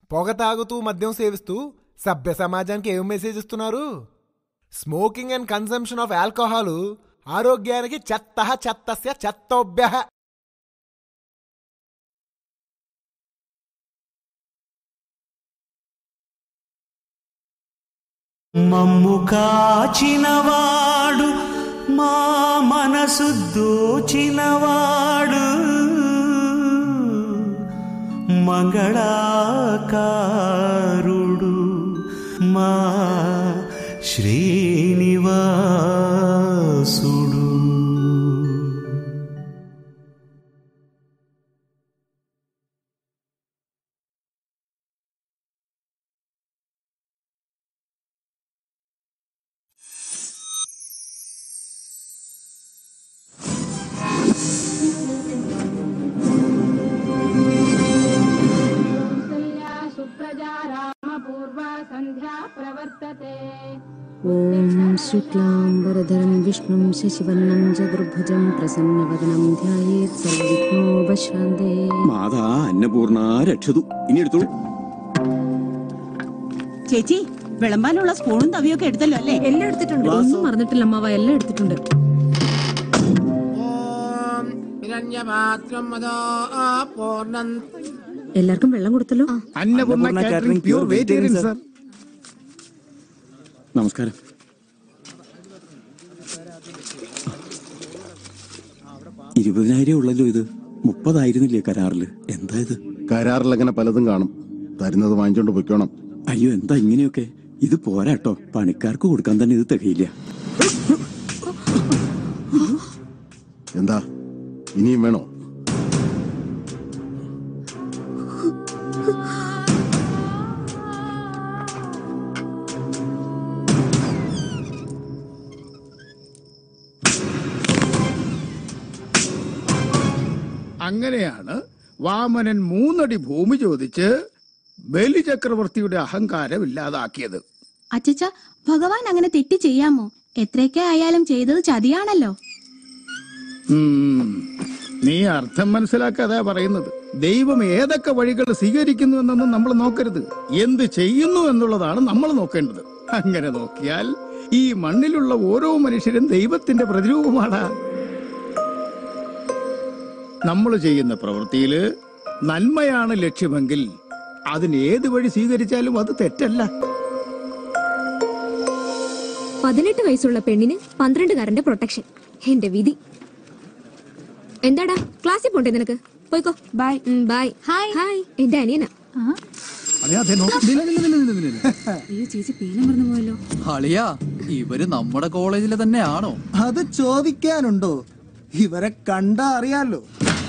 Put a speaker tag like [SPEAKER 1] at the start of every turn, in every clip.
[SPEAKER 1] పొగ తాగుతూ మద్యం సేవిస్తూ సభ్య సమాజానికి ఏం మెసేజ్ ఇస్తున్నారు? Smoking and consumption of alcohol ఆరోగ్యానికి చెత్త చెత్తస్య చెత్తోభ్యః.
[SPEAKER 2] మమ్ము కాచినవాడు మా మనసు దోచినవాడు మంగళాకారుడు మా శ్రీనివాసుడు.
[SPEAKER 3] ఓం శుక్లాంబరధరం విష్ణుం శశివర్ణం చతుర్భుజం പ്രസന്നവദനം ധ്യായേത് സർവവിഘ്നോപശാന്തേ.
[SPEAKER 4] മാതാ അന്നപൂർണ രക്ഷതു. ഇനി എടുത്തോളൂ.
[SPEAKER 5] ചേച്ചി, വിളമ്പാനുള്ള സ്പൂണും തവിയൊക്കെ എടുത്തല്ലോ അല്ലേ?
[SPEAKER 3] എല്ലാം എടുത്തിട്ടുണ്ട്. ഒന്നും മറന്നിട്ടില്ല അമ്മാവ, എല്ലാം എടുത്തിട്ടുണ്ട്. എല്ലാവർക്കും വെള്ളം കൊടുത്തല്ലോ.
[SPEAKER 4] നമസ്കാരം. $20,000 ഉള്ളല്ലോ ഇത്. 30,000 കരാറില്. എന്താ ഇത്?
[SPEAKER 6] കരാറിൽ അങ്ങനെ പലതും കാണും. തരുന്നത് വാങ്ങിച്ചോണ്ട് പൊയ്ക്കോണം.
[SPEAKER 4] അയ്യോ, എന്താ ഇങ്ങനെയൊക്കെ? ഇത് പോരാട്ടോ, പണിക്കാർക്ക് കൊടുക്കാൻ തന്നെ ഇത് തികയില്ല.
[SPEAKER 6] എന്താ ഇനിയും വേണോ?
[SPEAKER 7] അങ്ങനെയാണ് വാമനൻ 3 അടി ഭൂമി ചോദിച്ച് ബലിചക്രവർത്തിയുടെ അഹങ്കാരം ഇല്ലാതാക്കിയത്.
[SPEAKER 5] അച്ചച്ച, ഭഗവാൻ അങ്ങനെ തെറ്റ് ചെയ്യാമോ? എത്രയൊക്കെ ആയാലും ചെയ്തത് ചതിയാണല്ലോ.
[SPEAKER 7] നീ അർത്ഥം മനസ്സിലാക്കാതെ പറയുന്നത്. ദൈവം ഏതൊക്കെ വഴികൾ സ്വീകരിക്കുന്നു എന്നൊന്നും നമ്മൾ നോക്കരുത്. എന്ത് ചെയ്യുന്നു എന്നുള്ളതാണ് നമ്മൾ നോക്കേണ്ടത്. അങ്ങനെ നോക്കിയാൽ ഈ മണ്ണിലുള്ള ഓരോ മനുഷ്യരും ദൈവത്തിന്റെ പ്രതിരൂപമാണ്. നമ്മൾ ചെയ്യുന്ന പ്രവൃത്തിയില് നന്മയാണ് ലക്ഷ്യമെങ്കിൽ അതിന് ഏത് വഴി സ്വീകരിച്ചാലും അത് തെറ്റല്ല.
[SPEAKER 3] 18 വയസ്സുള്ള പെണ്ണിന് 12കാരന്റെ പ്രൊട്ടക്ഷൻ. എന്റെ വിധി. എന്താടാ, ക്ലാസ്സിൽ പോണ്ടേ നിനക്ക്? പോയിക്കോ. ബൈ. ബൈ. ഹായ്. ഹായ്. എന്റെ അനിയനാ.
[SPEAKER 8] അയ്യോ
[SPEAKER 3] ചേച്ചി, പേനം മറന്നു പോയല്ലോ.
[SPEAKER 8] അളിയാ, ഇവര് നമ്മുടെ കോളേജിലെ തന്നെയാണോ?
[SPEAKER 2] അത് ചോദിക്കാനുണ്ടോ? ഇവരെ കണ്ടാ അറിയാലോ.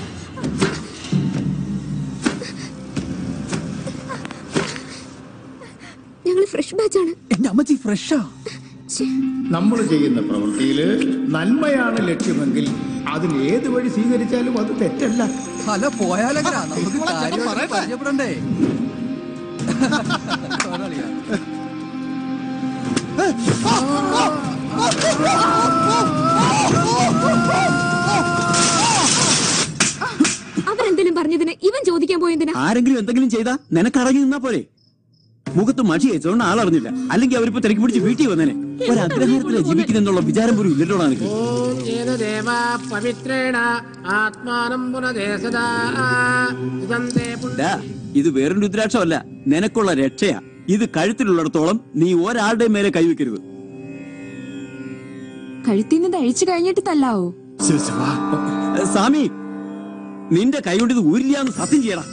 [SPEAKER 3] ഞങ്ങള് ഫ്രഷ് ബാച്ചാണ്.
[SPEAKER 8] എന്റെ അമ്മച്ചി ഫ്രഷാ.
[SPEAKER 7] നമ്മൾ ചെയ്യുന്ന പ്രവൃത്തിയില് നന്മയാണ് ലക്ഷ്യമെങ്കിൽ അതിന് ഏത് വഴി സ്വീകരിച്ചാലും അത് തെറ്റല്ല.
[SPEAKER 8] അല്ല, പോയാലെങ്ങനാ? നമുക്ക് കാര്യമായിട്ട് പരിചയപ്പെടണ്ടേ?
[SPEAKER 3] അവരെന്തെങ്കിലും പറഞ്ഞതിന് ഇവൻ ചോദിക്കാൻ പോയെന്തിനാ?
[SPEAKER 4] ആരെങ്കിലും എന്തെങ്കിലും ചെയ്താ നിനക്കറങ്ങി നിന്നാ പോരെ? മുഖത്ത് മഷി അയച്ചോണ്ട് ആളറിഞ്ഞില്ല. അല്ലെങ്കിൽ അവരിപ്പോ തിരക്കി പിടിച്ച് വീട്ടിൽ വന്നേനെ. ഒരു അഗ്രഹാരത്തിലെ ജീവിക്കുന്നുള്ള വിചാരം പോലും ഇല്ലല്ലോ എനിക്ക്. ഇത് വേറൊരു രുദ്രാക്ഷമല്ല, നിനക്കുള്ള രക്ഷയാ. ഇത് കഴുത്തിലുള്ളിടത്തോളം നീ ഒരാളുടെ മേലെ കൈവയ്ക്കരുത്.
[SPEAKER 3] കഴുത്തിന്ന് അഴിച്ചു കഴിഞ്ഞിട്ട് തല്ലാവോ?
[SPEAKER 4] സ്വാമി, നിന്റെ കൈ കൊണ്ട് ഇത് ഊരില്ലാന്ന് സത്യം ചെയ്യണം.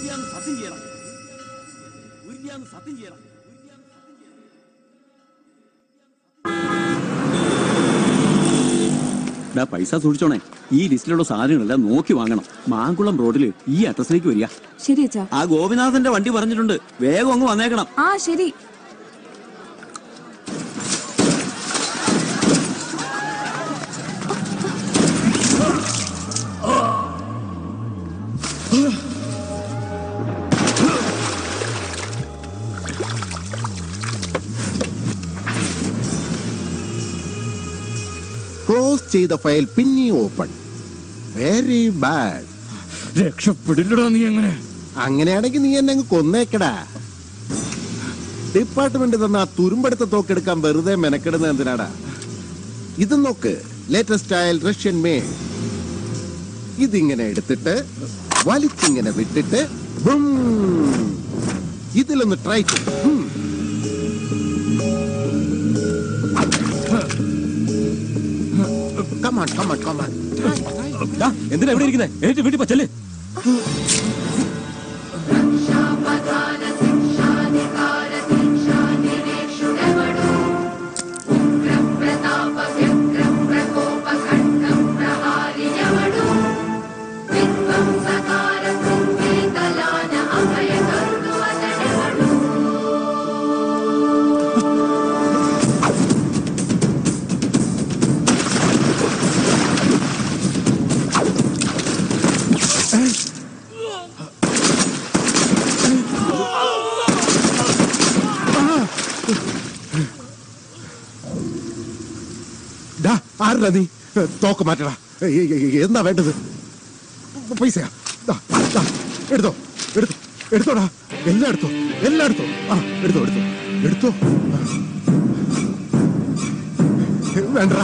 [SPEAKER 4] പൈസ സൂക്ഷിച്ചോണേ. ഈ ലിസ്റ്റിലുള്ള സാധനങ്ങളെല്ലാം നോക്കി വാങ്ങണം. മാങ്കുളം റോഡില് ഈ അഡ്രസ്സിലേക്ക് വരിക.
[SPEAKER 3] ശരി അച്ഛാ.
[SPEAKER 4] ആ ഗോപിനാഥന്റെ വണ്ടി പറഞ്ഞിട്ടുണ്ട്, വേഗം അങ്ങ് വന്നേക്കണം.
[SPEAKER 3] ആ ശരി.
[SPEAKER 6] ക്ലോസ് ചെയ്ത ഫയൽ പിന്നെ ഓപ്പൺ. Very bad.
[SPEAKER 7] രക്ഷപ്പെടില്ലടാ നീ. അങ്ങനെ
[SPEAKER 6] അങ്ങനെയാണെങ്കിൽ നീ എന്നെ അങ്ങ് കൊന്നേക്കടാ. ഡിപ്പാർട്ട്മെന്റ് തന്ന ആ തുരുമ്പെടുത്ത തോക്കെടുക്കാൻ വെറുതെ മെനക്കെടുന്നത് എന്തിനാടാ? ഇത് നോക്ക്, ലേറ്റസ്റ്റ് സ്റ്റൈൽ റഷ്യൻ മേഡ്. ഇതിങ്ങനെ എടുത്തിട്ട് വലിച്ചിങ്ങനെ വിട്ടിട്ട് ഇതിലൊന്ന് ട്രൈ ചെയ്യും.
[SPEAKER 4] എന്തിനാ എവിടെ ഇരിക്കുന്നത്? വീട്ടിൽ പച്ചല്ലേ?
[SPEAKER 6] ആരടാ നീ? തോക്ക് മാറ്റടാ. എന്താ വേണ്ടത്? പൈസയാ? എടുത്തോ, എടുത്തോടാ. എല്ലാം എടുത്തോ. എടുത്തോ. വേണ്ട.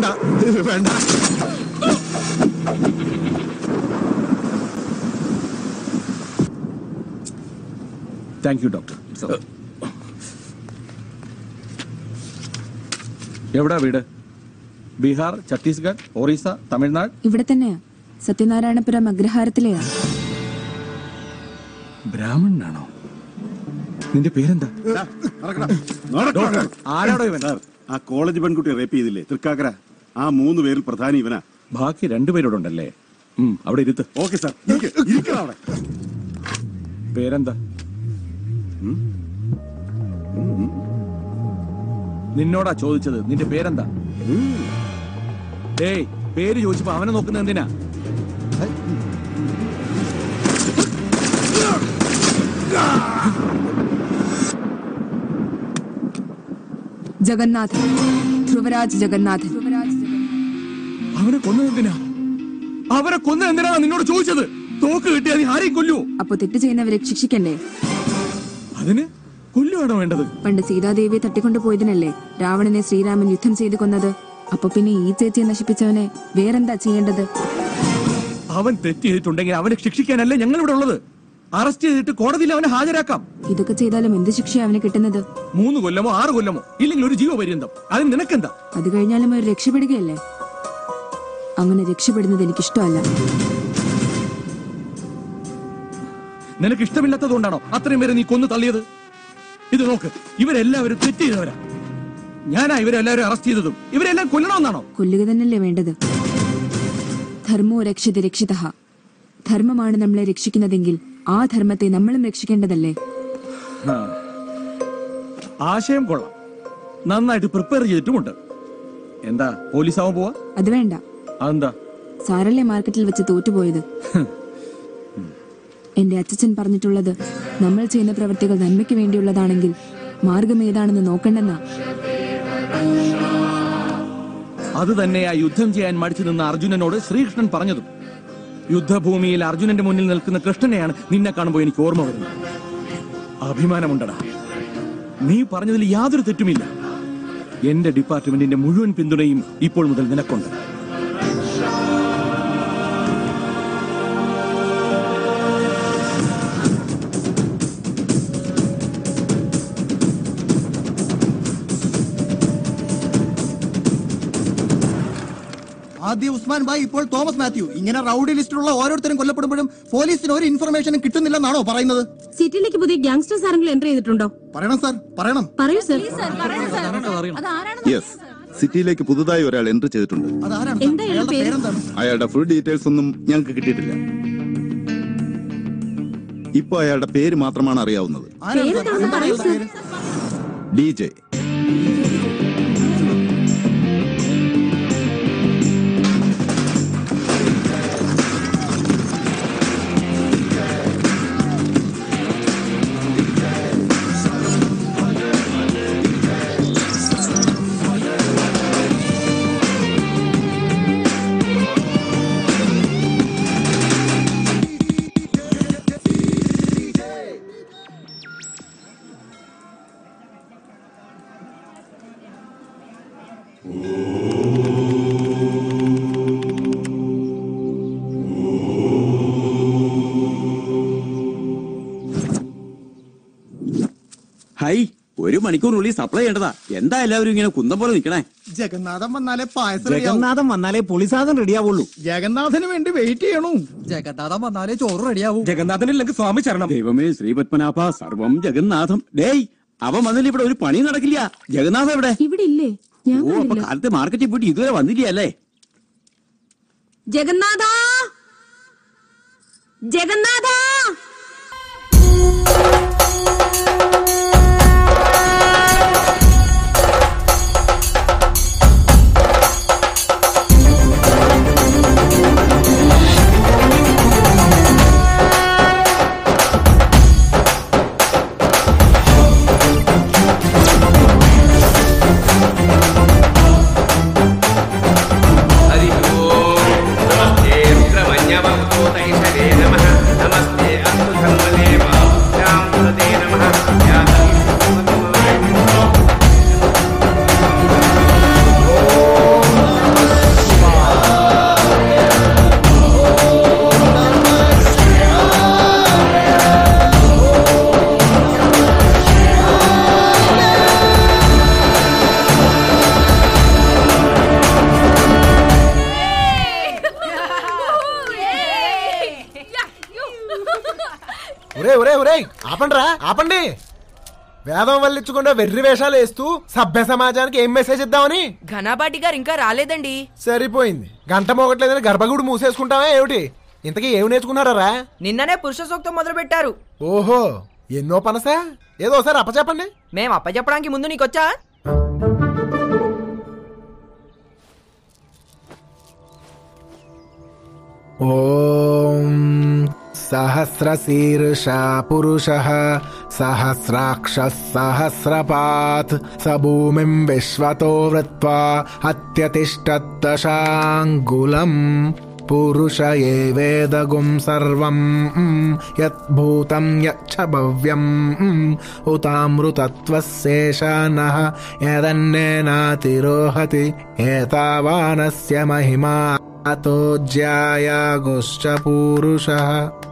[SPEAKER 4] Thank you doctor. എവിടാ വീട്? ബീഹാർ, ഛത്തീസ്ഗഡ്, ഒറീസ, തമിഴ്നാട്?
[SPEAKER 5] ഇവിടെ തന്നെയാ. സത്യനാരായണപുരം അഗ്രഹാരത്തിലെയാ.
[SPEAKER 4] ബ്രാഹ്മണനാണോ? നിന്റെ പേരെന്താ? ആരാടോ ഇവൻ?
[SPEAKER 9] ആ കോളേജ് പെൺകുട്ടി റേപ്പ് ചെയ്തില്ലേ തൃക്കാക്കര? ആ 3 പേരിൽ പ്രധാനി ഇവനാ.
[SPEAKER 4] ബാക്കി 2 പേരോടുണ്ടല്ലേ? അവിടെ ഇരുത്ത്.
[SPEAKER 9] Okay sir. അവിടെ
[SPEAKER 4] പേരെന്താ? നിന്നോടാ ചോദിച്ചത്. നിന്റെ പേരെന്താ? ഏയ്, പേര് ചോദിച്ചപ്പോ അവനെ നോക്കുന്നത് എന്തിനാ?
[SPEAKER 5] ജഗന്നാഥൻ, ധ്രുവരാജ് ജഗന്നാഥൻ.
[SPEAKER 4] അവനെ കൊന്നതെന്തിനാ? നിന്നോട് ചോദിച്ചത്. തോക്ക് കിട്ടിയാ നീ ആരെയും കൊല്ലുവോ?
[SPEAKER 5] അപ്പൊ തെറ്റ് ചെയ്യുന്നവരെ ശിക്ഷിക്കണ്ടേ?
[SPEAKER 4] അതിന് കൊല്ലുവാണോ വേണ്ടത്?
[SPEAKER 5] പണ്ട് സീതാദേവിയെ തട്ടിക്കൊണ്ടുപോയതിനല്ലേ രാവണനെ ശ്രീരാമൻ യുദ്ധം ചെയ്ത് കൊന്നത്? അപ്പൊ പിന്നെ ഈ ചേച്ചിയെ നശിപ്പിച്ചവനെ വേറെന്താ ചെയ്യേണ്ടത്?
[SPEAKER 4] അവൻ തെറ്റ് ചെയ്തിട്ടുണ്ടെങ്കിൽ അവനെ ശിക്ഷിക്കാനല്ലേ ഞങ്ങൾ ഇവിടെ ഉള്ളത്. അറസ്റ്റ് ചെയ്തിട്ട് കോടതിയിൽ അവനെ ഹാജരാക്കാം.
[SPEAKER 5] ഇതൊക്കെ ചെയ്താലും എന്ത് ശിക്ഷയാണ് അവന് കിട്ടുന്നത്?
[SPEAKER 4] 3 കൊല്ലമോ 6 കൊല്ലമോ, ഇല്ലെങ്കിൽ ഒരു ജീവപര്യന്തം. അതിന് നിനക്കെന്താ?
[SPEAKER 5] അത് കഴിഞ്ഞാലും അവർ രക്ഷപ്പെടുകയല്ലേ? അങ്ങനെ രക്ഷപ്പെടുന്നത് എനിക്കിഷ്ടമല്ല.
[SPEAKER 4] നിനക്ക് ഇഷ്ടമില്ലാത്തതുകൊണ്ടാണോ അത്രയും പേരെ നീ കൊന്നു തള്ളിയത്? ഇത് നോക്ക്, ഇവരെല്ലാവരും തെറ്റ് ചെയ്തവരാ. ഞാനാ ഇവരെല്ലാവരും അറസ്റ്റ് ചെയ്തതും. ഇവരെല്ലാം കൊല്ലണമെന്നാണോ?
[SPEAKER 5] കൊല്ലുക തന്നെയല്ലേ വേണ്ടത്? ധർമ്മോ രക്ഷതി രക്ഷിതഃ. ധർമ്മമാണ് നമ്മളെ രക്ഷിക്കുന്നതെങ്കിൽ ആ ധർമ്മത്തെ നമ്മളും രക്ഷിക്കേണ്ടതല്ലേ?
[SPEAKER 4] ആശയം കൊള്ളാം. നന്നായിട്ട് പ്രിപ്പയർ ചെയ്തിട്ടുമുണ്ട്. എന്താ പോലീസാവാൻ പോവാ?
[SPEAKER 5] അത് വേണ്ട.
[SPEAKER 4] അതെന്താ?
[SPEAKER 5] സാറല്ലേ മാർക്കറ്റിൽ വെച്ച് തോറ്റുപോയത്? എന്റെ അച്ഛൻ പറഞ്ഞിട്ടുള്ളത് നമ്മൾ ചെയ്യുന്ന പ്രവൃത്തികൾ നന്മയ്ക്ക് വേണ്ടിയുള്ളതാണെങ്കിൽ മാർഗം ഏതാണെന്ന് നോക്കണ്ടെന്നാ.
[SPEAKER 4] അത് തന്നെയാ യുദ്ധം ചെയ്യാൻ മടിച്ചു നിന്ന അർജുനനോട് ശ്രീകൃഷ്ണൻ പറഞ്ഞതും. യുദ്ധഭൂമിയിൽ അർജുനന്റെ മുന്നിൽ നിൽക്കുന്ന കൃഷ്ണനെയാണ് നിന്നെ കാണുമ്പോൾ എനിക്ക് ഓർമ്മ വരുന്നത്. അഭിമാനമുണ്ടടാ. നീ പറഞ്ഞതിൽ യാതൊരു തെറ്റുമില്ല. എന്റെ ഡിപ്പാർട്ട്മെന്റിന്റെ മുഴുവൻ പിന്തുണയും ഇപ്പോൾ മുതൽ നിനക്കുണ്ട്.
[SPEAKER 2] ആദ്യം ഉസ്മാൻ ഭായ്, ഇപ്പോൾ തോമസ് മാത്യു. ഇങ്ങനെ റൌഡി ലിസ്റ്റിലുള്ള ഓരോരുത്തരും കൊല്ലപ്പെടുമ്പോഴും പോലീസിന് ഒരു ഇൻഫർമേഷനും കിട്ടുന്നില്ലെന്നാണോ പറയുന്നത്?
[SPEAKER 5] സിറ്റിയിലേക്ക് പുതിയ ഗ്യാങ്സ്റ്റേഴ്സ് ആരെങ്കിലും എൻട്രി ചെയ്തിട്ടുണ്ടോ?
[SPEAKER 2] പറയണം സാർ, പറയണം.
[SPEAKER 5] പറയൂ സർ.
[SPEAKER 10] യെസ്, സിറ്റിയിലേക്ക് പുതുതായി ഒരാൾ എൻട്രി ചെയ്തിട്ടുണ്ട്. അയാളുടെ ഫുൾ ഡീറ്റെയിൽസ് ഒന്നും ഞങ്ങൾക്ക് കിട്ടിയിട്ടില്ല. ഇപ്പൊ അയാളുടെ പേര് മാത്രമാണ് അറിയാവുന്നത്. DJ.
[SPEAKER 11] ഹൈ, 1 മണിക്കൂറിനുള്ളിൽ സപ്ലൈ ചെയ്യേണ്ടതാ. എന്താ എല്ലാവരും ഇങ്ങനെ കുന്തം പോലെ നിൽക്കണേ?
[SPEAKER 2] ജഗന്നാഥൻ വന്നാലേ പായസം
[SPEAKER 7] ജഗന്നാഥൻ വന്നാലേ പുളിസാദം റെഡിയാവുള്ളൂ. ജഗന്നാഥന് വേണ്ടി വെയിറ്റ് ചെയ്യണു.
[SPEAKER 8] ജഗന്നാഥൻ വന്നാലേ ചോറ് റെഡിയാവും.
[SPEAKER 4] ജഗന്നാഥനില്ലെങ്കിൽ സ്വാമി ചരണം.
[SPEAKER 11] ദൈവമേ, ശ്രീപത്മനാഭ സർവം ജഗന്നാഥം. ഡേയ്, അവൻ വന്നില്ല, ഇവിടെ ഒരു പണി നടക്കില്ല. ജഗന്നാഥൻ എവിടെ?
[SPEAKER 5] ഇവിടെ ഇല്ലേ? ഞാൻ
[SPEAKER 11] ഓ, അപ്പൊ കാലത്ത് മാർക്കറ്റിൽ പോയിട്ട് ഇതുവരെ വന്നില്ല അല്ലേ?
[SPEAKER 5] ജഗന്നാഥ, ജഗന്നാഥ.
[SPEAKER 1] ఆపండి. వేదం వల్లించుకుంటే వెర్రి వేషాలు వేస్తూ సభ్య సమాజానికి ఏం మెసేజ్ ఇద్దామని.
[SPEAKER 12] ఘనాపాటి గారు ఇంకా రాలేదండి.
[SPEAKER 1] సరిపోయింది. గంట మోగట్లేదని గర్భగుడి మూసేసుకుంటావా ఏమిటి? ఇంతకీ ఏమి నేర్చుకున్నారా?
[SPEAKER 12] నిన్ననే పురుష సూక్తం మొదలు పెట్టారు.
[SPEAKER 1] ఓహో, ఎన్నో పనసా? ఏదో ఒకసారి అప్పచెప్పండి.
[SPEAKER 12] మేము అప్పచెప్పడానికి ముందు నీకొచ్చా?
[SPEAKER 1] ఓం సహస్రశీర్ష పురుషః సహస్రాక్షః సహస్రపాత్ సభూమిం విశ్వతో వృత్వా అత్యతిష్టద్దశాంగులం పురుష ఏవేదగుం సర్వం యద్భూతం యచ్చ భవ్యం ఉతామృతత్వశేషానః యదన్నేనాతిరోహతి ఏతావానస్య మహిమా అతోజ్యాయాగుశ్చ పురుషః.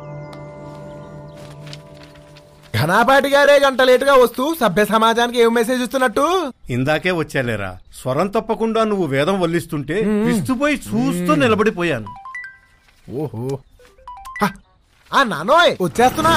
[SPEAKER 1] ఘనాపాటి గారే గంట లేటుగా వస్తూ సభ్య సమాజానికి ఏం మెసేజ్ ఇస్తున్నట్టు?
[SPEAKER 13] ఇందాకే వచ్చాలేరా, స్వరం తప్పకుండా నువ్వు వేదం వల్లిస్తుంటే విస్తుపోయి చూస్తూ నిలబడిపోయాను.
[SPEAKER 1] ఓహో, నానోయ్ వచ్చేస్తున్నా.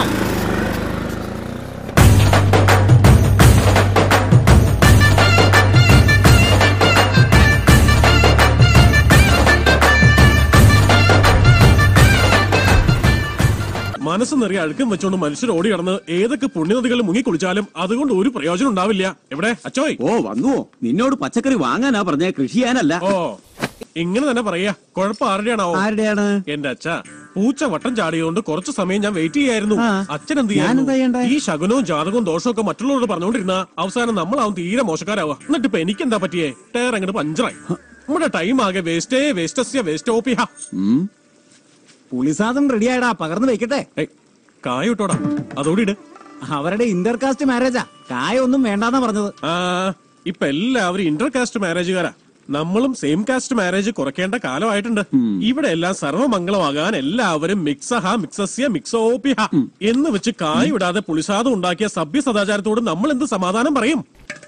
[SPEAKER 4] മനസ്സ് നിറയെ അഴുക്കം വെച്ചോണ്ട് മനുഷ്യർ ഓടി കടന്ന് ഏതൊക്കെ പുണ്യനദികളിൽ മുങ്ങി കുളിച്ചാലും അതുകൊണ്ട് ഒരു പ്രയോജനം ഉണ്ടാവില്ല. എവിടെ അച്ചോയ്?
[SPEAKER 11] ഓ വന്നുവോ? നിന്നോട് പച്ചക്കറി വാങ്ങാനാ പറഞ്ഞേ, കൃഷി ചെയ്യാനല്ല.
[SPEAKER 4] ഓ, ഇങ്ങനെ തന്നെ പറയാ. കുഴപ്പം ആരുടെയാണാവോ?
[SPEAKER 11] ആരുടെയാണ്?
[SPEAKER 4] എന്റെ അച്ഛ പൂച്ച വട്ടം ചാടിയതുകൊണ്ട് കുറച്ചു സമയം ഞാൻ വെയിറ്റ് ചെയ്യായിരുന്നു. അച്ഛൻ എന്ത് ചെയ്യാൻ? ഈ ശകുനവും ജാതകവും ദോഷവും ഒക്കെ മറ്റുള്ളവരോട് പറഞ്ഞുകൊണ്ടിരുന്ന അവസാനം നമ്മളാവും തീരെ മോശക്കാരാവുക. എന്നിട്ട് ഇപ്പൊ എനിക്ക് എന്താ പറ്റിയേ? ടയർ അങ്ങോട്ട് പഞ്ചറായി. നമ്മുടെ ടൈം ആകെ വേസ്റ്റേ വേസ്റ്റസ്യ വേസ്റ്റോപിഹ.
[SPEAKER 7] പുളിസാദം റെഡിയായടാ, പകർന്നു വെക്കട്ടെ.
[SPEAKER 4] കായ ഇട്ടോടാ, അതോടി ഇട്.
[SPEAKER 7] അവരുടെ ഇന്റർകാസ്റ്റ് മാരേജാ, കായ ഒന്നും വേണ്ടാന്നാ പറഞ്ഞത്.
[SPEAKER 4] ഇപ്പൊ എല്ലാവരും ഇന്റർകാസ്റ്റ് മാരേജുകാരാ. നമ്മളും സെയിം കാസ്റ്റ് മാരേജ് കുറയ്ക്കേണ്ട കാലമായിട്ടുണ്ട്. ഇവിടെ എല്ലാം സർവമംഗളമാകാൻ എല്ലാവരും മിക്സഹ മിക്സസ്യ മിക്സോപിഹ എന്ന് വെച്ച് കായ വിടാതെ പുളിസാദം ഉണ്ടാക്കിയ സഭ്യ സദാചാരത്തോട് നമ്മൾ എന്ത് സമാധാനം പറയും?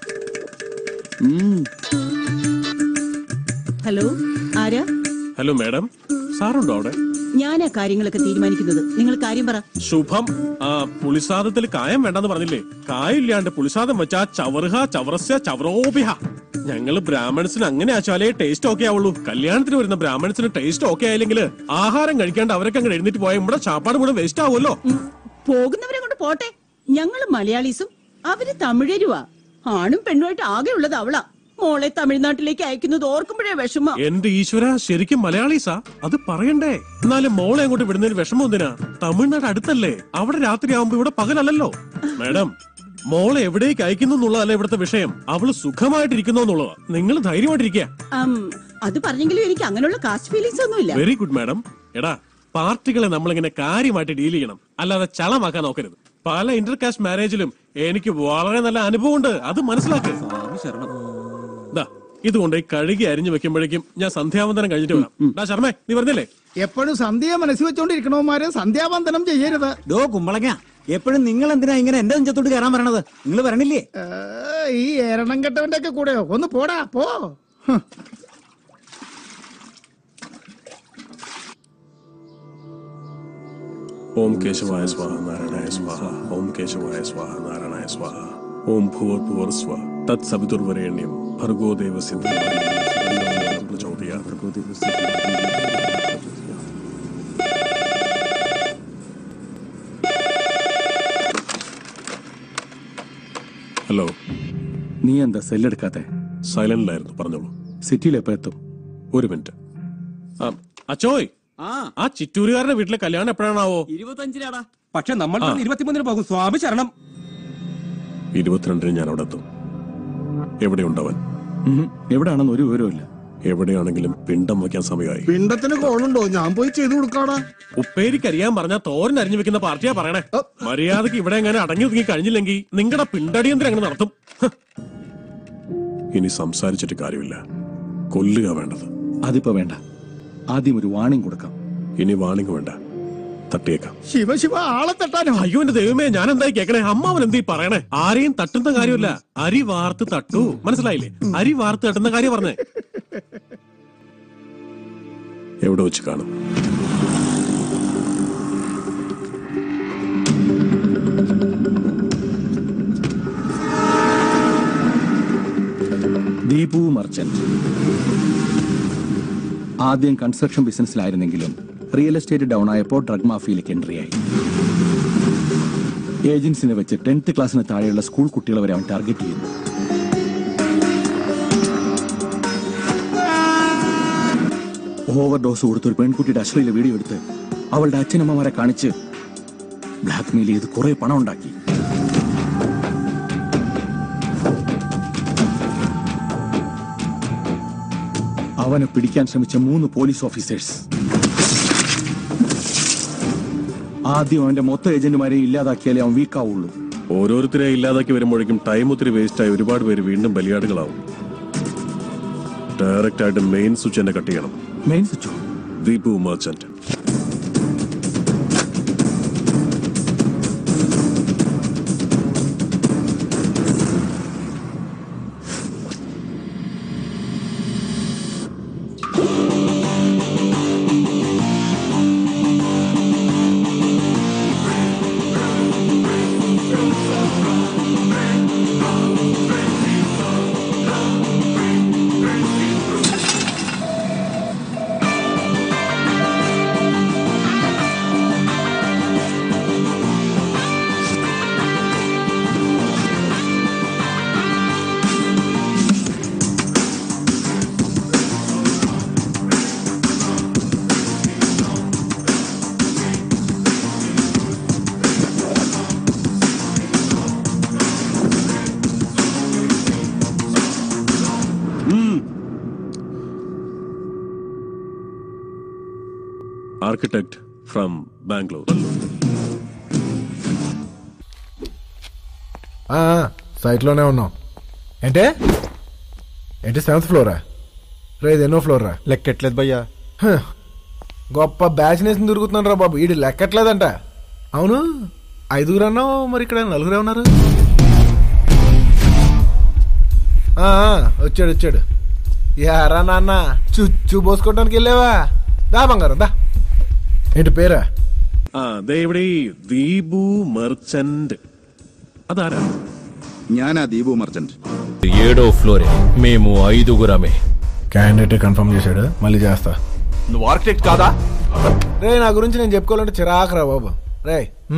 [SPEAKER 14] ഹലോ, ആരാ?
[SPEAKER 4] ഹലോ മാഡം, സാറുണ്ടോ അവിടെ?
[SPEAKER 14] ഞാനാ കാര്യങ്ങളൊക്കെ തീരുമാനിക്കുന്നത്. നിങ്ങൾ കാര്യം പറ.
[SPEAKER 4] ശുഭം. പുളിസാദത്തിൽ കായം വേണ്ടെന്ന് പറഞ്ഞില്ലേ? കായില്ലാണ്ട് പുളിസാദം വെച്ചാ ചവറുഹ ചവറസ്യ ചവറോപിഹ. ഞങ്ങള് ബ്രാഹ്മൺസിന് അങ്ങനെ ആച്ചാലേ ടേസ്റ്റ് ഓക്കെ ആവുള്ളൂ. കല്യാണത്തിന് വരുന്ന ബ്രാഹ്മൺസിന് ടേസ്റ്റ് ഓക്കെ ആയില്ലെങ്കിൽ ആഹാരം കഴിക്കാണ്ട് അവരൊക്കെ അങ്ങ് എഴുന്നേറ്റ് പോയാൽ ഇവിടെ ചാപ്പാട് മുഴുവൻ വേസ്റ്റ് ആവുമല്ലോ.
[SPEAKER 14] പോകുന്നവരെ കൊണ്ട് പോട്ടെ. ഞങ്ങള് മലയാളീസും അവര് തമിഴരുവാ. ആണും പെണ്ണുമായിട്ട് ആകെ ഉള്ളത് അവളാ. മോളെ തമിഴ്നാട്ടിലേക്ക് അയക്കുന്നത് ഓർക്കുമ്പോഴേ വിഷമം.
[SPEAKER 4] എന്റെ ഈശ്വര, ശരിക്കും മലയാളീസാ? അത് പറയണ്ടേ? എന്നാലും മോളെ അങ്ങോട്ട് വിടുന്നതിന് വിഷമം എന്തിനാ? തമിഴ്നാട് അടുത്തല്ലേ? അവിടെ രാത്രി ആവുമ്പോ ഇവിടെ പകലല്ലോ. മാഡം, മോളെ എവിടേക്ക് അയക്കുന്നു എന്നുള്ളതല്ല ഇവിടുത്തെ വിഷയം. അവള് സുഖമായിട്ടിരിക്കുന്നു എന്നുള്ളതാ. നിങ്ങൾ ധൈര്യമായിട്ടിരിക്കുക.
[SPEAKER 14] അത് പറഞ്ഞെങ്കിലും എനിക്ക് അങ്ങനെയുള്ള കാസ്റ്റ് ഫീലിങ്സ് ഒന്നുമില്ല.
[SPEAKER 4] Very good madam. എടാ, പാർട്ടികളെ നമ്മളിങ്ങനെ കാര്യമായിട്ട് ഡീൽ ചെയ്യണം, അല്ലാതെ ചളമാക്കാൻ നോക്കരുത്. പല ഇന്റർകാസ്റ്റ് മാരേജിലും എനിക്ക് വളരെ നല്ല അനുഭവമുണ്ട്. അത് മനസ്സിലാക്കുക.
[SPEAKER 15] ഇതുകൊണ്ട് കഴുകി അരിഞ്ഞു വെക്കുമ്പോഴേക്കും ഞാൻ സന്ധ്യാവന്തനം കഴിഞ്ഞിട്ട് വരാം. ശർമ്മേ, നീ പറഞ്ഞില്ലേ
[SPEAKER 7] എപ്പോഴും സന്ധ്യ മനസ്സിൽ വെച്ചോണ്ടിരിക്കണവന്മാരെ സന്ധ്യാവന്തനം ചെയ്യരുത്.
[SPEAKER 11] കുമ്പളങ്ങ, എപ്പോഴും നിങ്ങൾ എന്തിനാ ഇങ്ങനെ എന്റെ നെഞ്ചത്തോട്ട് കയറാൻ പറയണത്? നിങ്ങൾ വരണില്ലേ?
[SPEAKER 7] ഈ എരണം കെട്ടവന്റെ ഒക്കെ കൂടെയോ? ഒന്ന് പോടാ, പോ.
[SPEAKER 15] ഓം കേശവായ സ്വാഹ നാരായണായ സ്വാഹ. ഓം കേശവായ സ്വാഹ നാരായണായ സ്വാഹ. ഓം ഭുവർ ഭുവർ സ്വ തത് സവിതുർവരേണ്യം ഭർഗോ ദേവസ്യ പ്രചോദയാത്. ഹലോ,
[SPEAKER 4] നീ എന്താ സെല്ലെടുക്കാത്തെ?
[SPEAKER 15] സൈലന്റിലായിരുന്നു, പറഞ്ഞോളൂ.
[SPEAKER 4] സിറ്റിയിൽ എപ്പോ എത്തും?
[SPEAKER 15] 1 മിനിറ്റ്. അച്ചോയ്, ആ ചിറ്റൂരുകാരുടെ വീട്ടിലെ കല്യാണം എപ്പോഴാണാവോ?
[SPEAKER 11] 25-നാടാ. പക്ഷെ നമ്മൾ 23-ന് പോകും. സ്വാമി ശരണം.
[SPEAKER 15] 22-ന് ഞാൻ അവിടെ എത്തും. എവിടെയുണ്ടവൻ?
[SPEAKER 4] എവിടെയാണെന്ന് ഒരു വിവരമില്ല.
[SPEAKER 15] എവിടെയാണെങ്കിലും പിണ്ടം വയ്ക്കാൻ സമയമായി.
[SPEAKER 6] പിണ്ടത്തിന് കോളുണ്ടോ? ഞാൻ പോയി ചെയ്തു കൊടുക്കാടാ.
[SPEAKER 15] ഉപ്പേരിക്ക് അറിയാൻ പറഞ്ഞാൽ തോരൻ അരിഞ്ഞു വെക്കുന്ന പാർട്ടിയാ പറയണേ. മര്യാദക്ക് ഇവിടെ എങ്ങനെ അടങ്ങി ഒതുങ്ങി കഴിഞ്ഞില്ലെങ്കിൽ നിങ്ങളുടെ പിണ്ടടിയന്ത്രം അങ്ങനെ നടത്തും. ഇനി സംസാരിച്ചിട്ട് കാര്യമില്ല, കൊല്ലുക വേണ്ടത്.
[SPEAKER 4] അതിപ്പോ വേണ്ട, ആദ്യം ഒരു വാണിംഗ് കൊടുക്കാം.
[SPEAKER 15] ഇനി വാണിംഗ് വേണ്ട, തട്ടിയേക്കാം.
[SPEAKER 7] ശിവ ആളെ തട്ടാനോ?
[SPEAKER 15] അയ്യോ എന്റെ ദൈവമേ, ഞാൻ എന്തായി കേക്കണേ? അമ്മാവൻ എന്തീ പറയണേ? ആരെയും തട്ടുന്ന കാര്യമില്ല, അരി വാർത്ത് തട്ടു. മനസ്സിലായില്ലേ? അരി വാർത്ത് തട്ടുന്ന കാര്യം പറഞ്ഞേ. എവിടെ വെച്ച് കാണും?
[SPEAKER 4] ദീപു മർച്ചന്റ് ആദ്യം കൺസ്ട്രക്ഷൻ ബിസിനസ്സിലായിരുന്നെങ്കിലും റിയൽ എസ്റ്റേറ്റ് ഡൗൺ ആയപ്പോൾ ഡ്രഗ് മാഫിയയിലേക്ക് എൻട്രി ആയി. ഏജൻസിനെ വെച്ച് 10th ക്ലാസ്സിന് താഴെയുള്ള സ്കൂൾ കുട്ടികളെ വരെ അവൻ ടാർഗറ്റ് ചെയ്യുന്നു. ഓവർഡോസ് കൊടുത്ത് ഒരു പെൺകുട്ടിയുടെ അശ്ലീല വീഡിയോ എടുത്ത് അവളുടെ അച്ഛനമ്മമാരെ കാണിച്ച് ബ്ലാക്ക്മെയിൽ ചെയ്ത് കുറെ പണം ഉണ്ടാക്കി. അവനെ പിടിക്കാൻ ശ്രമിച്ച 3 പോലീസ് ഓഫീസേഴ്സ്. ആദ്യം അവന്റെ മൊത്തം ഏജന്റുമാരെ ഇല്ലാതാക്കിയാലേ അവൻ വീക്കാവുള്ളൂ.
[SPEAKER 15] ഓരോരുത്തരെ ഇല്ലാതാക്കി വരുമ്പോഴേക്കും ടൈം ഒത്തിരി വേസ്റ്റ് ആയി ഒരുപാട് പേര് വീണ്ടും ബലിയാടുകളാവും. ഡയറക്റ്റ് ആയിട്ട് മെയിൻ സ്വിച്ച് തന്നെ കട്ട് ചെയ്യണം.
[SPEAKER 4] മെയിൻ സ്വിച്ചോ?
[SPEAKER 15] Deepu merchant. Architect from Bangalore.
[SPEAKER 1] సైట్లోనే ఉన్నాం. ఏంటే 7th ఫ్లోరా? రేది ఎన్నో ఫ్లోరా?
[SPEAKER 16] లెక్కట్లేదు భయ్యా.
[SPEAKER 1] గొప్ప బ్యాచ్ నేసి తిరుగుతున్నాను రా బాబు. ఈడు లెక్కట్లేదంట. అవును, 5 అన్నావు, మరి ఇక్కడ 4 ఉన్నారు. వచ్చాడు. యారా నాన్న, చుచ్చు పోసుకోవడానికి వెళ్ళావా? దా బంగారం దా. ఏంటి పేరా?
[SPEAKER 15] ദീപു മർച്ചന്റ്. അതാരാ?
[SPEAKER 10] ഞാനാ ദീപു మర్చెంట్.
[SPEAKER 16] 7వ ఫ్లోరే. మేము 5గురమే.
[SPEAKER 1] క్యాండిడేట్ కన్ఫర్మ్ చేశాడు, మళ్ళీ చేస్తా.
[SPEAKER 16] నువ్వు ఆర్కిటెక్ట్ కాదా?
[SPEAKER 1] రే, నా గురించి నేను చెప్పుకోవాలంటే చిరాకురా బాబు. రే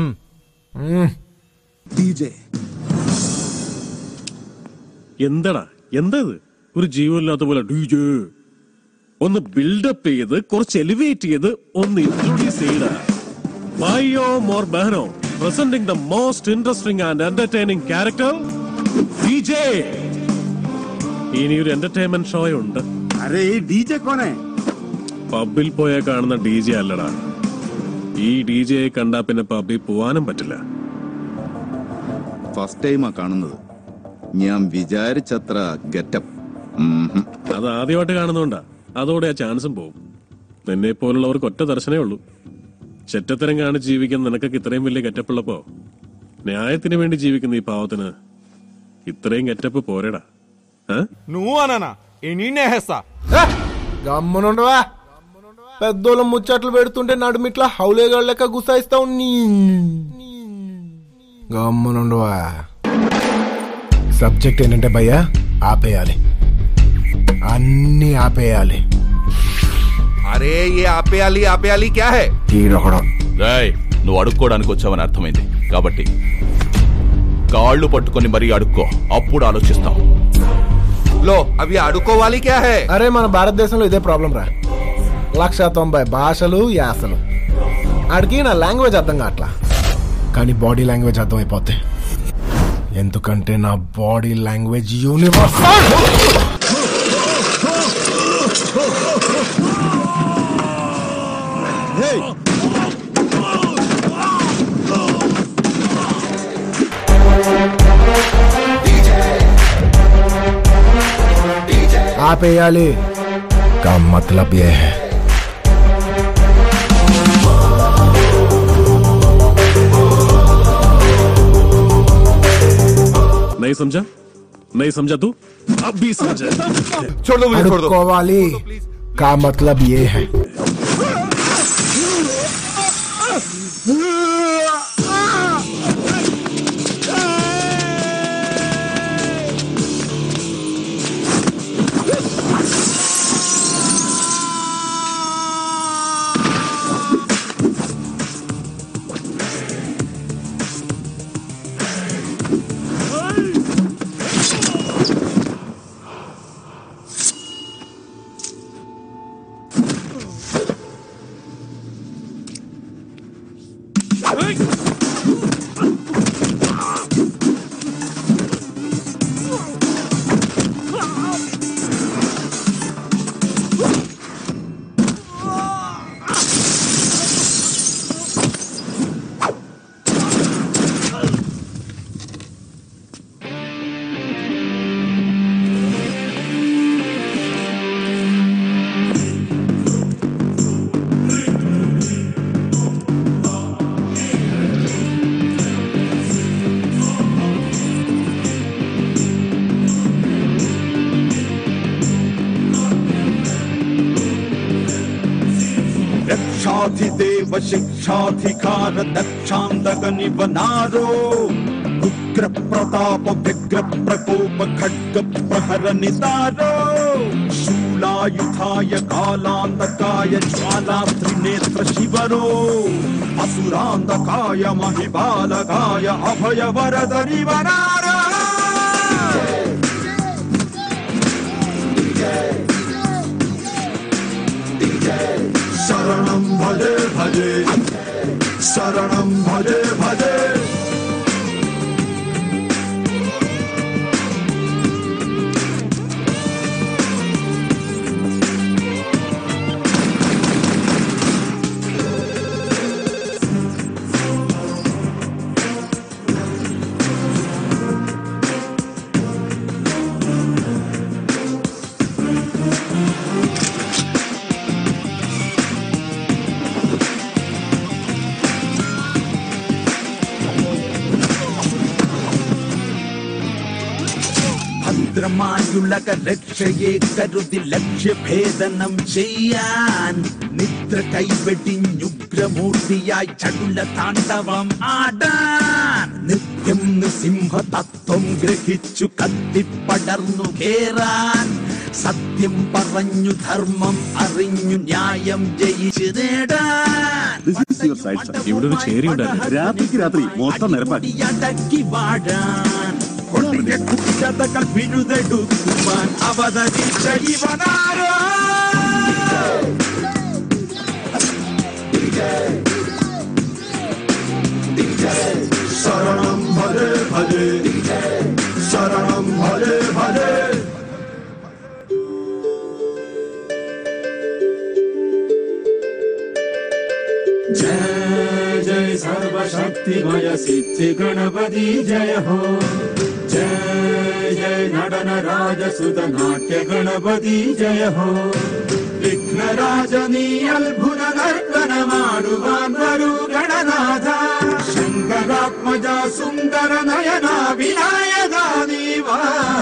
[SPEAKER 15] എന്താടാ ഒരു ജീവനില്ലാത്ത പോലെ ഡീജെ ഒന്ന് ബിൽഡപ്പ് ചെയ്ത് കുറച്ച് എലിവേറ്റ് ചെയ്ത് ഒന്ന് ഇൻട്രോഡ്യൂസ് ചെയ്ത ഭായിയോ മോർ ബഹനോ presenting the most interesting and entertaining character DJ. ഇനിയൊരു എന്റർടൈൻമെന്റ് ഷോ ഉണ്ട്. പബ്ബിൽ പോയാൽ കാണുന്ന ഡീജെ അല്ലടാ. ഈ ഡീജയെ കണ്ടാ പിന്നെ പബ്ബിൽ പോവാനും പറ്റില്ല.
[SPEAKER 10] ഫസ്റ്റ് ടൈമാ കാണുന്നത്. ഞാൻ വിചാരിച്ചത്ര ഗെറ്റപ്പ്
[SPEAKER 15] അത് ആദ്യമായിട്ട് കാണുന്നോണ്ടാ. അതോടെ ആ ചാൻസും പോകും. നിന്നെ പോലുള്ളവർക്ക് ഒറ്റ ദർശനേ ഉള്ളൂ. ചെറ്റത്തരം കാണിച്ച് ജീവിക്കുന്ന നിനക്കൊക്കെ ഇത്രയും വലിയ ഗെറ്റപ്പുള്ളപ്പോ ന്യായത്തിന് വേണ്ടി ജീവിക്കുന്ന ഈ പാവത്തിന് ഇത്രയും ഗെറ്റപ്പ് പോരടാ.
[SPEAKER 1] గమ్మునుండవా, పెద్దోళ్ళ ముచ్చట్లు పెడుతుంటే నడుమిట్లా హౌలేగాళ్ళ లెక్క గుసాయిస్తావు. గమ్మునుండవా. సబ్జెక్ట్ ఏంటంటే భయ్యా, ఆపేయాలి, అన్ని ఆపేయాలి.
[SPEAKER 16] అరే ఏ ఆపేయాలి ఆపేయాలి క్యా హై? నువ్వు అడుక్కోవడానికి వచ్చావని అర్థమైంది కాబట్టి కాళ్ళు పట్టుకొని మరీ అడుక్కో, అప్పుడు ఆలోచిస్తాం. లో అవి అడుక్కోవాలి క్యా హై?
[SPEAKER 1] అరే మన భారతదేశంలో ఇదే ప్రాబ్లం రా. 190 భాషలు యాసలు. ఆడికి నా లాంగ్వేజ్ అర్థం కావట్లా, కానీ బాడీ లాంగ్వేజ్ అర్థం అయిపోద్ది. ఎందుకంటే నా బాడీ లాంగ్వేజ్ యూనివర్సల్. ఆపేయాలి का मतलब ये है.
[SPEAKER 15] नहीं समझा? नहीं समझा तू? अब भी समझा.
[SPEAKER 16] छोड़ दो, छोड़ दो.
[SPEAKER 1] कोवाली का मतलब ये है.
[SPEAKER 17] రక్షాధిదేవ శిక్షాధికార దక్షాంతక నివనారో ఉగ్ర ప్రతాప వ్యగ్ర ప్రకోప ఖడ్గ ప్రహర నిదారో శూలాయుధాయ కాలాంతకాయ జ్వాలా త్రినేత్ర శివరో అసురాంతకాయ మహిబాలకాయ అభయ వరద నివనారో. శరణం భజే భజే, శరణం భజే భజే. ഭദ്രമായുള്ളക രക്ഷയെ കരുതി ലക്ഷ്യഭേദനം ചെയ്യാൻ നിദ്ര കൈവെടിഞ്ഞുഗ്രമൂർത്തിയായി ചടുല താണ്ഡവം ആടാൻ നിത്യം നൃസിംഹ തത്വം ഗ്രഹിച്ചു കത്തിപ്പടർന്നു കേറാൻ സത്യം പറഞ്ഞു ധർമ്മം അറിഞ്ഞു ന്യായം ജയിച്ചു നേടാൻ
[SPEAKER 15] ഇവിടെ ഒരു ചേരി ഉണ്ടായിരുന്നു.
[SPEAKER 9] രാത്രിക്ക് രാത്രി മൊത്തം നിരപ്പാക്കി
[SPEAKER 17] അടക്കി വാടാൻ കുറ്റതകൾ പിഴുതെടുക്കുവാൻ അവതരിച്ച ഇവനാരോ. ശരണം ഭജേ ഭജേ, ശരണം ഭജേ ഭജേ. जय जय सर्वशक्तिमय सिद्धि गणपति जय हो. जय जय നടന രാജസുത നാട്യ ഗണപതി ജയ ഹോ വിഘ്നരാജ നീ അത്ഭുത നർത്തനമാടുവാൻ വരൂ ഗണനാഥ ശങ്കരാത്മജ സുന്ദര നയന വിനായക നീവാ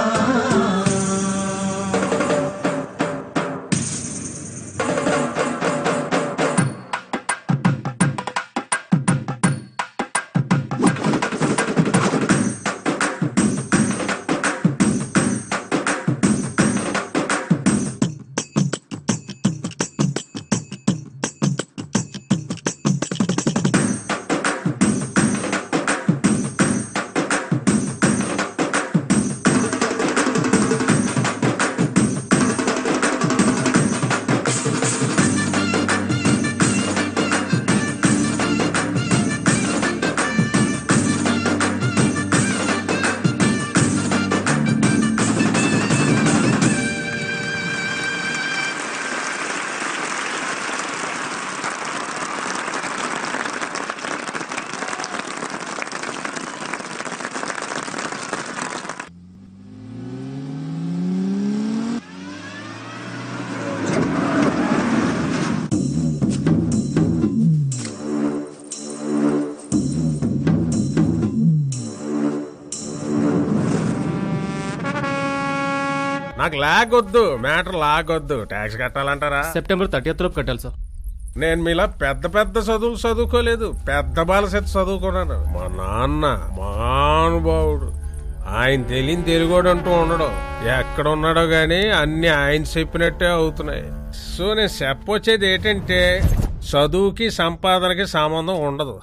[SPEAKER 18] నాకు లాగొద్దు, మ్యాటర్ లాగొద్దు. ట్యాక్స్ కట్టాలంటారా?
[SPEAKER 19] సెప్టెంబర్ 30th లోపు కట్టాలి సార్.
[SPEAKER 18] నేను మీలా పెద్ద పెద్ద చదువులు చదువుకోలేదు, పెద్ద బాలసెట్ చదువుకున్నాను. మా నాన్న మహానుభావుడు, ఆయన తెలియని తెలుగోడు అంటూ ఉండడు. ఎక్కడ ఉన్నాడో గాని అన్ని ఆయన చెప్పినట్టే అవుతున్నాయి. సో నేను చెప్పొచ్చేది ఏంటంటే చదువుకి సంపాదనకి సంబంధం ఉండదు.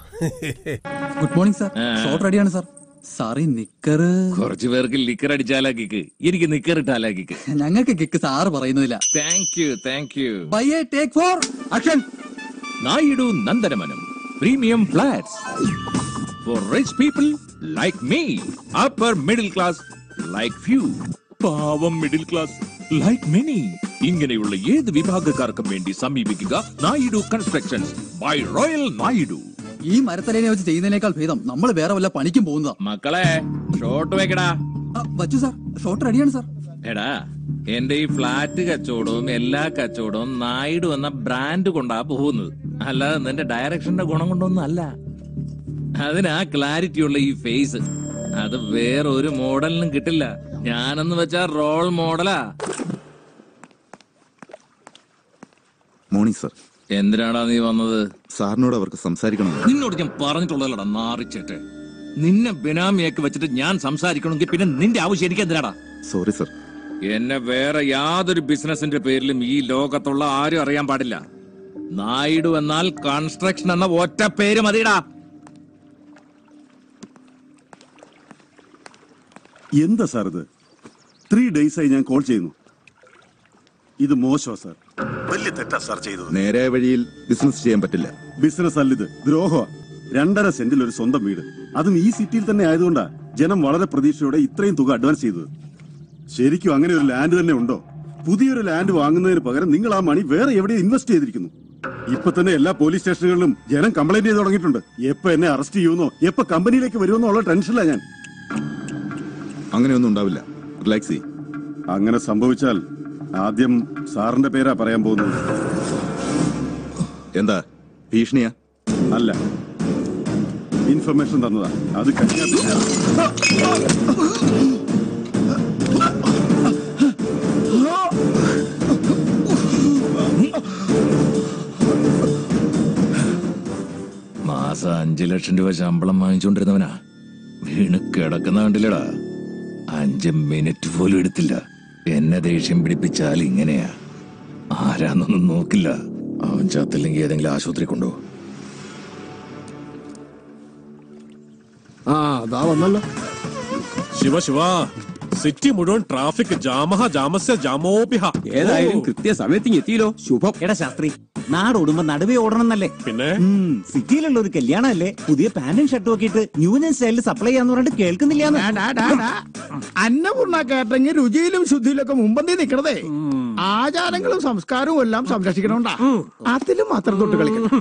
[SPEAKER 8] Good morning sir. ഷോട്ട് റെഡിയാണ് സാർ. സാറി നിക്കർ
[SPEAKER 4] കുറച്ചു പേർക്ക് ലിക്കർ അടിച്ചാലാ കിക്ക്, എനിക്ക് നിക്കർ ഇട്ടാലാ കിക്ക്.
[SPEAKER 8] ഞങ്ങൾക്ക് കിക്ക് സാറ് പറയുന്നില്ല.
[SPEAKER 4] Thank you.
[SPEAKER 8] By a take four action.
[SPEAKER 16] Naidu Nandanavanam premium flats for rich people like me, upper middle class like few, പാവം മിഡിൽ ക്ലാസ് ലൈക്ക് മെനി. ഇങ്ങനെയുള്ള ഏത് വിഭാഗക്കാർക്കും വേണ്ടി സമീപിക്കുക Naidu constructions by royal Naidu.
[SPEAKER 8] ഈ മരത്തലേനെ വെച്ച് ചെയ്യുന്നതിനേക്കാൾ ഭേദം നമ്മൾ വേറെ വല്ല പണിക്കും പോകുന്നതാ.
[SPEAKER 16] മക്കളെ ഷോട്ട് വെക്കടാ.
[SPEAKER 8] വച്ചു സാർ, ഷോട്ട് റെഡിയാണ് സാർ.
[SPEAKER 16] എടാ, എന്റെ ഈ ഫ്ലാറ്റ് കച്ചവടവും എല്ലാ കച്ചവടവും നായിഡു എന്ന ബ്രാൻഡ് കൊണ്ടാ പോകുന്നത്, അല്ലാതെ നിന്റെ ഡയറക്ഷന്റെ ഗുണം കൊണ്ടൊന്നും അല്ല. അതിനാ ക്ലാരിറ്റിയുള്ള ഈ ഫേസ് അത് വേറൊരു മോഡലിനും കിട്ടില്ല. ഞാനെന്ന് വെച്ചാ റോൾ മോഡലാ.
[SPEAKER 10] Morning sir.
[SPEAKER 16] എന്തിനാടാ നീ വന്നത്?
[SPEAKER 10] സാറിനോട് അവർക്ക് സംസാരിക്കണം.
[SPEAKER 16] നിന്നോട് ഞാൻ പറഞ്ഞിട്ടുള്ളതല്ലടാ നാറിച്ചേട്ടെ. നിന്നെ ബിനാമിയൊക്കെ വെച്ചിട്ട് ഞാൻ സംസാരിക്കണമെങ്കിൽ പിന്നെ നിന്റെ ആവശ്യം എനിക്ക് എന്തിനാടാ?
[SPEAKER 10] Sorry sir.
[SPEAKER 16] എന്നെ വേറെ യാതൊരു ബിസിനസിന്റെ പേരിലും ഈ ലോകത്തുള്ള ആരും അറിയാൻ പാടില്ല. നായിഡു എന്നാൽ കൺസ്ട്രക്ഷൻ എന്ന ഒറ്റ പേര് മതിടാ.
[SPEAKER 9] എന്താ സാർ ഇത്? 3 days ആയി ഞാൻ കോൾ ചെയ്യുന്നു. ഇത് മോശമാ സാർ. വലിയ തെറ്റാ സാർ ചെയ്തത്.
[SPEAKER 10] നേരായ വഴിയിൽ ബിസിനസ് ചെയ്യാൻ പറ്റില്ല.
[SPEAKER 9] ബിസിനസ് അല്ലിത്, ദ്രോഹമാ. 2.5 സെന്റിൽ ഒരു സ്വന്തം വീട്, അതും ഈ സിറ്റിയിൽ തന്നെ ആയതുകൊണ്ടാ ജനം വളരെ പ്രതീക്ഷയോടെ ഇത്രയും തുക അഡ്വാൻസ് ചെയ്തത്. ശരിക്കും അങ്ങനെ ഒരു ലാൻഡ് തന്നെ ഉണ്ടോ? പുതിയൊരു ലാൻഡ് വാങ്ങുന്നതിന് പകരം നിങ്ങൾ ആ മണി വേറെ എവിടെയും ഇൻവെസ്റ്റ് ചെയ്തിരിക്കുന്നു. ഇപ്പൊ തന്നെ എല്ലാ പോലീസ് സ്റ്റേഷനുകളിലും ജനം കംപ്ലൈന്റ് ചെയ്ത് തുടങ്ങിയിട്ടുണ്ട്. എപ്പോ എന്നെ അറസ്റ്റ് ചെയ്യുമെന്നോ എപ്പോ കമ്പനിയിലേക്ക് വരുമെന്നോ ഉള്ള ടെൻഷനിലാ ഞാൻ.
[SPEAKER 10] അങ്ങനെയൊന്നും ഉണ്ടാവില്ല, റിലാക്സ് ചെയ്യ്.
[SPEAKER 9] അങ്ങനെ സംഭവിച്ചാൽ ആദ്യം സാറിന്റെ പേരാ പറയാൻ പോകുന്നത്.
[SPEAKER 10] എന്താ ഭീഷണിയാ?
[SPEAKER 9] അല്ല, ഇൻഫർമേഷൻ തന്നതാ. അത്
[SPEAKER 16] മാസം 5 ലക്ഷം രൂപ ശമ്പളം വാങ്ങിച്ചോണ്ടിരുന്നവനാ വീണ് കിടക്കുന്ന കണ്ടില്ലടാ. 5 മിനിറ്റ് പോലും എടുത്തില്ല. എന്നെ ദേഷ്യം പിടിപ്പിച്ചാൽ ഇങ്ങനെയാ. ആരാന്നൊന്നും നോക്കില്ല. അവൻ ചത്തില്ലെങ്കിൽ ഏതെങ്കിലും ആശുപത്രി കൊണ്ടോ.
[SPEAKER 11] അതാ വന്നല്ലോ. ശിവ സിറ്റി മുഴുവൻ ട്രാഫിക് ജാമഹ ജാമസ്യ ജാമോപിഹ. ഏതായാലും കൃത്യസമയത്ത് എത്തിയല്ലോ. ശുഭം.
[SPEAKER 20] എടാ ശാസ്ത്രി, നാട് ഓടുമ്പോ നടുവേ ഓടണമെന്നല്ലേ?
[SPEAKER 11] പിന്നെ
[SPEAKER 20] സിറ്റിയിലുള്ള ഒരു കല്യാണം അല്ലേ, പുതിയ പാന്റും ഷർട്ടും ഒക്കെ ഇട്ട് ന്യൂജൻ സ്റ്റൈലിൽ സപ്ലൈ ചെയ്യാന്ന് പറഞ്ഞിട്ട് കേൾക്കുന്നില്ല.
[SPEAKER 7] അന്നപൂർണ്ണ കേട്ടറിഞ്ഞ് രുചിയിലും ശുദ്ധിയിലും ഒക്കെ മുമ്പന്തേ നിക്കണതേ. ആചാരങ്ങളും സംസ്കാരവും എല്ലാം സംരക്ഷിക്കണോണ്ടാ. അതിലും മാത്രം തൊട്ട് കളിക്കണം.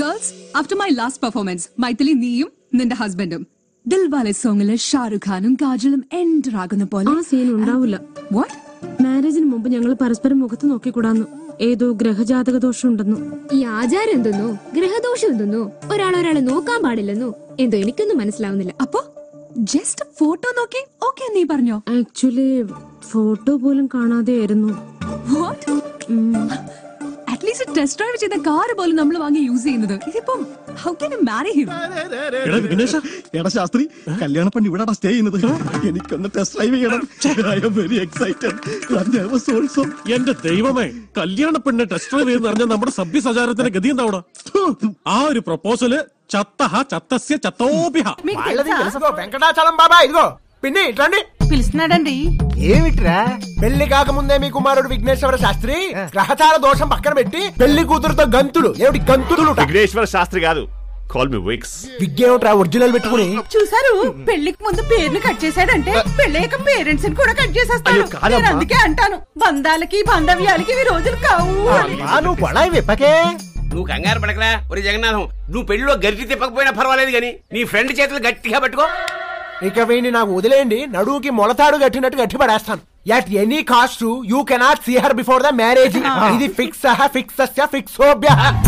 [SPEAKER 5] Girls, after my last performance Maithili നീയും നിന്റെ ഹസ്ബൻഡും ദിൽവാലെ സോങ്ങില് ഷാറുഖ് ഖാനും കാജലും എൻ്റർ ആകുന്ന പോലെ
[SPEAKER 19] ആ സീൻ ഉണ്ടാവില്ല.
[SPEAKER 5] വാട്ട്?
[SPEAKER 19] മാരേജിന് മുമ്പ് ഞങ്ങൾ പരസ്പരം മുഖത്ത് നോക്കിക്കൂടാന്നു. ഏതോ ഗ്രഹജാതക ദോഷം ഉണ്ടെന്നു.
[SPEAKER 3] ഈ ആചാരം എന്തെന്നോ ഗ്രഹദോഷം എന്തെന്നോ ഒരാളെ നോക്കാൻ പാടില്ലെന്നോ എന്തോ എനിക്കൊന്നും മനസ്സിലാവുന്നില്ല.
[SPEAKER 5] അപ്പൊ ജസ്റ്റ് ഫോട്ടോ നോക്കി ഓക്കെ നീ പറഞ്ഞോ?
[SPEAKER 19] ആക്ച്വലി ഫോട്ടോ പോലും കാണാതെ ആയിരുന്നു.
[SPEAKER 5] വാട്ട്? അറ്റ്ലീസ്റ്റ് ടെസ്റ്റ് ഡ്രൈവ് ചെയ്ത കാർ പോലും നമ്മൾ വാങ്ങി യൂസ് ചെയ്യുന്നത്. ഇതിപ്പം how can you marry him?
[SPEAKER 7] എടാ ശാസ്ത്രി, കല്യാണ പെണ്ണ് ഇവിടെ സ്റ്റേ ചെയ്യുന്നത്. എനിക്കൊന്ന് ടെസ്റ്റ് ഡ്രൈവ് ചെയ്യണം. I am very excited. Also.
[SPEAKER 15] എന്റെ ദൈവമേ, കല്യാണ പെണ്ണ് ടെസ്റ്റ് ഡ്രൈവ് എന്ന് പറഞ്ഞാൽ നമ്മുടെ സഭ്യസചാരത്തിന്റെ ഗതി എന്താ? ആ ഒരു ప్రపోజల్ చత్తః చత్తస్య చత్తోపిహ.
[SPEAKER 1] వెంకటాచలం బాబాయ్ ఇదిగో పిన్ని రండి.
[SPEAKER 14] పిలుస్తున్నాడండి.
[SPEAKER 1] ఏమిట్రా? పెళ్లి కాకముందే మీ కుమారుడు విఘ్నేశ్వర శాస్త్రి గ్రహచార దోషం పక్కన పెట్టి పెళ్లి కూతురుతో గంతులు. ఏమిటి గంతులు?
[SPEAKER 11] విఘ్నేశ్వర శాస్త్రి కాదు, కాల్ మీ విక్స్.
[SPEAKER 1] విగ్గేమిట్రా ఒరిజినల్ పెట్టుకుని?
[SPEAKER 14] చూసారు, పెళ్లికి ముందు పేర్లు కట్ చేశాడంటే పెళ్ళయ్యాక పేరెంట్స్ ని కూడా కట్ చేసేస్తాడు. నేను అందుకే అంటాను, బంధాలకి బాంధవ్యాలకి ఈ రోజులు కావు.
[SPEAKER 1] నువ్వు పడాయి విప్పకే.
[SPEAKER 21] నువ్వు కంగారు పడకరా. ఒరే జగన్నాథం, నువ్వు పెళ్లిలో గరిటి తిప్పకపోయినా పర్వాలేదు గానీ నీ ఫ్రెండ్ చేతులు గట్టిగా పట్టుకో.
[SPEAKER 1] ఇక వీడిని నాకు వదిలేయండి. నడువుకి మొలతాడు కట్టినట్టు గట్టి పడేస్తాను. At any cost you cannot see her before the marriage. ఇది ఫిక్స్ ఫిక్సోభ్య.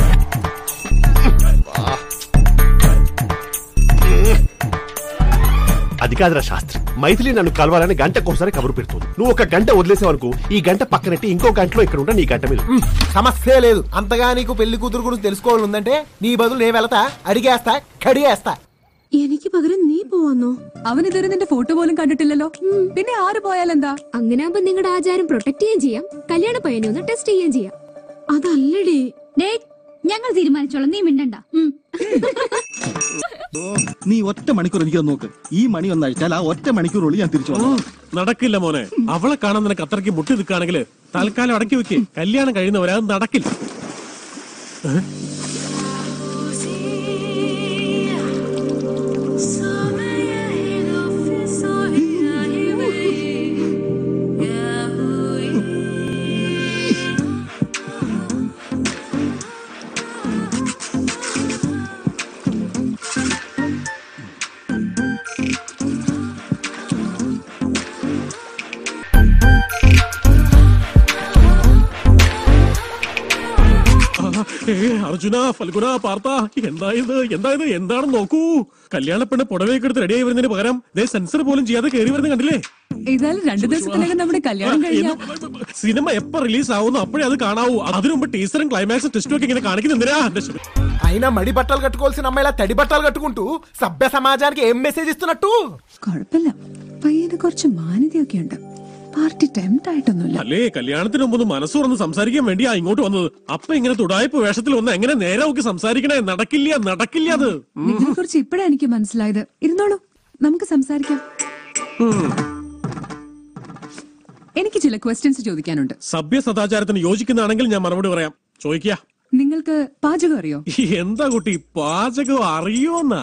[SPEAKER 11] అది కాదురా శాస్త్రి, మైథిలి నన్ను కలవాలని గంటకోసారి కబురు పెడుతుంది. నువ్వు ఒక గంట వదిలేసావనుకో, ఈ గంట పక్కనట్టి ఇంకో గంటలో ఇక్కడ ఉంటా నీ గంట మీద.
[SPEAKER 1] సమస్య లేదు. అంతగా నీకు పెళ్లి కూతురు గురించి తెలుసుకోవాలి ఉందంటే నీ బదులు నేను వెళతా, అడిగేస్తా, కడిగేస్తా.
[SPEAKER 19] എനിക്ക് പകരം നീ പോവാന്നോ?
[SPEAKER 5] അവനിതുവരെ നിന്റെ ഫോട്ടോ പോലും കണ്ടിട്ടില്ലല്ലോ. പിന്നെ ആര് പോയാലെന്താ?
[SPEAKER 3] അങ്ങനെയാകുമ്പോ നിങ്ങളുടെ ആചാരം പ്രൊട്ടക്ട് ചെയ്യുകയും ചെയ്യാം, കല്യാണ പയ്യനെ ഒന്ന് ടെസ്റ്റ് ചെയ്യുകയും ചെയ്യാം.
[SPEAKER 19] അതല്ലടി,
[SPEAKER 3] ഞങ്ങൾ തീരുമാനിച്ചോളാം, നീ മിണ്ടണ്ട.
[SPEAKER 7] നീ ഒറ്റ മണിക്കൂർ എനിക്ക് നോക്ക്. ഈ മണി ഒന്നഴിച്ചാൽ ആ ഒറ്റ മണിക്കൂറുള്ളിൽ ഞാൻ തിരിച്ചു വന്നു.
[SPEAKER 15] നടക്കില്ല മോനെ. അവളെ കാണാൻ നിനക്ക് അത്രയ്ക്ക് മുട്ടി നിൽക്കുകയാണെങ്കിൽ തൽക്കാലം അടക്കി വെക്ക്. കല്യാണം കഴിയുന്നവരെ അത് നടക്കില്ല. അർജുന, ഫൽഗുന, പാർത്ത, എന്താണെന്ന് നോക്കൂ. കല്യാണ പെണ്ണ് പുടവയൊക്കെ എടുത്ത് റെഡിയായി വരുന്നതിന് പകരം സെൻസർ പോലും ചെയ്യാതെ കയറി വരുന്ന കണ്ടില്ലേ?
[SPEAKER 5] ഏതായാലും 2 ദിവസത്തിനകം നമ്മുടെ കല്യാണം കഴിഞ്ഞാൽ
[SPEAKER 15] സിനിമ എപ്പോ റിലീസ് ആവുന്നു അപ്പോഴേ അത് കാണാവൂ. അതിനു മുമ്പ് ടീസറും ക്ലൈമാക്സും ടെസ്റ്റും ഒക്കെ ഇങ്ങനെ కానికిందిరా?
[SPEAKER 1] అయినా మడి బట్టలు కట్టుకోవాల్సిన అమ్మాయిలా తడి బట్టలు కట్టుకుంటూ సభ్య సమాజానికి ఏం మెసేజ్ ఇస్తున్నట్టు?
[SPEAKER 5] കുഴപ്പമില്ല, പയ്യന് കുറച്ച് മാന്യതയൊക്കെ ഉണ്ട്. പാർട്ടി ടെംപ്റ്റ് ആയിട്ടൊന്നുമില്ല.
[SPEAKER 15] അല്ലേ, കല്യാണത്തിന് മുമ്പ് മനസ്സ് തുറന്ന് സംസാരിക്കാൻ വേണ്ടിയാ ഇങ്ങോട്ട് വന്നത്. അപ്പൊ ഇങ്ങനെ തുടായ്പ വേഷത്തിൽ വന്ന് എങ്ങനെ നേരെ നോക്കി സംസാരിക്കണേ? നടക്കില്ല അത്.
[SPEAKER 5] ഇതിനെ കുറിച്ച് ഇപ്പഴാ എനിക്ക് മനസ്സിലായത്. ഇരുന്നോളൂ, നമുക്ക് സംസാരിക്കാം. എനിക്ക് ചില ക്വസ്റ്റ്യൻസ് ചോദിക്കാനുണ്ട്.
[SPEAKER 15] സഭ്യ സദാചാരത്തിന് യോജിക്കുന്നതാണെങ്കിൽ ഞാൻ മറുപടി പറയാം. ചോദിക്കുക.
[SPEAKER 5] നിങ്ങൾക്ക് പാചകം അറിയോ?
[SPEAKER 15] എന്താ കുട്ടി, പാചകം അറിയോന്നാ?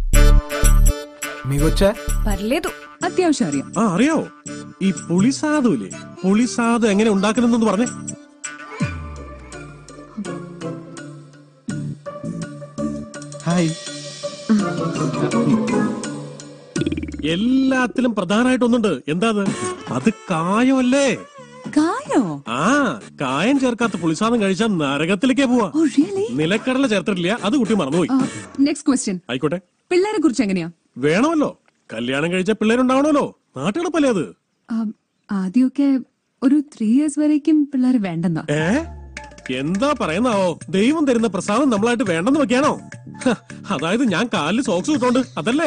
[SPEAKER 5] പർలేదు, അത്യാവശ്യം അറിയാം.
[SPEAKER 15] അറിയാവോ? ഈ പുളിസാദുല്ലേ, പുളിസാദ് എങ്ങനെ ഉണ്ടാക്കുന്നതെന്ന് പറഞ്ഞേ.
[SPEAKER 7] ഹായ്.
[SPEAKER 15] എല്ലാത്തിലും പ്രധാനമായിട്ടൊന്നുണ്ട്. എന്താ അത്? കായമല്ലേ?
[SPEAKER 5] കായോ?
[SPEAKER 15] ആ, കായം ചേർക്കാത്ത പുളിസാദം കഴിച്ചാൽ നരകത്തിലേക്കേ പോവാ. നിലക്കടല ചേർത്തിട്ടില്ല, അത് കുട്ടി മറന്നുപോയി.
[SPEAKER 5] Next question.
[SPEAKER 15] ആയിക്കോട്ടെ.
[SPEAKER 5] പിള്ളേരെ കുറിച്ച് എങ്ങനെയാ?
[SPEAKER 15] വേണമല്ലോ, കല്യാണം കഴിച്ച പിള്ളേരുണ്ടാവണമല്ലോ. നാട്ടിടപ്പല്ലേ അത്?
[SPEAKER 5] ആദ്യമൊക്കെ ഒരു 3 years വരേക്കും പിള്ളേർ വേണ്ടെന്നാ.
[SPEAKER 15] എന്താ പറയുന്നാവോ? ദൈവം തരുന്ന പ്രസാദം നമ്മളായിട്ട് വേണ്ടെന്ന് വെക്കാണോ? അതായത് ഞാൻ കാലിൽ സോക്സ് ഇട്ടോണ്ട് അതല്ലേ?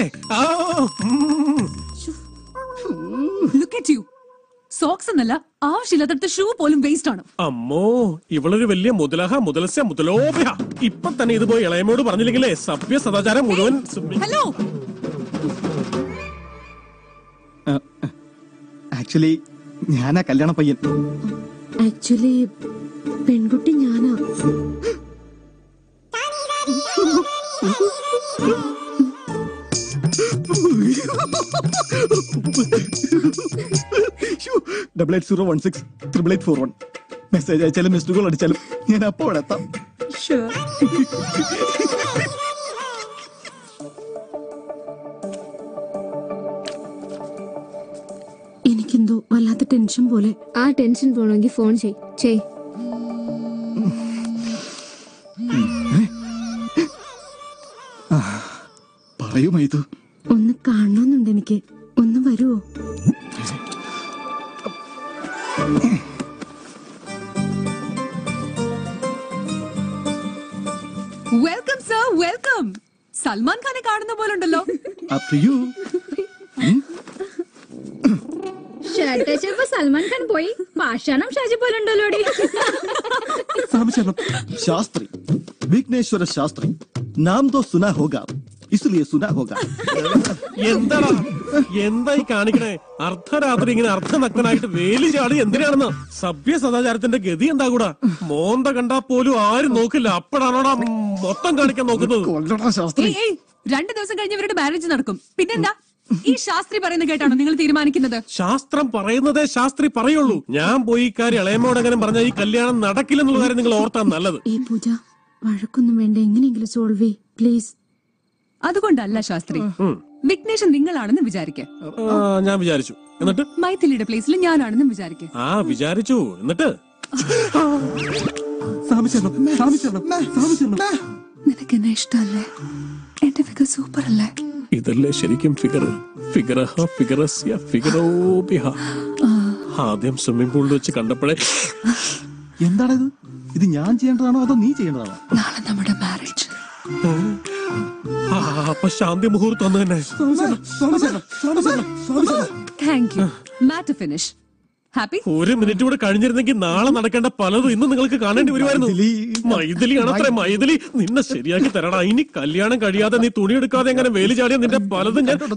[SPEAKER 5] Look at you. സോക്സ് എന്നല്ല, ആവശ്യമില്ലാത്ത ഷൂ പോലും വേസ്റ്റ് ആണ്.
[SPEAKER 15] അമ്മോ, ഇവളൊരു വലിയ മുതലോഭ്യ. ഇപ്പൊ തന്നെ ഇത് പോയി ഇളയമോട് പറഞ്ഞില്ലെങ്കിലേ സഭ്യ സദാചാരം മുഴുവൻ.
[SPEAKER 5] ഹലോ.
[SPEAKER 7] ആക്ച്വലി ഞാനാ കല്യാണ പയ്യൻ.
[SPEAKER 19] ആക്ച്വലി പെൺകുട്ടി ഞാനാ.
[SPEAKER 7] $88016 8841. മെസ്സേജ് അയച്ചാലും മിസ്ഡ് കോൾ അടിച്ചാലും ഞാൻ അപ്പോൾ എത്താം.
[SPEAKER 19] എനിക്കെന്തോ വല്ലാത്ത ടെൻഷൻ പോലെ.
[SPEAKER 3] ആ ടെൻഷൻ പോണെങ്കിൽ ഫോൺ ചെയ്.
[SPEAKER 7] പറയൂ മൈതു.
[SPEAKER 19] ഒന്ന് കാണണമെന്നുണ്ട് എനിക്ക്. ഒന്ന് വരുവോ?
[SPEAKER 5] Welcome sir, welcome. സൽമാൻ ഖാനെ കാണുന്ന പോലെ ഉണ്ടല്ലോ.
[SPEAKER 3] സൽമാൻ ഖാൻ പോയി പാഷാണം ഷാജി പോലെ ഉണ്ടല്ലോ.
[SPEAKER 7] ശാസ്ത്രി, വിഘ്നേശ്വര ശാസ്ത്രി. നാം തോ സുനാ ഹോഗാ, ഇസ്ലിയേ സുനാ ഹോഗാ.
[SPEAKER 15] എന്തായി കാണിക്കണേ? അർദ്ധരാത്രി ഇങ്ങനെ അർദ്ധനഗ്നായിട്ട് വേലി ചാടി എന്തിനാണെന്ന്? സഭ്യ സദാചാരത്തിന്റെ ഗതി എന്താ കൂടാ? മോന്ത കണ്ടാ പോലും ആരും നോക്കില്ല, അപ്പോഴാണോടാ മൊത്തം കാണിക്കാൻ നോക്കുന്നത്?
[SPEAKER 5] 2 ദിവസം കഴിഞ്ഞ് ഇവരുടെ മാരേജ് നടക്കും. പിന്നെന്താ? ഈ ശാസ്ത്രി പറയുന്നത് കേട്ടാണോ നിങ്ങൾ തീരുമാനിക്കുന്നത്?
[SPEAKER 15] ശാസ്ത്രം പറയുന്നതേ ശാസ്ത്രി പറയുള്ളൂ. ഞാൻ പോയി കാര്യം ഇളയമോട് അങ്ങനെ പറഞ്ഞ ഈ കല്യാണം നടക്കില്ലെന്നുള്ള കാര്യം നിങ്ങൾ ഓർത്താൻ നല്ലത്.
[SPEAKER 19] പൂജ, വഴക്കൊന്നും വേണ്ട, എങ്ങനെയെങ്കിലും സോൾവ് ചെയ്യ് പ്ലീസ്.
[SPEAKER 5] അതുകൊണ്ടല്ല ശാസ്ത്രി, വിഘ്നേഷൻ നിങ്ങളാണെന്ന് വിചാരിക്കാം.
[SPEAKER 15] ഞാൻ വിചാരിച്ചു. എന്നിട്ട്
[SPEAKER 5] മൈഥിലിയുടെ പ്ലേസിൽ ഞാനാണെന്ന് വിചാരിക്കാം.
[SPEAKER 15] വിചാരിച്ചു. എന്നിട്ട്
[SPEAKER 5] നിനക്ക് എന്നെ ഇഷ്ടല്ലേ? എന്റെ ഫിഗർ സൂപ്പർ അല്ലേ?
[SPEAKER 15] ഇതല്ലേ ശരിക്കും ആദ്യം സ്വിമ്മിംഗ് പൂളിൽ വെച്ച് കണ്ടപ്പോഴേ.
[SPEAKER 7] എന്താണിത്? ഇത് ഞാൻ ചെയ്യേണ്ടതാണോ അതോ നീ ചെയ്യേണ്ടതാണോ?
[SPEAKER 5] നാളെ നമ്മുടെ മാരേജ്.
[SPEAKER 15] അപ്പൊ ശാന്തി മുഹൂർത്തം തന്നെ.
[SPEAKER 5] Thank you. Matter finish. Happy?
[SPEAKER 15] 1 minute കൂടെ കഴിഞ്ഞിരുന്നെങ്കിൽ നാളെ നടക്കേണ്ട പലതും ഇന്ന് നിങ്ങൾക്ക് കാണേണ്ടി വരുമായിരുന്നു. മൈഥിലിയാണ് അത്ര. മൈഥിലി, നിന്നെ ശരിയാക്കി തരണ. ഇനി കല്യാണം കഴിയാതെ നീ തുണി എടുക്കാതെ എങ്ങനെ വേലി ചാടിയ നിന്റെ പലതും ഞാൻ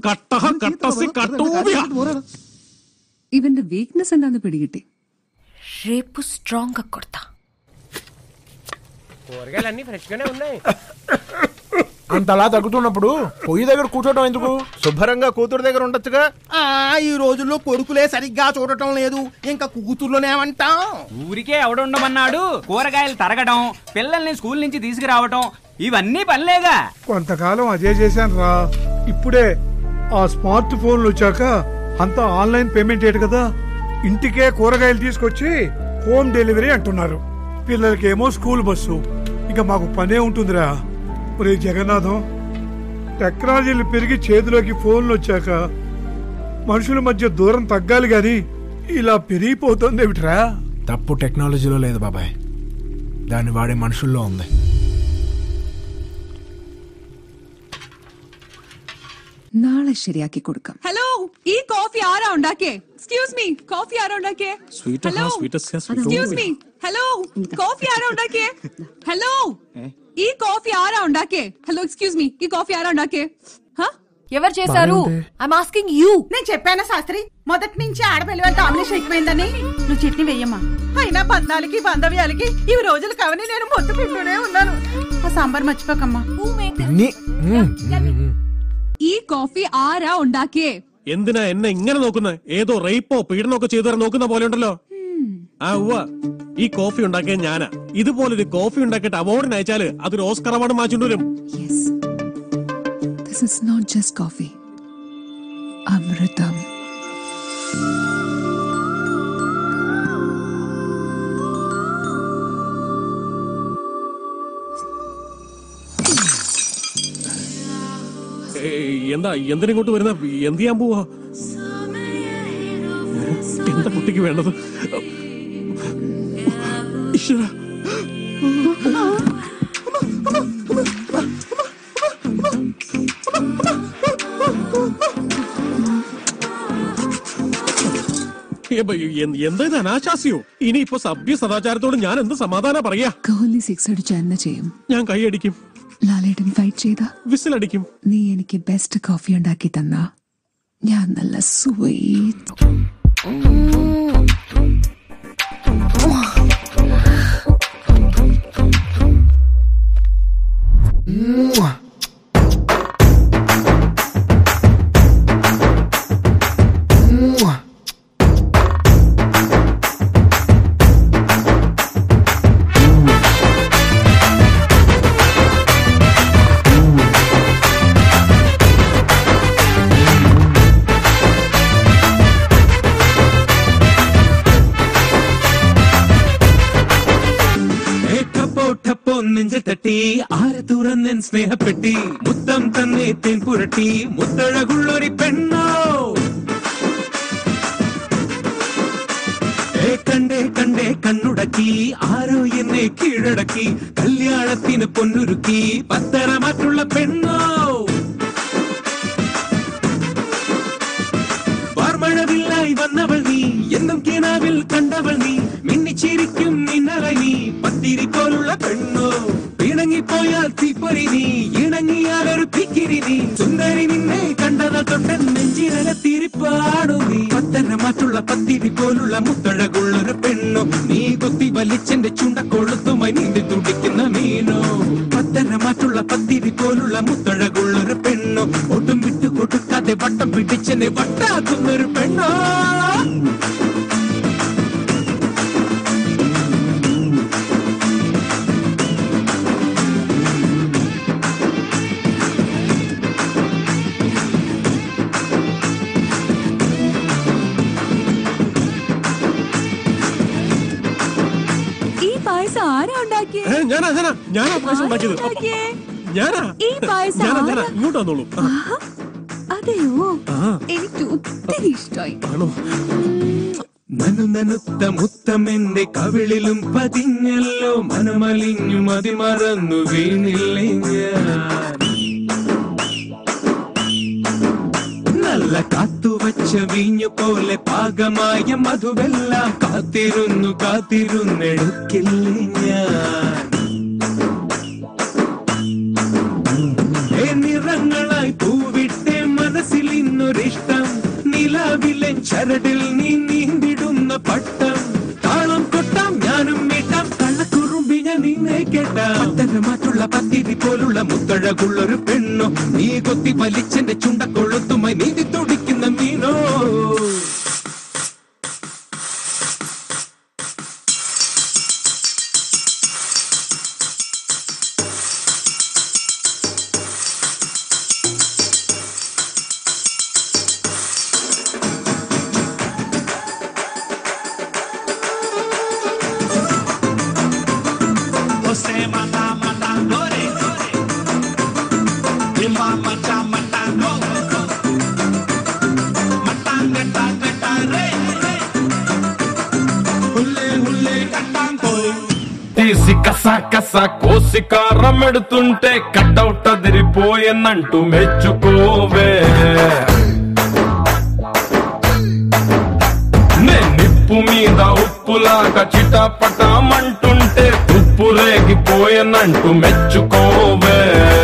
[SPEAKER 5] ഇവന്റെ വീക്ക്നെസ് എന്താന്ന് പിടികിട്ടി.
[SPEAKER 2] రేపు స్ట్రాంగ్ గా కొడతా.
[SPEAKER 18] కూరగాయలన్నీ ఫ్రెష్ గానే ఉన్నాయి.
[SPEAKER 1] అంతలా తగ్గుతున్నప్పుడు పొయ్యి దగ్గర కూర్చోటం ఎందుకు?
[SPEAKER 22] శుభ్రంగా కూతురు దగ్గర ఉండొచ్చుగా. ఈ రోజుల్లో కొడుకులే సరిగ్గా చూడటం లేదు, ఇంకా కూతుర్లోనేమంటాం.
[SPEAKER 23] ఊరికే ఎవడుండమన్నాడు? కూరగాయలు తరగడం, పిల్లల్ని స్కూల్ నుంచి తీసుకురావటం, ఇవన్నీ పనిలేగా.
[SPEAKER 24] కొంతకాలం అదే చేశాను రా. ఇప్పుడే ఆ స్మార్ట్ ఫోన్లు వచ్చాక అంతా ఆన్లైన్ పేమెంట్ ఏడు కదా. ఇంటికే కూరగాయలు తీసుకొచ్చి హోమ్ డెలివరీ అంటున్నారు. పిల్లలకేమో స్కూల్ బస్సు. ఇక మాకు పనే ఉంటుందిరా. ఒరే జగన్నాథం, టెక్నాలజీలు పెరిగి చేతిలోకి ఫోన్లు వచ్చాక మనుషుల మధ్య దూరం తగ్గాలి గాని ఇలా పెరిగిపోతుంది ఏమిట్రా?
[SPEAKER 1] తప్పు టెక్నాలజీలో లేదు బాబాయ్, దాన్ని వాడే మనుషుల్లో ఉంది.
[SPEAKER 5] നാളെ ശരിയാക്കി കൊടുക്കാം. ഹലോ, ഈ കോഫി ആരാ ഉണ്ടാക്കിയേ? എക്സ്ക്യൂസ് മീ, കോഫി ആരാ ഉണ്ടാക്കിയേ? Hello, excuse me, hello, coffee ആരാ ഉണ്ടാക്കിയേ? ഹലോ, ఈ కాఫీ ఆరా ఉండాకే? హలో, ఎక్స్క్యూజ్ మీ, ఈ కాఫీ ఆరా ఉండాకే?
[SPEAKER 2] ఎవరు చేశారు? I am asking you.
[SPEAKER 14] నేను చెప్పానా శాస్త్రి, మొదటి నుంచి ఆడపిల్లల డామినేషన్ ఎక్కువైందని? నువ్వు చట్నీ వెయ్యమ్మా. అయినా బంధాలకి బాంధవ్యాలకి ఇవి రోజులు కావని నేను మొత్తం పిండునే ఉన్నాను. ఆ సాంబార్ మర్చిపోకమ్మా.
[SPEAKER 5] ഈ കോഫി ആരാ ഉണ്ടാക്കിയേ?
[SPEAKER 15] എന്തിനാ എന്നെ ഇങ്ങനെ നോക്കുന്നത്? ഏതോ റേപ്പോ പീഡനമൊക്കെ ചെയ്തു തരാൻ നോക്കുന്ന പോലെ ഉണ്ടല്ലോ. ഈ കോഫി ഉണ്ടാക്കിയ ഞാനാ. ഇതുപോലൊരു കോഫി ഉണ്ടാക്കിയിട്ട് അവാർഡിന് അയച്ചാല് അതൊരു ഓസ്കർ അവാർഡ് മാറ്റിക്കൊണ്ടുവരും.
[SPEAKER 5] This is not just coffee. Amritam.
[SPEAKER 15] എന്തിനിങ്ങോട്ട് വരുന്ന? എന്ത് ചെയ്യാൻ പോവാ? എന്താ കുട്ടിക്ക് വേണ്ടത്? ഈശ്വര, എന്താ ഇത് അനാശാസ്യോ? ഇനിയിപ്പോ സഭ്യ സദാചാരത്തോട് ഞാൻ എന്ത് സമാധാനം പറയാ?
[SPEAKER 5] കോഹ്ലി 6 അടിച്ച എന്നെ ചെയ്യും.
[SPEAKER 15] ഞാൻ കൈയടിക്കും.
[SPEAKER 5] ലാലേട്ടൻ ഫൈറ്റ് ചെയ്ത
[SPEAKER 15] വിസിലടിക്കും.
[SPEAKER 5] നീ എനിക്ക് ബെസ്റ്റ് കോഫി ഉണ്ടാക്കി തന്ന ഞാൻ നല്ല സ്വീറ്റ്.
[SPEAKER 6] നെഞ്ചിൽ തട്ടി ആരെ തുറന്നൻ സ്നേഹപ്പെട്ടി മുത്തം തന്നെ തേൻ പുരട്ടി മുത്തഴകുള്ളൊരു പെണ്ണോ കണ്ടേ കണ്ടേ കണ്ണുടക്കി ആരോ എന്നെ കീഴടക്കി കല്യാണത്തിന് പൊന്നുരുക്കി പത്തര മറ്റുള്ള പെണ്ണോ വാർമഴവില്ലായി വന്നവൾ നീ എന്നും കിണാവിൽ കണ്ടവൾ നീ മിന്നിച്ചിരിക്കും നിന്നല നീ പത്തിരി പോലുള്ള പെണ്ണോ ഇണങ്ങിപ്പോയാൽ തീപ്പൊരി നീ ഇണങ്ങിയാലൊരു പിക്കിരി നീ സുന്ദരി നിന്നെ കണ്ടതാ തൊട്ടൻ നെഞ്ചിനകത്തിരിപ്പാടു നീ പത്തര മറ്റുള്ള പത്തിരി പോലുള്ള മുത്തഴകുള്ളൊരു പെണ്ണോ നീ കൊത്തി വലിച്ചെന്റെ ചുണ്ടക്കൊളുത്തുമായി നീന്തി തുടിക്കുന്ന മീനോ പത്തര മറ്റുള്ള പത്തിരി പോലുള്ള മുത്തഴകുള്ളൊരു പെണ്ണോ ഒട്ടും വിട്ടു കൊടുക്കാതെ വട്ടം പിടിച്ചെന്നെ വട്ടാക്കുന്നൊരു പെണ്ണോ
[SPEAKER 15] ഇങ്ങോട്ട് വന്നോളൂ.
[SPEAKER 5] അതെയോ, എനിക്ക് ഒത്തിരി ഇഷ്ടമായി.
[SPEAKER 6] നനുനനുത്ത മുത്തമെന്റെ കവിളിലും പതിഞ്ഞല്ലോ മനമലിഞ്ഞു മതി മറന്നു വീണില്ലേ ഞാൻ നല്ല കാത്തുവച്ച വീഞ്ഞു പോലെ പാകമായ മധുവെല്ലാം കാത്തിരുന്നു കാത്തിരുന്നെടുക്കില്ലേ ഞാൻ നിറങ്ങളായി പൂവിട്ടെ മനസ്സിൽ ഇന്നൊരിഷ്ടം നിലാവിലെ ചരടിൽ നീ നീന്തിടുന്ന പട്ടം താളം കൊട്ടാം ഞാനും മീട്ടാം കള്ളക്കുറുമ്പി ഞാൻ നിന്നെ കേട്ടാം പത്തര മാറ്റുള്ള പത്തിരി പോലുള്ള മുത്തഴകുള്ളൊരു പെണ്ണോ നീ കൊത്തി വലിച്ചെന്റെ ചുണ്ടക്കൊളുത്തുമായി നീന്തി തുടിക്കുന്ന മീനോ
[SPEAKER 12] కోసి కారం ఎడుతుంటే కట్టౌట్ అదిరిపోయేనంటూ మెచ్చుకోవే నేను నిప్పు మీద ఉప్పులాగా చిటాపటామంటుంటే ఉప్పు రేగిపోయేనంటూ మెచ్చుకోవే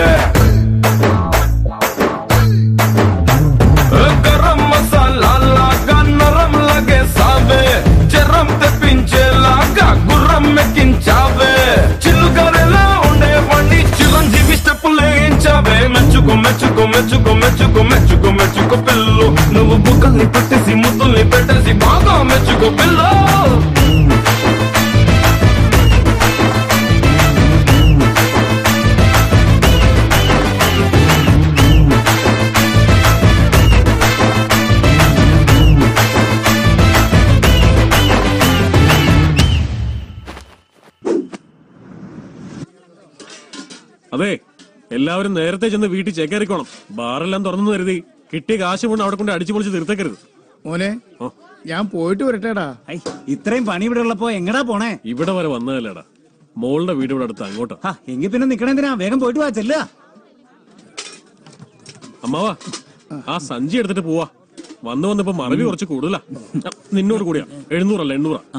[SPEAKER 12] గరం మసాలాగా నరం లగేసావే జరం తెప్పించేలాగా గుర్రం మెక్కించావే చిలుకరెలా ఉండేవాణ్ణి చిరంజీవి స్టెప్పులే ఎంచావే మెచ్చుకో మెచ్చుకో మెచ్చుకో మెచ్చుకో మెచ్చుకో మెచ్చుకో పిల్లు నువ్వు బుక్కల్ని పెట్టేసి ముద్దుల్ని పెట్టేసి బాగా మెచ్చుకో పిల్లు
[SPEAKER 15] അതെ, എല്ലാവരും നേരത്തെ ചെന്ന് വീട്ടിൽ ചേക്കേറിക്കോണം. ബാറെല്ലാം തുറന്നു കരുതി കിട്ടിയ കാശ് കൊണ്ട് അവിടെ കൊണ്ട് അടിച്ചു പൊളിച്ച് തീർത്തേക്കരുത്.
[SPEAKER 7] മോനെ, ഞാൻ പോയിട്ട് വരട്ടേടാ.
[SPEAKER 20] ഇത്രയും പണി ഇവിടെ ഉള്ളപ്പോ എങ്ങടാ പോണേ?
[SPEAKER 15] ഇവിടെ വരെ വന്നതല്ലേടാ, മോളുടെ വീട് ഇവിടെ അടുത്ത്, അങ്ങോട്ടാ.
[SPEAKER 20] എങ്കിൽ പിന്നെ നിക്കണെന്തിനാ, വേഗം പോയിട്ട് വാ, ചെല്ലുക.
[SPEAKER 15] അമ്മാവാ, ആ സഞ്ചി എടുത്തിട്ട് പോവാ. വന്ന് വന്നിപ്പോ മറവി കുറച്ച് കൂടുതലാ. നിന്നോട് കൂടിയാ 700 അല്ല 800.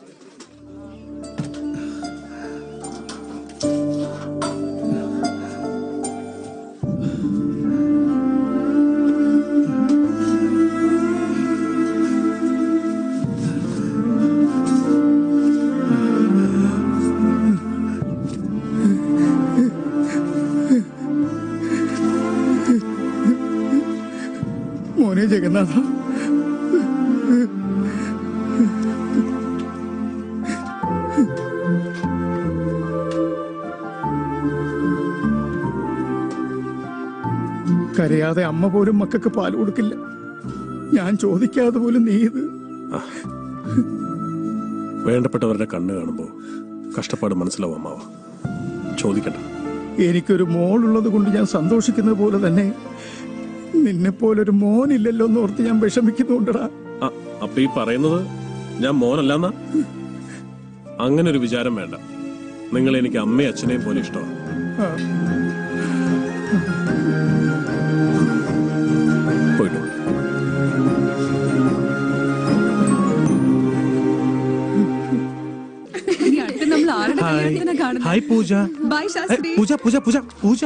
[SPEAKER 7] മോനെ ജഗന്നാഥ, കരയാതെ അമ്മ പോലും മക്കൾക്ക് പാൽ കൊടുക്കില്ല. ഞാൻ ചോദിക്കാതെ പോലും നീ ഇത്.
[SPEAKER 15] വേണ്ടപ്പെട്ടവരുടെ കണ്ണ് കാണുമ്പോ കഷ്ടപ്പാട് മനസ്സിലാവും അമ്മാവ. ചോദിക്കണ്ട.
[SPEAKER 7] എനിക്കൊരു മോളുള്ളത് കൊണ്ട് ഞാൻ സന്തോഷിക്കുന്നത് പോലെ തന്നെ നിന്നെ പോലൊരു മോനില്ലല്ലോ എന്ന് ഓർത്ത് ഞാൻ വിഷമിക്കുന്നുണ്ടടാ.
[SPEAKER 15] അപ്പൊ ഈ പറയുന്നത് ഞാൻ മോനല്ലെന്നാ? അങ്ങനെ ഒരു വിചാരം വേണ്ട. നിങ്ങൾ എനിക്ക് അമ്മയും അച്ഛനെയും പോലെ ഇഷ്ടമാണ്. പോയിട്ടു. Hi Pooja.
[SPEAKER 5] Bye Shastri.
[SPEAKER 15] Pooja Pooja Pooja Pooja.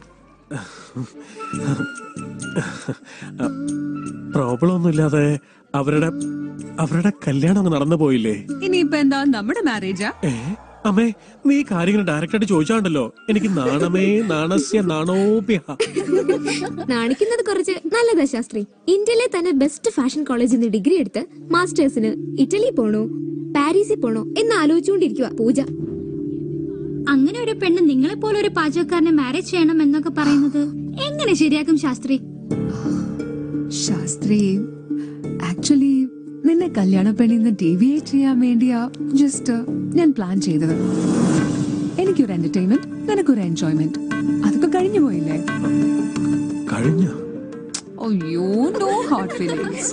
[SPEAKER 15] Problem ഒന്നുമില്ലാതെ അവരുടെ കല്യാണം അങ്ങ് നടന്നു പോയില്ലേ?
[SPEAKER 5] ഇനിയിപ്പോ എന്താ നമ്മുടെ മാരേജാ?
[SPEAKER 15] അമ്മേ, നീ കാര്യങ്ങൾ ഡയറക്റ്റ് ആയിട്ട് ചോദിച്ചാണ്ടല്ലോ. എനിക്ക് നാണമേ നാണസ്യ നാണോപ്യ.
[SPEAKER 3] നാണിക്കുന്നത് കുറച്ച് നല്ലതാ ശാസ്ത്രി. ഇന്ത്യയിലെ തന്നെ ബെസ്റ്റ് ഫാഷൻ കോളേജിൽ നിന്ന് ഡിഗ്രി എടുത്ത് മാസ്റ്റേഴ്സിന് ഇറ്റലി പോണോ പാരീസിൽ പോണോ എന്ന് ആലോചിച്ചുകൊണ്ടിരിക്കുക പൂജ.
[SPEAKER 4] അങ്ങനെ ഒരു പെണ്ണ് നിങ്ങളെ പോലെ ഒരു പാചകക്കാരനെ മാരേജ് ചെയ്യണം എന്നൊക്കെ പറയുന്നത് എങ്ങനെ ശരിയാക്കും ശാസ്ത്രി?
[SPEAKER 5] ശാസ്ത്രി, ആക്ച്വലി നിന്നെ കല്യാണ പെണ്ണിന്ന് ഡീവിയേറ്റ് ചെയ്യാൻ വേണ്ടിയാ ജസ്റ്റ് ഞാൻ പ്ലാൻ ചെയ്തത്. എനിക്കൊരു എന്റർടൈൻമെന്റ്, നിനക്കൊരു എൻജോയ്മെന്റ്. അതൊക്കെ കഴിഞ്ഞു പോയില്ലേ?
[SPEAKER 15] കഴിഞ്ഞു.
[SPEAKER 5] അയ്യോ, നോ ഹാർട്ട് ഫീലിംഗ്സ്.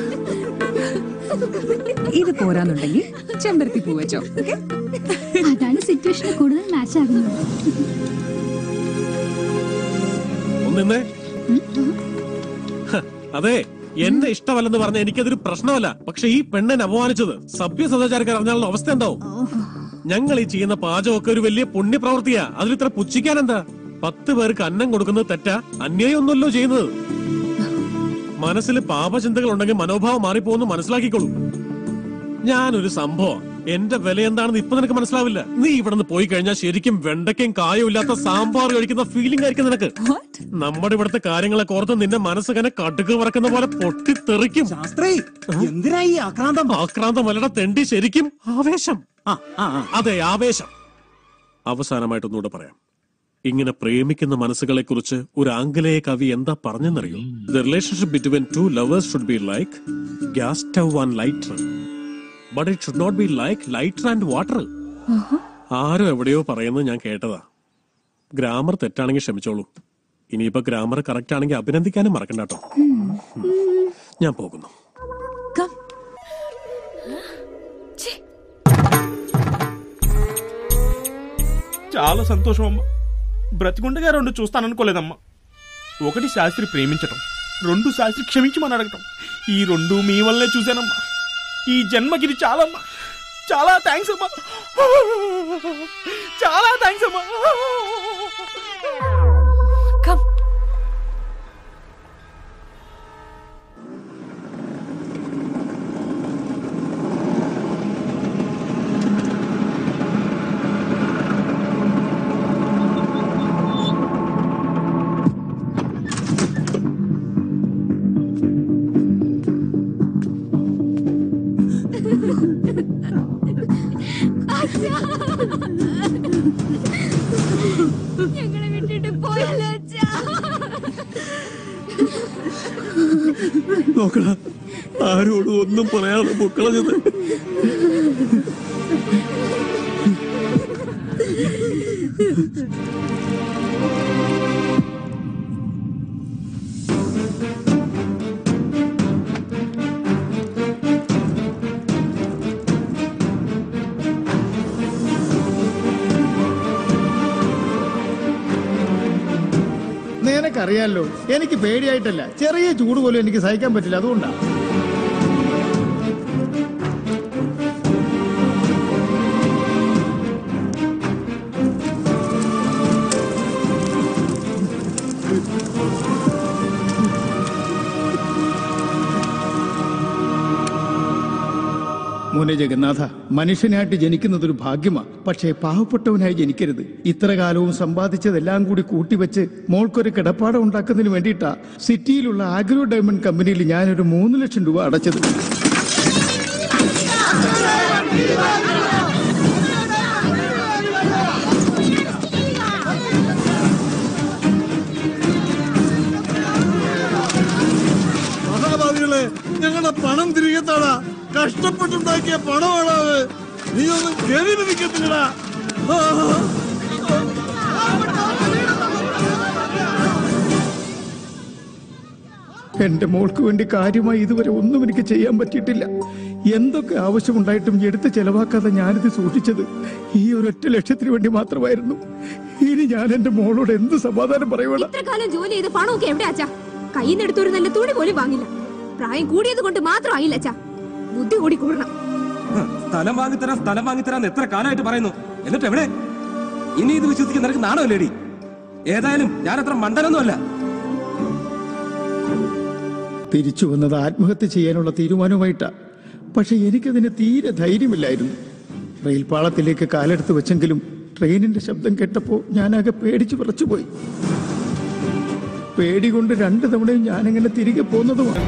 [SPEAKER 5] ഇത് പോരാന്നുണ്ടെങ്കിൽ ചെമ്പരത്തി പൂ വെച്ചോ.
[SPEAKER 4] അതാണ് സിറ്റുവേഷന് കൂടുതൽ മാച്ച് ആകുന്നത്.
[SPEAKER 15] അതെ, എന്റെ ഇഷ്ടമല്ലെന്ന് പറഞ്ഞ എനിക്കതൊരു പ്രശ്നമല്ല. പക്ഷെ ഈ പെണ്ണിനെ അപമാനിച്ചത് സഭ്യ സദാചാരക്കാർ അറിഞ്ഞാലുള്ള അവസ്ഥ എന്താവും? ഞങ്ങൾ ഈ ചെയ്യുന്ന പാചകമൊക്കെ ഒരു വലിയ പുണ്യപ്രവൃത്തിയാ. അതിൽ ഇത്ര പുച്ഛിക്കാൻ എന്താ? 10 പേർക്ക് അന്നം കൊടുക്കുന്നത് തെറ്റാ? അന്യായമൊന്നുമല്ലോ ചെയ്യുന്നത്. മനസ്സിൽ പാപചിന്തകൾ ഉണ്ടെങ്കിൽ മനോഭാവം മാറിപ്പോന്ന് മനസ്സിലാക്കിക്കോളൂ. ഞാനൊരു സംഭവം. എന്റെ വില എന്താണെന്ന് ഇപ്പൊ നിനക്ക് മനസ്സിലാവില്ല. നീ ഇവിടെ നിന്ന് പോയി കഴിഞ്ഞാൽ ശരിക്കും വെണ്ടയ്ക്കും കായും ഇല്ലാത്ത സാമ്പാർ കഴിക്കുന്ന ഫീലിംഗ് ആയിരിക്കും നിനക്ക്. നമ്മുടെ ഇവിടുത്തെ കാര്യങ്ങളൊക്കെ ഓർത്ത് നിന്റെ മനസ്സങ്ങനെ കടുക് വറക്കുന്ന പോലെ പൊട്ടിത്തെറിക്കും. ആക്രാന്തമല്ലട തെണ്ടി, ശരിക്കും ആവേശം. അതെ, ആവേശം. അവസാനമായിട്ടൊന്നുകൂടെ പറയാം. ഇങ്ങനെ പ്രേമിക്കുന്ന മനസ്സുകളെ കുറിച്ച് ഒരു ആംഗലേയ കവി എന്താ പറഞ്ഞെന്നറിയോ? The relationship between 2 lovers should be like gas stove and lighter, but it should not be like lighter and water. ആരോ എവിടെയോ പറയുന്നത് ഞാൻ കേട്ടതാ. ഗ്രാമർ തെറ്റാണെങ്കിൽ ക്ഷമിച്ചോളൂ. ഇനിയിപ്പോ ഗ്രാമർ കറക്റ്റ് ആണെങ്കിൽ അഭിനന്ദിക്കാനും മറക്കണ്ട കേട്ടോ. ഞാൻ പോകുന്നു.
[SPEAKER 22] చాలా సంతోషం అమ్మా. బ్రతికుండగా 2 చూస్తాననుకోలేదమ్మా. 1 శాస్త్రి ప్రేమించటం, 2 శాస్త్రి క్షమించమని అడగటం. ఈ 2 మీ వల్లే చూశానమ్మా. ఈ జన్మకి ఇది చాలమ్మా. చాలా థ్యాంక్స్ అమ్మా. చాలా థ్యాంక్స్ అమ్మా.
[SPEAKER 4] ഞങ്ങളെ വിട്ടിട്ട് പോയല്ലോ അച്ഛാ.
[SPEAKER 15] നോക്കട, ആരോടും ഒന്നും പറയാതെ പൊക്കളഞ്ഞത്.
[SPEAKER 7] നിനക്കറിയാലോ, എനിക്ക് പേടിയായിട്ടല്ല, ചെറിയ ചൂട് പോലും എനിക്ക് സഹിക്കാൻ പറ്റില്ല. അതുകൊണ്ടാ. മോനെ ജഗന്നാഥ, മനുഷ്യനായിട്ട് ജനിക്കുന്നതൊരു ഭാഗ്യമാണ്. പക്ഷേ പാവപ്പെട്ടവനായി ജനിക്കരുത്. ഇത്ര കാലവും സമ്പാദിച്ചതെല്ലാം കൂടി കൂട്ടിവെച്ച് മോൾക്കൊരു കിടപ്പാടം ഉണ്ടാക്കുന്നതിന് വേണ്ടിയിട്ടാ സിറ്റിയിലുള്ള ആഗ്രോ ഡയമണ്ട് കമ്പനിയിൽ ഞാനൊരു 3 ലക്ഷം രൂപ അടച്ചത്.
[SPEAKER 8] മഹാഭാവികളെ, ഞങ്ങളുടെ പണം തിരികെ താടാ. കഷ്ടപ്പെട്ടുണ്ടാക്കിയ പണമാണ്. നീ ഒന്നും ഗതി ലഭിക്കത്തില്ലടാ.
[SPEAKER 7] എന്റെ മോൾക്ക് വേണ്ടി കാര്യമായി ഇതുവരെ ഒന്നും എനിക്ക് ചെയ്യാൻ പറ്റിയിട്ടില്ല. എന്തൊക്കെ ആവശ്യമുണ്ടായിട്ടും എടുത്ത് ചെലവാക്കാതെ ഞാനിത് സൂക്ഷിച്ചത് ഈ ഒരൊറ്റ ലക്ഷ്യത്തിന് വേണ്ടി മാത്രമായിരുന്നു. ഇനി ഞാൻ എന്റെ മോളോട് എന്ത് സമാധാനം പറയുവാണ്?
[SPEAKER 3] ഇത്ര കാലം ജോലി ചെയ്ത പണമൊക്കെ എവിടെ അച്ഛാ? കയ്യിൽ നിന്ന് എടുത്തൊരു നല്ല തുണി പോലും വാങ്ങില്ല. പ്രായം കൂടിയത് കൊണ്ട് മാത്രമായില്ല അച്ഛാ, ബുദ്ധി കൂടി കൂടണം.
[SPEAKER 9] സ്ഥലം വാങ്ങിത്തരാന്ന് എത്ര കാലമായിട്ട് പറയുന്നു, എന്നിട്ട് എവിടെ? ഇനി ഇത് വിശ്വസിക്കാൻ നിനക്ക് നാണമല്ലേടി? ഏതായാലും ഞാൻ അത്ര മണ്ടനൊന്നുമല്ല.
[SPEAKER 7] തിരിച്ചു വന്നത് ആത്മഹത്യ ചെയ്യാനുള്ള തീരുമാനവുമായിട്ടാ. പക്ഷെ എനിക്കതിന് തീരെ ധൈര്യമില്ലായിരുന്നു. റെയിൽപാളത്തിലേക്ക് കാലെടുത്ത് വെച്ചെങ്കിലും ട്രെയിനിന്റെ ശബ്ദം കേട്ടപ്പോൾ ഞാനാകെ പേടിച്ചു വിറച്ചുപോയി. പേടി കൊണ്ട് 2 തവണയും ഞാനങ്ങനെ തിരികെ പോന്നതുമാണ്.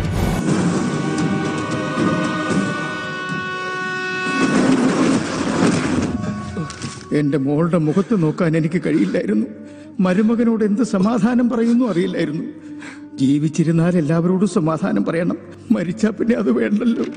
[SPEAKER 7] എന്റെ മോളുടെ മുഖത്ത് നോക്കാൻ എനിക്ക് കഴിയില്ലായിരുന്നു. മരുമകനോട് എന്ത് സമാധാനം പറയുന്നു അറിയില്ലായിരുന്നു. ജീവിച്ചിരുന്നാൽ എല്ലാവരോടും സമാധാനം പറയണം, മരിച്ചാ പിന്നെ അത് വേണ്ടല്ലോ.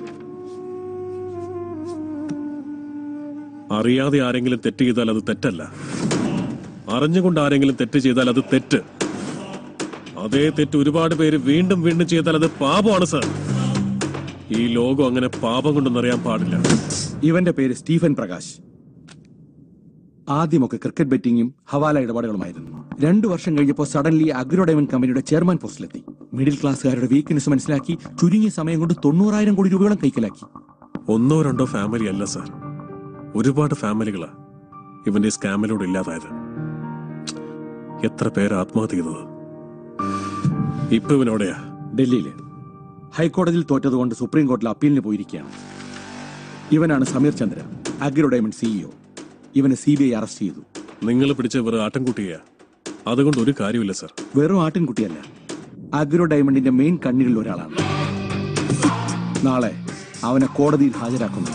[SPEAKER 15] അറിയാതെ ആരെങ്കിലും തെറ്റ് ചെയ്താൽ അത് തെറ്റല്ല, അറിഞ്ഞുകൊണ്ട് ആരെങ്കിലും തെറ്റ് ചെയ്താൽ അത് തെറ്റ്. അതേ തെറ്റ് ഒരുപാട് പേര് വീണ്ടും വീണ്ടും ചെയ്താൽ അത് പാപമാണ് സർ. ഈ ലോകം അങ്ങനെ പാപം കൊണ്ടൊന്നറിയാൻ പാടില്ല.
[SPEAKER 9] ഇവന്റെ പേര് സ്റ്റീഫൻ പ്രകാശ്. ആദ്യമൊക്കെ ക്രിക്കറ്റ് ബെറ്റിംഗും ഹവാല ഇടപാടുകളുമായിരുന്നു. 2 വർഷം കഴിഞ്ഞപ്പോൾ സഡൻലി അഗ്രോ ഡയമണ്ട് കമ്പനിയുടെ ചെയർമാൻ പോസ്റ്റിലെത്തി. മിഡിൽ ക്ലാസ്സുകാരുടെ വീക്ക്നെസ് മനസ്സിലാക്കി ചുരുങ്ങിയ സമയം കൊണ്ട് 90,000 കോടി രൂപയോളം കൈക്കലാക്കി.
[SPEAKER 15] 1 2 ഫാമിലി അല്ല സർ, ഒരുപാട് ഫാമിലികളാ ഇവന്റെ സ്കാമിലൂടെ ഇല്ലാതായത്. എത്ര പേര് ആത്മഹത്യ ചെയ്തത്. ഇപ്പൊ ഇവനോടെയാ?
[SPEAKER 9] ഡൽഹിയില്. ഹൈക്കോടതിയിൽ തോറ്റതുകൊണ്ട് സുപ്രീം കോടതിയിൽ അപ്പീലിന് പോയിരിക്കുകയാണ്. ഇവനാണ് Sameer Chandra, agro diamond CEO. ഇവനെ CBI അറസ്റ്റ് ചെയ്തു.
[SPEAKER 15] നിങ്ങൾ പിടിച്ച വെറും ആട്ടിൻകുട്ടിയാ, അതുകൊണ്ട് ഒരു കാര്യമില്ല സർ.
[SPEAKER 9] വെറും ആട്ടിൻകുട്ടിയല്ല, അഗ്രോ ഡയമണ്ടിന്റെ മെയിൻ കണ്ണികളിൽ ഒരാളാണ്. നാളെ അവനെ കോടതിയിൽ ഹാജരാക്കുന്നു.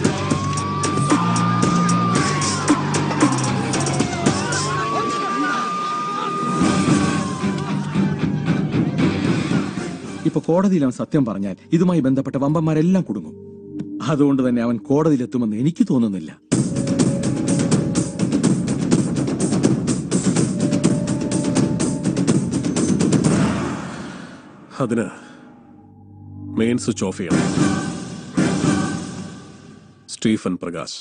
[SPEAKER 9] ഇപ്പൊ കോടതിയിൽ അവൻ സത്യം പറഞ്ഞാൽ ഇതുമായി ബന്ധപ്പെട്ട വമ്പന്മാരെല്ലാം കുടുങ്ങും. അതുകൊണ്ട് തന്നെ അവൻ കോടതിയിലെത്തുമെന്ന് എനിക്ക് തോന്നുന്നില്ല.
[SPEAKER 15] അതിന് മെയിൻ സ്വിച്ച് ഓഫ് ചെയ്യണം. സ്റ്റീഫൻ പ്രകാശ്.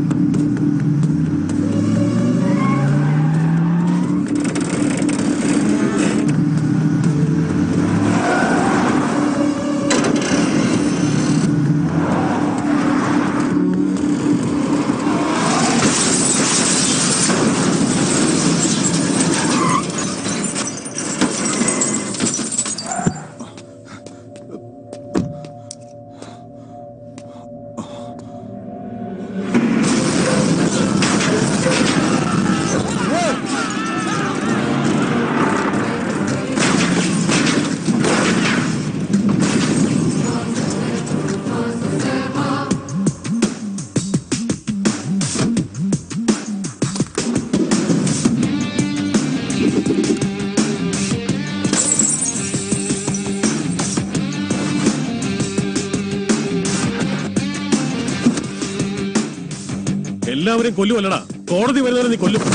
[SPEAKER 15] എല്ലാവരെയും കൊല്ലുമല്ലടാ, കോടതി വരുന്നവരെ നീ കൊല്ലും.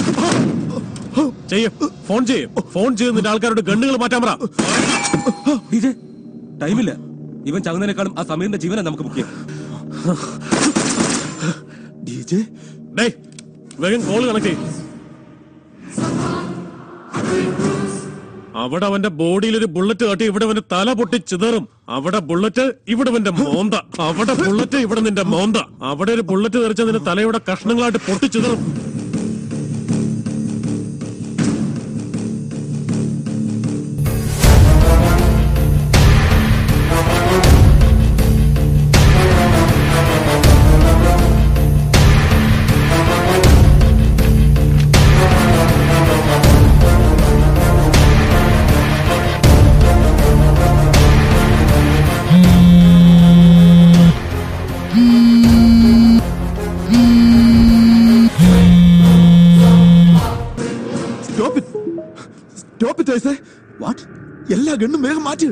[SPEAKER 15] ഫോൺ ചെയ്യും നിന്റെ ആൾക്കാരോട് ഗണ്ണുകൾ മാറ്റാൻ പറ.
[SPEAKER 9] ടൈമില്ല, ഇവൻ ചങ്ങനേക്കാളും ആ സമീറിന്റെ ജീവനാണ് നമുക്ക് മുഖ്യം.
[SPEAKER 15] വേഗം കോള് കണക്ട് ചെയ്യും. അവിടെ അവന്റെ ബോഡിയിൽ ഒരു ബുള്ളറ്റ് കാട്ടി ഇവിടെ അവന്റെ തല പൊട്ടി ചിതറും. അവിടെ ബുള്ളറ്റ്, ഇവിടെ അവന്റെ മോന്ത. അവിടെ ബുള്ളറ്റ്, ഇവിടെ നിന്റെ മോന്ത. അവിടെ ഒരു ബുള്ളറ്റ് തെറിച്ച നിന്റെ തലയുടെ കഷ്ണങ്ങളായിട്ട് പൊട്ടി ചിതറും.
[SPEAKER 8] എല്ലാ ഗണ്ണും വേഗം മാറ്റി.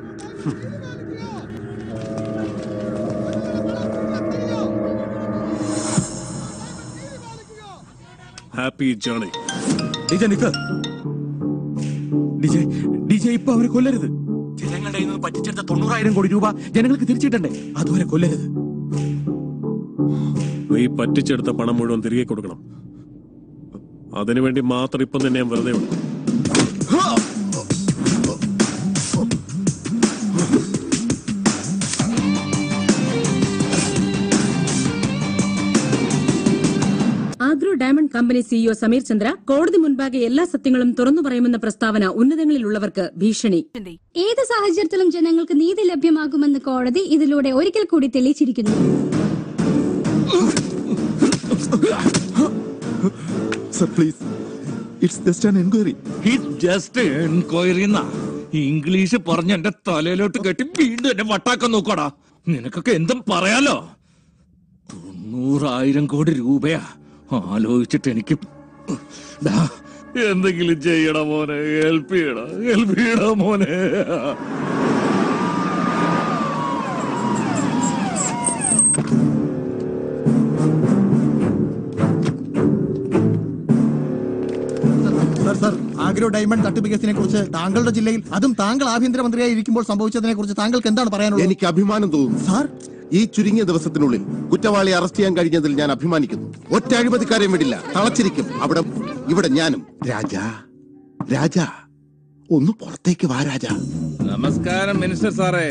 [SPEAKER 15] Happy journey.
[SPEAKER 9] ഡിജെ ഇപ്പൊ അവരെ കൊല്ലരുത്. ജനങ്ങൾ ജനങ്ങളുടെ കയ്യിൽ നിന്ന് പറ്റിച്ചെടുത്ത 90,000 കോടി രൂപ ജനങ്ങൾക്ക് തിരിച്ചിട്ടണ്ടേ? അതുവരെ കൊല്ലരുത്.
[SPEAKER 15] ഈ പറ്റിച്ചെടുത്ത പണം മുഴുവൻ തിരികെ കൊടുക്കണം. അതിനുവേണ്ടി മാത്രം ഇപ്പം തന്നെ ഞാൻ വെറുതെ വിടും.
[SPEAKER 19] Agro diamond company CEO Sameer Chandra കോടതി മുൻപാകെ എല്ലാ സത്യങ്ങളും തുറന്നു പറയുമെന്ന പ്രസ്താവന ഉന്നതങ്ങളിലുള്ളവർക്ക് ഭീഷണി.
[SPEAKER 4] ഏത് സാഹചര്യത്തിലും ജനങ്ങൾക്ക് നീതി ലഭ്യമാകുമെന്ന് കോടതി ഇതിലൂടെ ഒരിക്കൽ കൂടി തെളിയിച്ചിരിക്കുന്നു.
[SPEAKER 8] Sir, please. It's just an inquiry.
[SPEAKER 9] It's just an inquiry എന്നാ ഇംഗ്ലീഷ് പറഞ്ഞ എന്റെ തലയിലോട്ട് കെട്ടി വീണ്ടും എന്നെ വട്ടാക്കാൻ നോക്കടാ. നിനക്കൊക്കെ എന്തും പറയാലോ. 90,000 കോടി രൂപയാ. ആലോചിച്ചിട്ട് എനിക്ക് എന്തെങ്കിലും ചെയ്യണ മോനെ, ഹെൽപ്പ് ചെയ്യണ മോനെ.
[SPEAKER 10] സർ, ആഗ്രോ ഡയമണ്ട് തട്ടിപ്പ് കേസിനെ കുറിച്ച് താങ്കളുടെ ജില്ലയിൽ, അതും താങ്കൾ ആഭ്യന്തരമന്ത്രിയായി ഇരിക്കുമ്പോൾ സംഭവിച്ചതിനെ കുറിച്ച് താങ്കൾക്ക് എന്താണ് പറയാനുള്ളത്?
[SPEAKER 8] എനിക്ക് അഭിമാനം തോന്നുന്നു സാർ. ഈ ചുരുങ്ങിയ ദിവസത്തിനുള്ളിൽ കുറ്റവാളിയെ അറസ്റ്റ് ചെയ്യാൻ കഴിഞ്ഞതിൽ ഞാൻ അഭിമാനിക്കുന്നു. ഒറ്റ അഴിമതിക്കാരെയും വിടില്ല, തളച്ചിരിക്കും. ഇവിടെ ഞാനും. രാജാ ഒന്ന് പുറത്തേക്ക് വാ രാജാ.
[SPEAKER 9] നമസ്കാരം മിനിസ്റ്റർ സാറേ.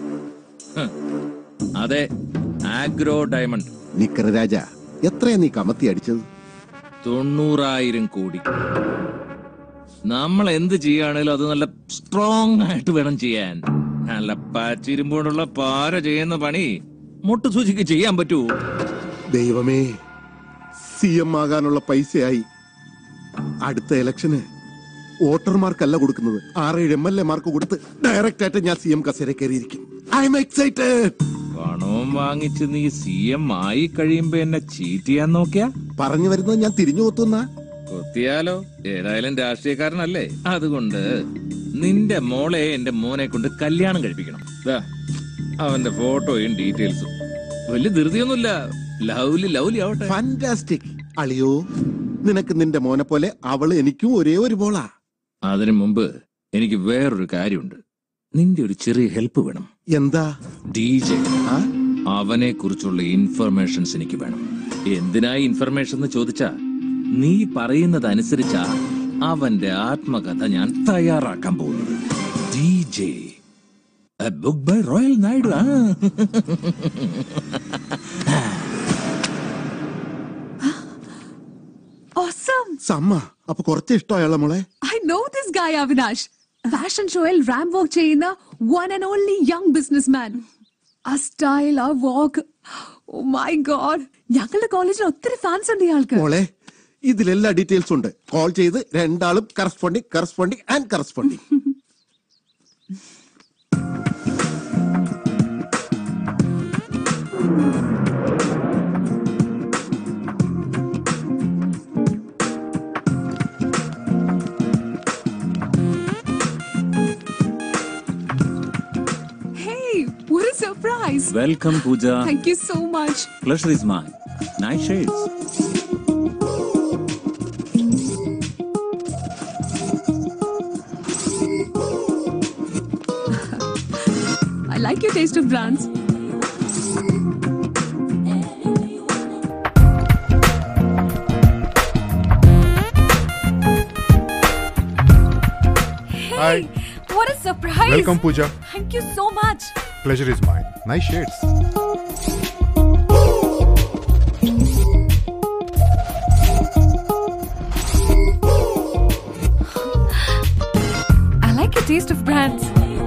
[SPEAKER 9] അതെ, ആഗ്രോ ഡയമണ്ട്.
[SPEAKER 8] നിക്കറ രാജാ, എത്രയാ നീ കമത്തി അടിച്ചത്?
[SPEAKER 9] 90,000 കോടി. നമ്മൾ എന്ത് ചെയ്യുകയാണെങ്കിലും അത് നല്ല സ്ട്രോങ് ആയിട്ട് വേണം ചെയ്യാൻ. നല്ല പാച്ചിരുമ്പോഴുള്ള പാര ചെയ്യുന്ന പണി മുട്ടുസൂചിക്ക് ചെയ്യാൻ പറ്റൂ?
[SPEAKER 8] ദൈവമേ, CM ആകാനുള്ള പൈസയായി. അടുത്ത ഇലക്ഷന് വോട്ടർമാർക്കല്ല കൊടുക്കുന്നത്, 6-7 MLA മാർക്ക് കൊടുത്ത് ഡയറക്റ്റ് ആയിട്ട് ഞാൻ CM കസേര കയറിയിരിക്കും. I M excited.
[SPEAKER 9] പണവും വാങ്ങിച്ച് നീ CM ആയി കഴിയുമ്പോ എന്നെ ചീറ്റ് ചെയ്യാൻ നോക്കിയാ?
[SPEAKER 8] പറഞ്ഞു വരുന്നത് ഞാൻ തിരിഞ്ഞു കൊത്തുന്ന
[SPEAKER 9] കൊത്തിയാലോ? ഏതായാലും രാഷ്ട്രീയക്കാരനല്ലേ, അതുകൊണ്ട് നിന്റെ മോളെ എന്റെ മോനെ കൊണ്ട് കല്യാണം കഴിപ്പിക്കണം. അവന്റെ ഫോട്ടോയും ഡീറ്റെയിൽസും. വലിയ ധൃതിയൊന്നുമില്ല, ലവ്ലി ആവട്ടെ.
[SPEAKER 8] ഫാന്റാസ്റ്റിക്. അളിയോ, നിനക്ക് നിന്റെ മോനെ പോലെ അവള് എനിക്കും ഒരേ ഒരു മോളാ.
[SPEAKER 9] അതിനു മുമ്പ് എനിക്ക് വേറൊരു കാര്യമുണ്ട്. നിന്റെ ഒരു ചെറിയ ഹെൽപ്പ് വേണം.
[SPEAKER 8] എന്താ?
[SPEAKER 9] DJ അവനെ കുറിച്ചുള്ള ഇൻഫർമേഷൻസ് എനിക്ക് വേണം. എന്തിനായി ഇൻഫർമേഷൻ എന്ന് ചോദിച്ചാ, നീ പറയുന്നത് അനുസരിച്ചാ അവന്റെ ആത്മകഥ ഞാൻ തയ്യാറാക്കാൻ പോകുന്നത്. DJ a book by Royal Naidu.
[SPEAKER 5] Awesome.
[SPEAKER 8] സമ്മ, അപ്പൊ കുറച്ച് ഇഷ്ടമായുള്ള മോളെ.
[SPEAKER 5] I know this guy Avinash. Fashion ഷോയിൽ റാമ്പ് വാക്ക് ചെയ്യുന്ന one and only young businessman. ആ സ്റ്റൈൽ, ആ വാക്ക്, ഓ മൈ ഗോഡ്. ഞങ്ങളുടെ കോളേജിൽ ഒത്തിരി ഫാൻസ് ഉണ്ട് ഇയാൾക്ക്.
[SPEAKER 8] മോളെ, ഇതിലെല്ലാ ഡീറ്റെയിൽസ് ഉണ്ട്. കോൾ ചെയ്ത് രണ്ടാളും corresponding.
[SPEAKER 5] What a surprise.
[SPEAKER 20] Welcome, Pooja.
[SPEAKER 5] Thank you so much.
[SPEAKER 20] Pleasure is mine. Nice shades.
[SPEAKER 5] I like your taste of brands.
[SPEAKER 2] Hey, what a surprise.
[SPEAKER 13] Welcome, Pooja.
[SPEAKER 2] Thank you so much.
[SPEAKER 13] Pleasure is mine. Nice shades.
[SPEAKER 2] I like your taste of brands.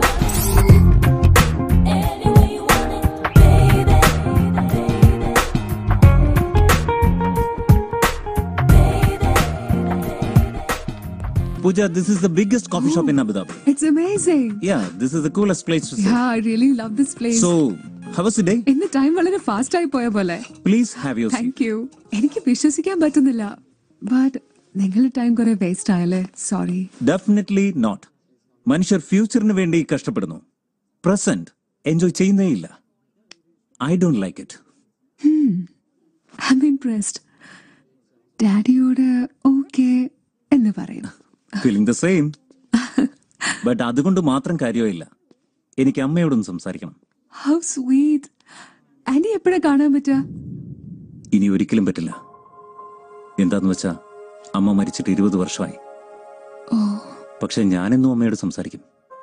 [SPEAKER 20] Pooja, this is the biggest coffee shop in Abu Dhabi.
[SPEAKER 5] It's amazing.
[SPEAKER 20] Yeah, this is the coolest place to sit.
[SPEAKER 5] Yeah, I really love this place.
[SPEAKER 20] So, how was the day?
[SPEAKER 5] ഇന്ന് time വളരെ fast ആയി പോയ പോലെ.
[SPEAKER 20] Please have your seat.
[SPEAKER 5] Thank you. എനിക്ക് വിശ്വസിക്കാൻ പറ്റുന്നില്ല. But നിങ്ങളുടെ time കുറെ വേസ്റ്റ് ആയല്ലേ? Sorry.
[SPEAKER 20] Definitely not. മനുഷ്യർ ഫ്യൂച്ചറിന് വേണ്ടി കഷ്ടപ്പെടുന്നു. പ്രസന്റ് എൻജോയ് ചെയ്യുന്നേ ഇല്ല. I don't like it.
[SPEAKER 5] I'm impressed. ഡാഡിയോട് ഓക്കെ എന്ന് പറയുന്നു.
[SPEAKER 20] Feeling the same. But അതുകൊണ്ട് മാത്രം കാര്യമില്ല. എനിക്ക് അമ്മയോടൊന്ന് സംസാരിക്കണം.
[SPEAKER 5] How sweet. ആന്റി എപ്പോഴാ കാണാൻ പറ്റുക?
[SPEAKER 20] ഇനി ഒരിക്കലും പറ്റില്ല. എന്താന്ന് വെച്ചാ അമ്മ മരിച്ചിട്ട് 20 വർഷമായി. പക്ഷെ ഞാനെന്നും അമ്മയോട് സംസാരിക്കും.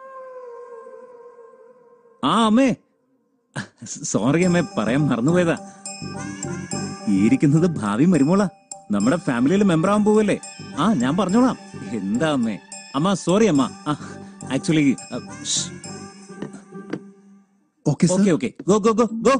[SPEAKER 20] ആ അമ്മേ, സോറി അമ്മേ, പറയാൻ മറന്നുപോയതാ. ഈ ഇരിക്കുന്നത് ഭാവി മരുമോളാ, നമ്മുടെ ഫാമിലിയിൽ മെമ്പർ ആവാൻ പോവല്ലേ. ആ ഞാൻ പറഞ്ഞോളാം. എന്താ അമ്മേ? അമ്മ സോറി അമ്മ. Actually okay go go go go.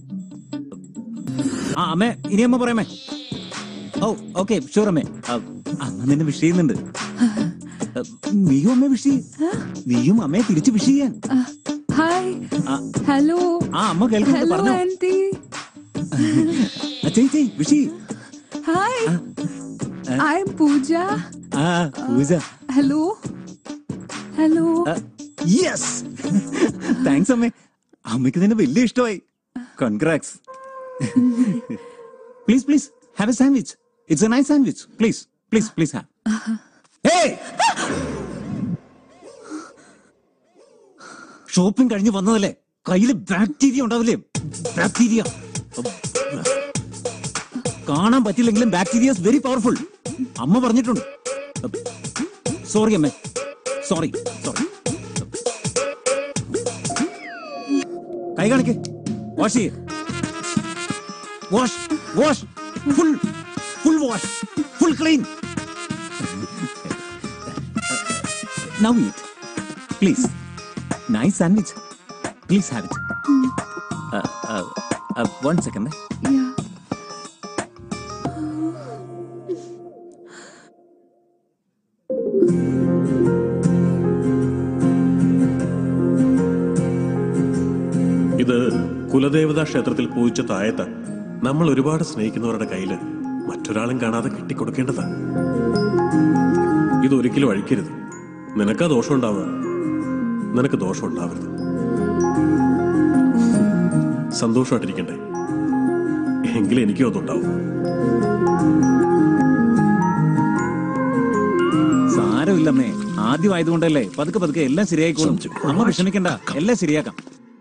[SPEAKER 20] ആ അമ്മേ, ഇനി അമ്മ പറയാമേ. ഓ ഓക്കെ ഷുവർ അമ്മേ. അമ്മ നിന്നെ വിഷ് ചെയ്യുന്നുണ്ട്. നീയും അമ്മയെ വിഷ് ചെയ്യും. നീയും അമ്മയെ തിരിച്ച് വിഷ് ചെയ്യാൻ.
[SPEAKER 5] ഹായ്. ഹലോ.
[SPEAKER 20] ആ അമ്മ കേൾക്കുന്നുണ്ട്, പറഞ്ഞോ.
[SPEAKER 5] ആന്റി.
[SPEAKER 20] ചേച്ചി wish.
[SPEAKER 5] Hi, I am Pooja.
[SPEAKER 20] Pooja.
[SPEAKER 5] Hello hello.
[SPEAKER 20] Yes, thanks അമ്മേ. അമ്മയ്ക്ക് നിന്നെ വലിയ ഇഷ്ടമായി. Congrats. Please please have a sandwich. It's a nice sandwich. Please please please have. Shopping കഴിഞ്ഞ് വന്നതല്ലേ, കയ്യില് ബാക്ടീരിയ ഉണ്ടാവില്ലേ? ബാക്ടീരിയ കാണാൻ പറ്റില്ലെങ്കിലും ബാക്ടീരിയ ഇസ് വെരി പവർഫുൾ. അമ്മ പറഞ്ഞിട്ടുണ്ട്. സോറി അമ്മേ, സോറി സോറി. കൈ കാണിക്ക്. വാഷ് ചെയ്യ്. Wash wash full full wash full clean. Now eat, please. Nice sandwich. Please have it. One second.
[SPEAKER 5] Yeah.
[SPEAKER 15] ഇത് കുലദേവതാ ക്ഷേത്രത്തിൽ പൂജിച്ച തായത്ത നമ്മൾ ഒരുപാട് സ്നേഹിക്കുന്നവരുടെ കയ്യില് മറ്റൊരാളും കാണാതെ കെട്ടിക്കൊടുക്കേണ്ടതാണ്. ഇതൊരിക്കലും അഴിക്കരുത്. നിനക്കാ ദോഷം ഉണ്ടാവുക, നിനക്ക് ദോഷം ഉണ്ടാവരുത്. സന്തോഷമായിട്ടിരിക്കണ്ടേ, എങ്കിലും എനിക്കും അതുണ്ടാവും.
[SPEAKER 20] സാരമില്ലമ്മേ, ആദ്യമായതുകൊണ്ടല്ലേ, പതുക്കെ പതുക്കെ എല്ലാം ശരിയായിക്കോളും. അമ്മ വിഷമിക്കണ്ട, എല്ലാം ശരിയാക്കാം.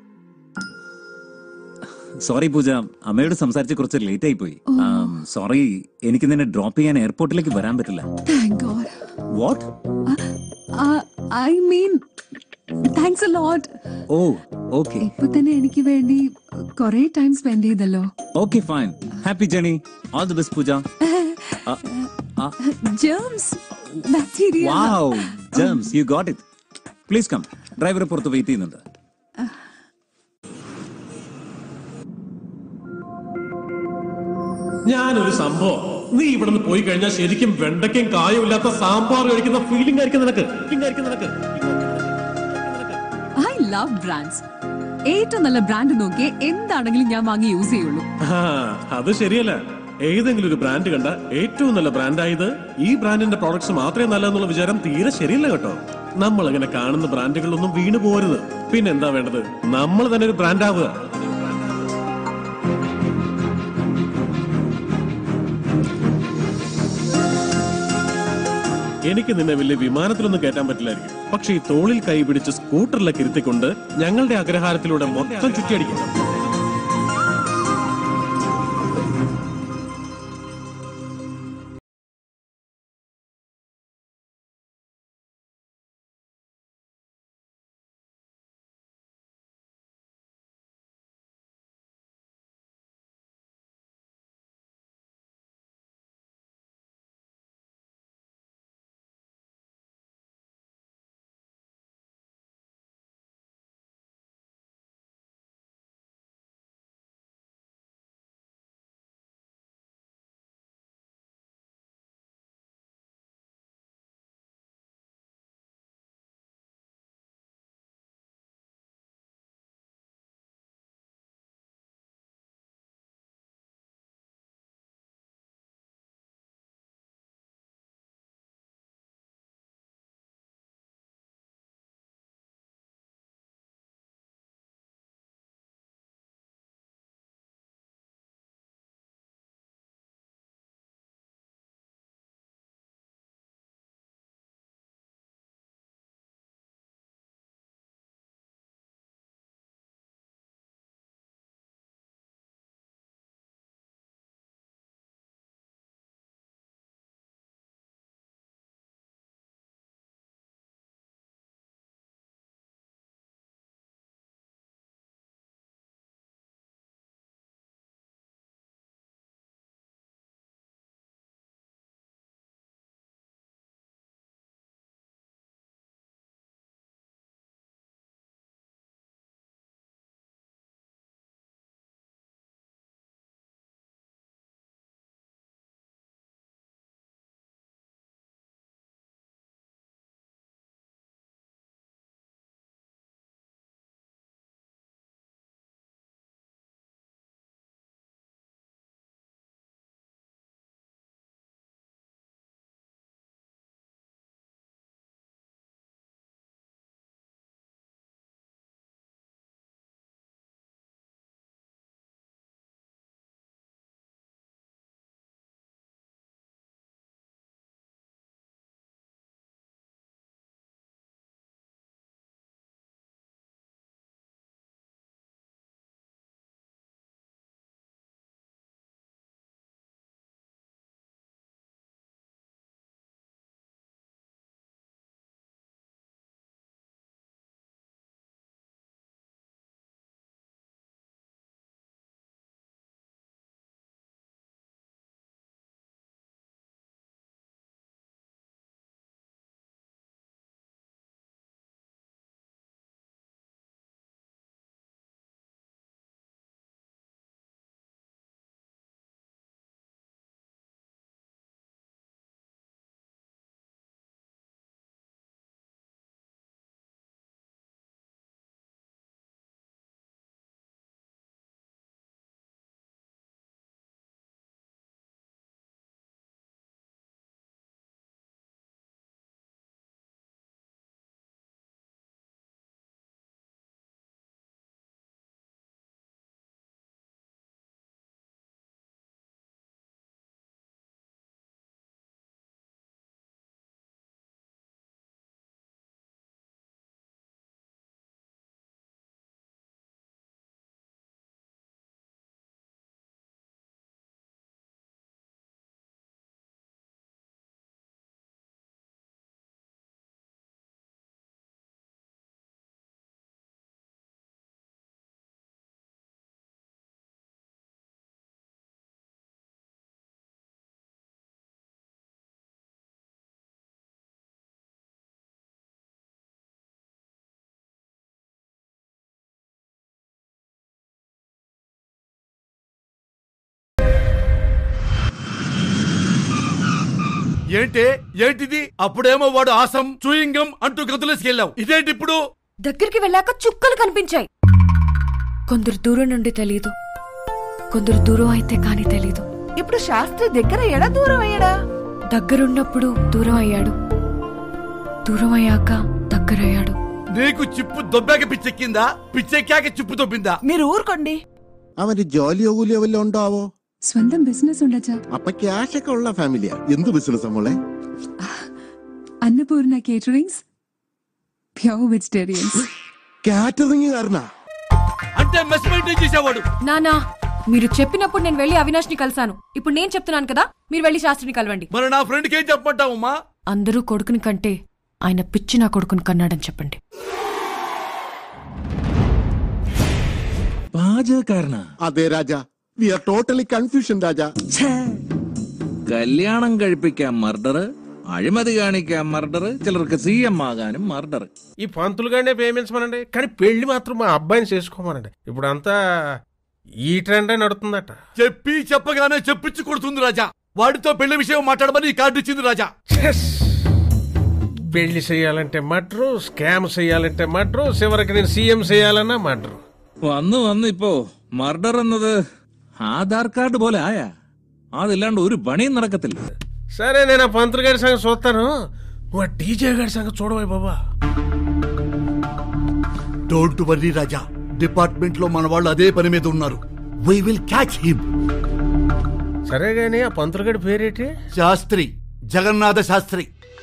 [SPEAKER 20] സോറി പൂജ, അമ്മയോട് സംസാരിച്ച് കുറച്ച് ലേറ്റ് ആയി പോയി. സോറി, എനിക്ക് നിന്നെ ഡ്രോപ്പ് ചെയ്യാൻ എയർപോർട്ടിലേക്ക് വരാൻ പറ്റില്ല. What?
[SPEAKER 5] I mean, thanks a lot.
[SPEAKER 20] Oh okay.
[SPEAKER 5] ഇപ്പൊ തന്നെ എനിക്ക് വേണ്ടി കുറെ ടൈം സ്പെൻഡ് ചെയ്തല്ലോ.
[SPEAKER 20] Okay fine. Happy journey. All the best Pooja.
[SPEAKER 5] Germs, bacteria.
[SPEAKER 20] Wow, germs, you got it. Please come. Driver പുറത്ത് വെയിറ്റ് ചെയ്യുന്നുണ്ട്.
[SPEAKER 15] ഞാനൊരു സംഭവം, നീ ഇവിടെ നിന്ന് പോയി കഴിഞ്ഞാൽ ശരിക്കും വെണ്ടയ്ക്കും കായും ഇല്ലാത്ത സാമ്പാർ കഴിക്കുന്ന ഫീലിംഗ് ആയിരിക്കും നിനക്ക്.
[SPEAKER 5] I love brands. ഏറ്റവും നല്ല ബ്രാൻഡ് നോക്കിയേ എന്താണെങ്കിലും ഞാൻ വാങ്ങി യൂസ് ചെയ്യുള്ളൂ.
[SPEAKER 15] അത് ശരിയല്ല. ഏതെങ്കിലും ഒരു ബ്രാൻഡ് കണ്ട ഏറ്റവും നല്ല ബ്രാൻഡായത് ഈ ബ്രാൻഡിന്റെ പ്രോഡക്ട്സ് മാത്രമേ നല്ലതെന്നുള്ള വിചാരം തീരെ ശരിയല്ല കേട്ടോ. നമ്മൾ അങ്ങനെ കാണുന്ന ബ്രാൻഡുകളിലൊന്നും വീണു പോരുത്. പിന്നെ എന്താ വേണ്ടത്? നമ്മൾ തന്നെ ഒരു ബ്രാൻഡ് ആവുക. എനിക്ക് നിന്നെ വലിയ വിമാനത്തിലൊന്നും കയറ്റാൻ പറ്റില്ലായിരിക്കും, പക്ഷെ ഈ തോളിൽ കൈ പിടിച്ച് സ്കൂട്ടറിലേക്ക് ഇരുത്തിക്കൊണ്ട് ഞങ്ങളുടെ അഗ്രഹാരത്തിലൂടെ മൊത്തം ചുറ്റിയടിക്കാം.
[SPEAKER 11] ఏంటిది? అప్పుడేమో వాడు ఆసం చూయింగం అంటూ గదులేసుకెళ్ళావు. ఇదేంటి ఇప్పుడు?
[SPEAKER 2] దగ్గరికి వెళ్ళాక చుక్కలు కనిపించాయి. కొందరు దూరం నుండి తెలీదు, కొందరు దూరం అయితే కానీ తెలీదు.
[SPEAKER 5] ఇప్పుడు శాస్త్రి దగ్గర అయ్యాడా దూరం అయ్యాడా?
[SPEAKER 2] దగ్గరున్నప్పుడు దూరం అయ్యాడు, దూరం అయ్యాక దగ్గరయ్యాడు.
[SPEAKER 11] నీకు చిప్పు దొబ్బాక పిచ్చెక్కిందా? పిచ్చెక్కాక చిప్పు దొబ్బిందా?
[SPEAKER 5] మీరు ഊർക്കൊണ്ടേ.
[SPEAKER 8] അവന് ജോലിയോ കൂലിയോ വല്ലതും ഉണ്ടാവോ?
[SPEAKER 5] സ്വന്തം ബിസിനസ് ഉണ്ടച്ചാ.
[SPEAKER 8] അപ്പൊ ക്യാഷ് ഒക്കെ ഉള്ള ഫാമിലിയാ. എന്ത് ബിസിനസ് മോളെ?
[SPEAKER 5] Annapurna caterings, pure vegetarians.
[SPEAKER 8] Catering കാരനാ?
[SPEAKER 11] అంటే మెస్ మెయింటైన్ చేసేవాడు.
[SPEAKER 2] నానా, మీరు చెప్పినప్పుడు నేను వెళ్ళి అవినాష్ ని కలిసాను. ఇప్పుడు నేను చెప్తున్నాను కదా, మీరు వెళ్ళి శాస్త్రిని కలవండి.
[SPEAKER 11] మరి నా ఫ్రెండ్ కి ఏం చెప్పమంటావమ్మా?
[SPEAKER 2] అందరూ కొడుకుని కంటే ఆయన పిచ్చి నా కొడుకుని కన్నాడని చెప్పండి.
[SPEAKER 9] പാചകക്കാരനാ?
[SPEAKER 8] അതെ Raja. We are totally confusion Raja.
[SPEAKER 9] കല്യാണം കഴിപ്പിക്കാൻ മർഡർ, അഴിമതി കാണിക്കാൻ മർഡർ, ചിലർക്ക് CM ആകാനും മർഡർ.
[SPEAKER 18] ఈ పంతులుగానే పేమెంట్స్మనండి, కానీ పెళ్లి మాత్రం మా అబ్బాయిని చేసుకోమనండి. ఇప్పుడు అంతా ఈ ట్రెండ్ నడుతుందట.
[SPEAKER 11] చెప్పి చెప్పగానే చెప్పించి కొడుతుంది రాజా. వాడితో పెళ్లి విషయం మాట్లాడమని కార్డు ఇచ్చింది రాజా.
[SPEAKER 18] పెళ్లి చేయాలంటే మడ్రు, స్కామ్ చేయాలంటే మడ్రు, చివరికి నేను CM చేయాలన్నా మడ్రు.
[SPEAKER 9] വന്ന് ഇപ്പോ മർഡർ എന്നത് ആധാർ കാർഡ് പോലെ ആയാ. അതില്ലാണ്ട് ഒരു പണിയും നടക്കത്തില്ല.
[SPEAKER 18] సరే, నేను ఆ పంతులు గారి సంగతి చూస్తాను. నువ్వు ఆ DJ గారి సంగతి చూడవా బాబా.
[SPEAKER 11] డోంట్ వర్రీ రాజా, డిపార్ట్మెంట్ లో మన వాళ్ళు అదే పని మీద ఉన్నారు. We will catch him.
[SPEAKER 18] సరే గాని ఆ పంతులు గారి పేరేంటి?
[SPEAKER 11] శాస్త్రి, జగన్నాథ శాస్త్రి.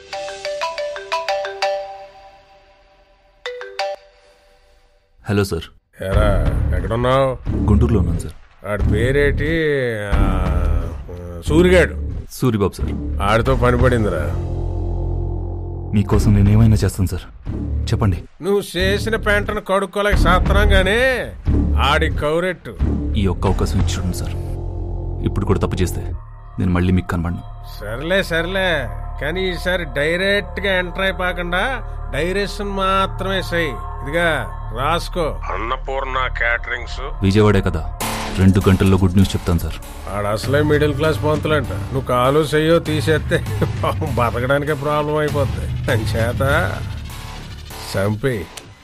[SPEAKER 16] Hello sir.
[SPEAKER 18] ఎరా, ఎక్కడున్నావు?
[SPEAKER 16] గుంటూరులో ఉన్నాను సార్.
[SPEAKER 18] ఆడి పేరేటి? సూరిగాడు.
[SPEAKER 16] సూరిబాబు సార్.
[SPEAKER 18] ఆడితో పని పడిందిరా.
[SPEAKER 16] మీకోసం నేనేమైనా చేస్తాను సార్, చెప్పండి.
[SPEAKER 18] నువ్వు చేసిన పెంటను కడుక్కోలేక సాత్రం గానీ ఆడి కౌరెట్టు.
[SPEAKER 16] ఈ ఒక్క అవకాశం ఇచ్చుండు సార్. ఇప్పుడు కూడా తప్పు చేస్తే నేను మళ్ళీ మీకు కనబడను.
[SPEAKER 18] సర్లే, కానీ ఈసారి డైరెక్ట్ గా ఎంటర్ అయిపోకుండా డైరెక్షన్ మాత్రమే సై. ఇదిగా రాసుకో, అన్నపూర్ణ క్యాటరింగ్స్,
[SPEAKER 16] విజయవాడే కదా. 2 గంటల్లో గుడ్ న్యూస్ చెప్తాను సార్.
[SPEAKER 18] ఆడ అసలే మిడిల్ క్లాస్ పంతులంట. నువ్వు కాలు చెయ్యో తీసేస్తే బతకడానికే ప్రాబ్లం అయిపోద్ది. అంచేత చంపి.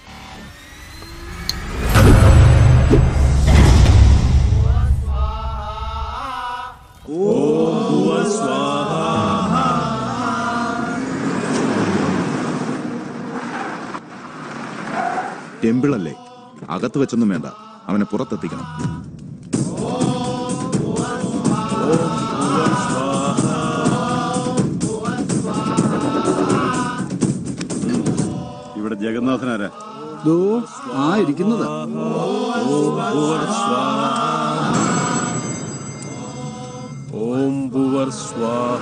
[SPEAKER 17] ടെമ്പിളല്ലേ, അകത്ത് വെച്ചൊന്നും വേണ്ട, അവനെ പുറത്തെത്തിക്കണം.
[SPEAKER 7] ഇവിടെ ജഗന്നാഥനാരാ?
[SPEAKER 10] ഇരിക്കുന്നത്.
[SPEAKER 15] ഓം ഭുവർ സ്വാഹ.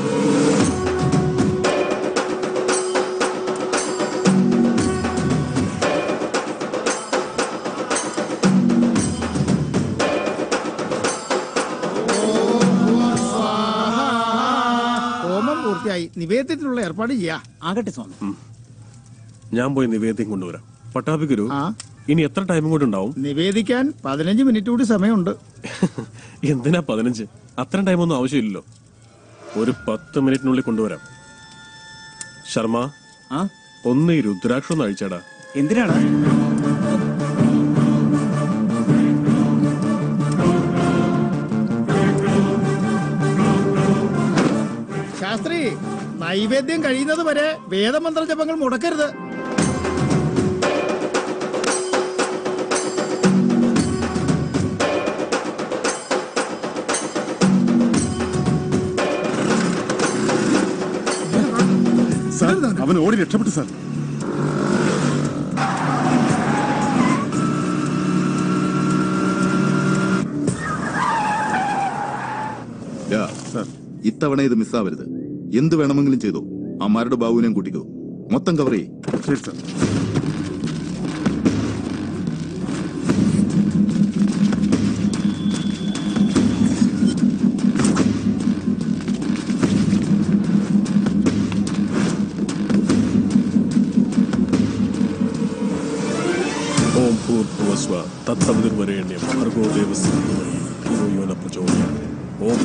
[SPEAKER 7] പൂർത്തിയായി. നിവേദ്യത്തിനുള്ള ഏർപ്പാട് ചെയ്യാം.
[SPEAKER 10] ആകട്ടെ സ്വാമി.
[SPEAKER 15] ഞാൻ പോയി നിവേദ്യം കൊണ്ടുവരാം. പട്ടാഭിഗുരു, ഇനി എത്ര ടൈമും കൂടെ ഉണ്ടാവും?
[SPEAKER 7] നിവേദിക്കാൻ 15 മിനിറ്റ് കൂടി സമയമുണ്ട്.
[SPEAKER 15] എന്തിനാ 15? അത്രയും ടൈമൊന്നും ആവശ്യമില്ലല്ലോ. ഒരു 10 മിനിറ്റിനുള്ളിൽ കൊണ്ടുവരാം. ശർമ്മ, ഒന്ന് ഈ രുദ്രാക്ഷം ഒന്ന് അഴിച്ചാടാ.
[SPEAKER 10] എന്തിനാണ്? ശാസ്ത്രി, നൈവേദ്യം കഴിയുന്നത് വരെ വേദമന്ത്ര ജപങ്ങൾ മുടക്കരുത്.
[SPEAKER 17] സാർ, അവൻ ഓടി രക്ഷപ്പെട്ടു സാർ. ഇത്തവണ ഇത് മിസ്സാവരുത്. എന്ത് വേണമെങ്കിലും ചെയ്തോ. ആ മരട് ബാബുവിനെയും കൂട്ടിക്കോ. മൊത്തം കവർ ചെയ്യും. ശരി സാർ.
[SPEAKER 15] ഓം ഭൂർഭുവസ്വ തത്തമതിർവരേണ്യം ഭർഗോ ദേവസ്യ ധീമഹി ധിയോ യോ ന പ്രചോദയാത്. ओम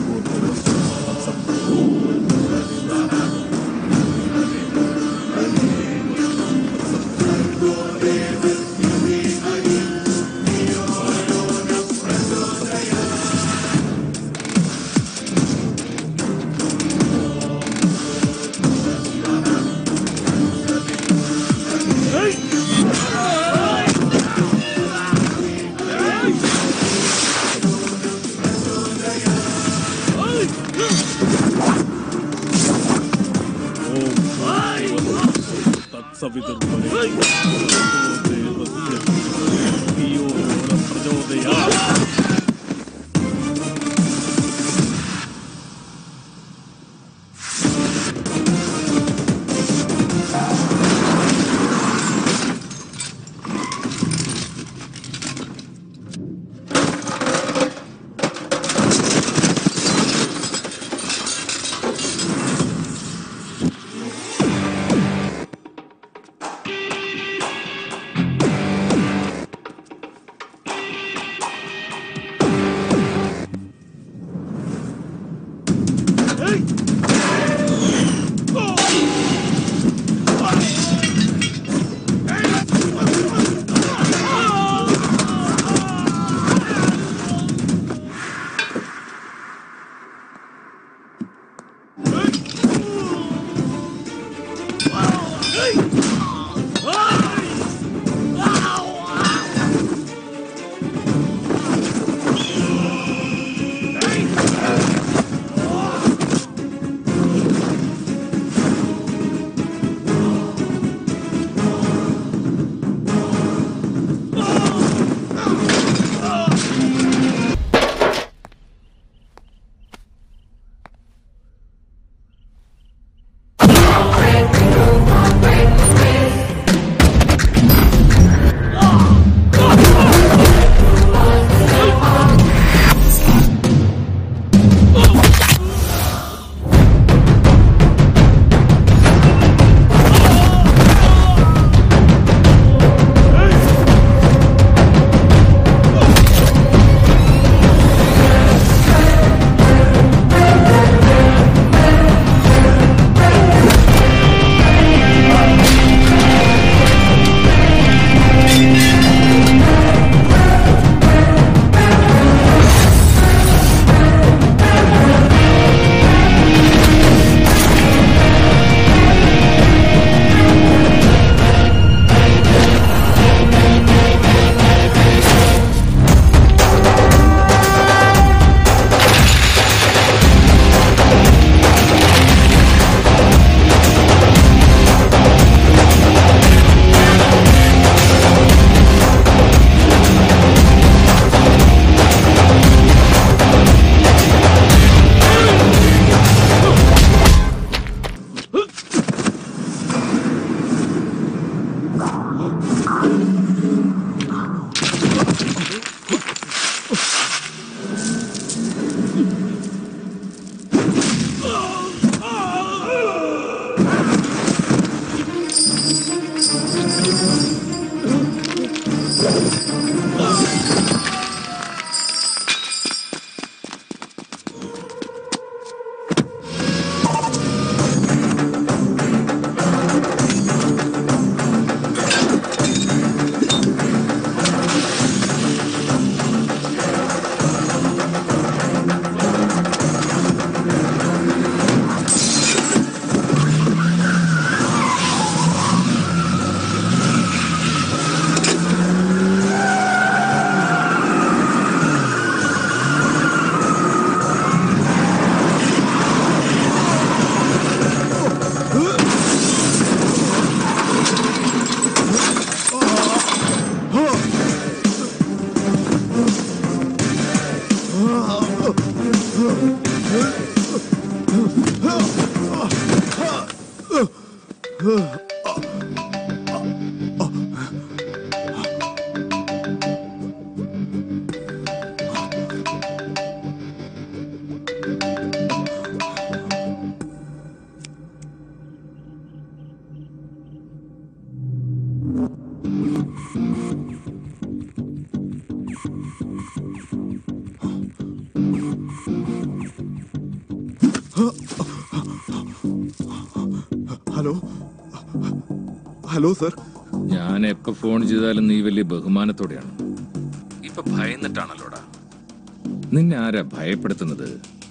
[SPEAKER 8] ഹലോ സർ.
[SPEAKER 9] ഞാൻ എപ്പോ ഫോൺ ചെയ്താലും നീ വലിയ ബഹുമാനത്തോടെയാണ്. ഇപ്പൊ ഭയന്നിട്ടാണല്ലോടാ. നിന്നെ ആരാ ഭയപ്പെടുത്തുന്നത്?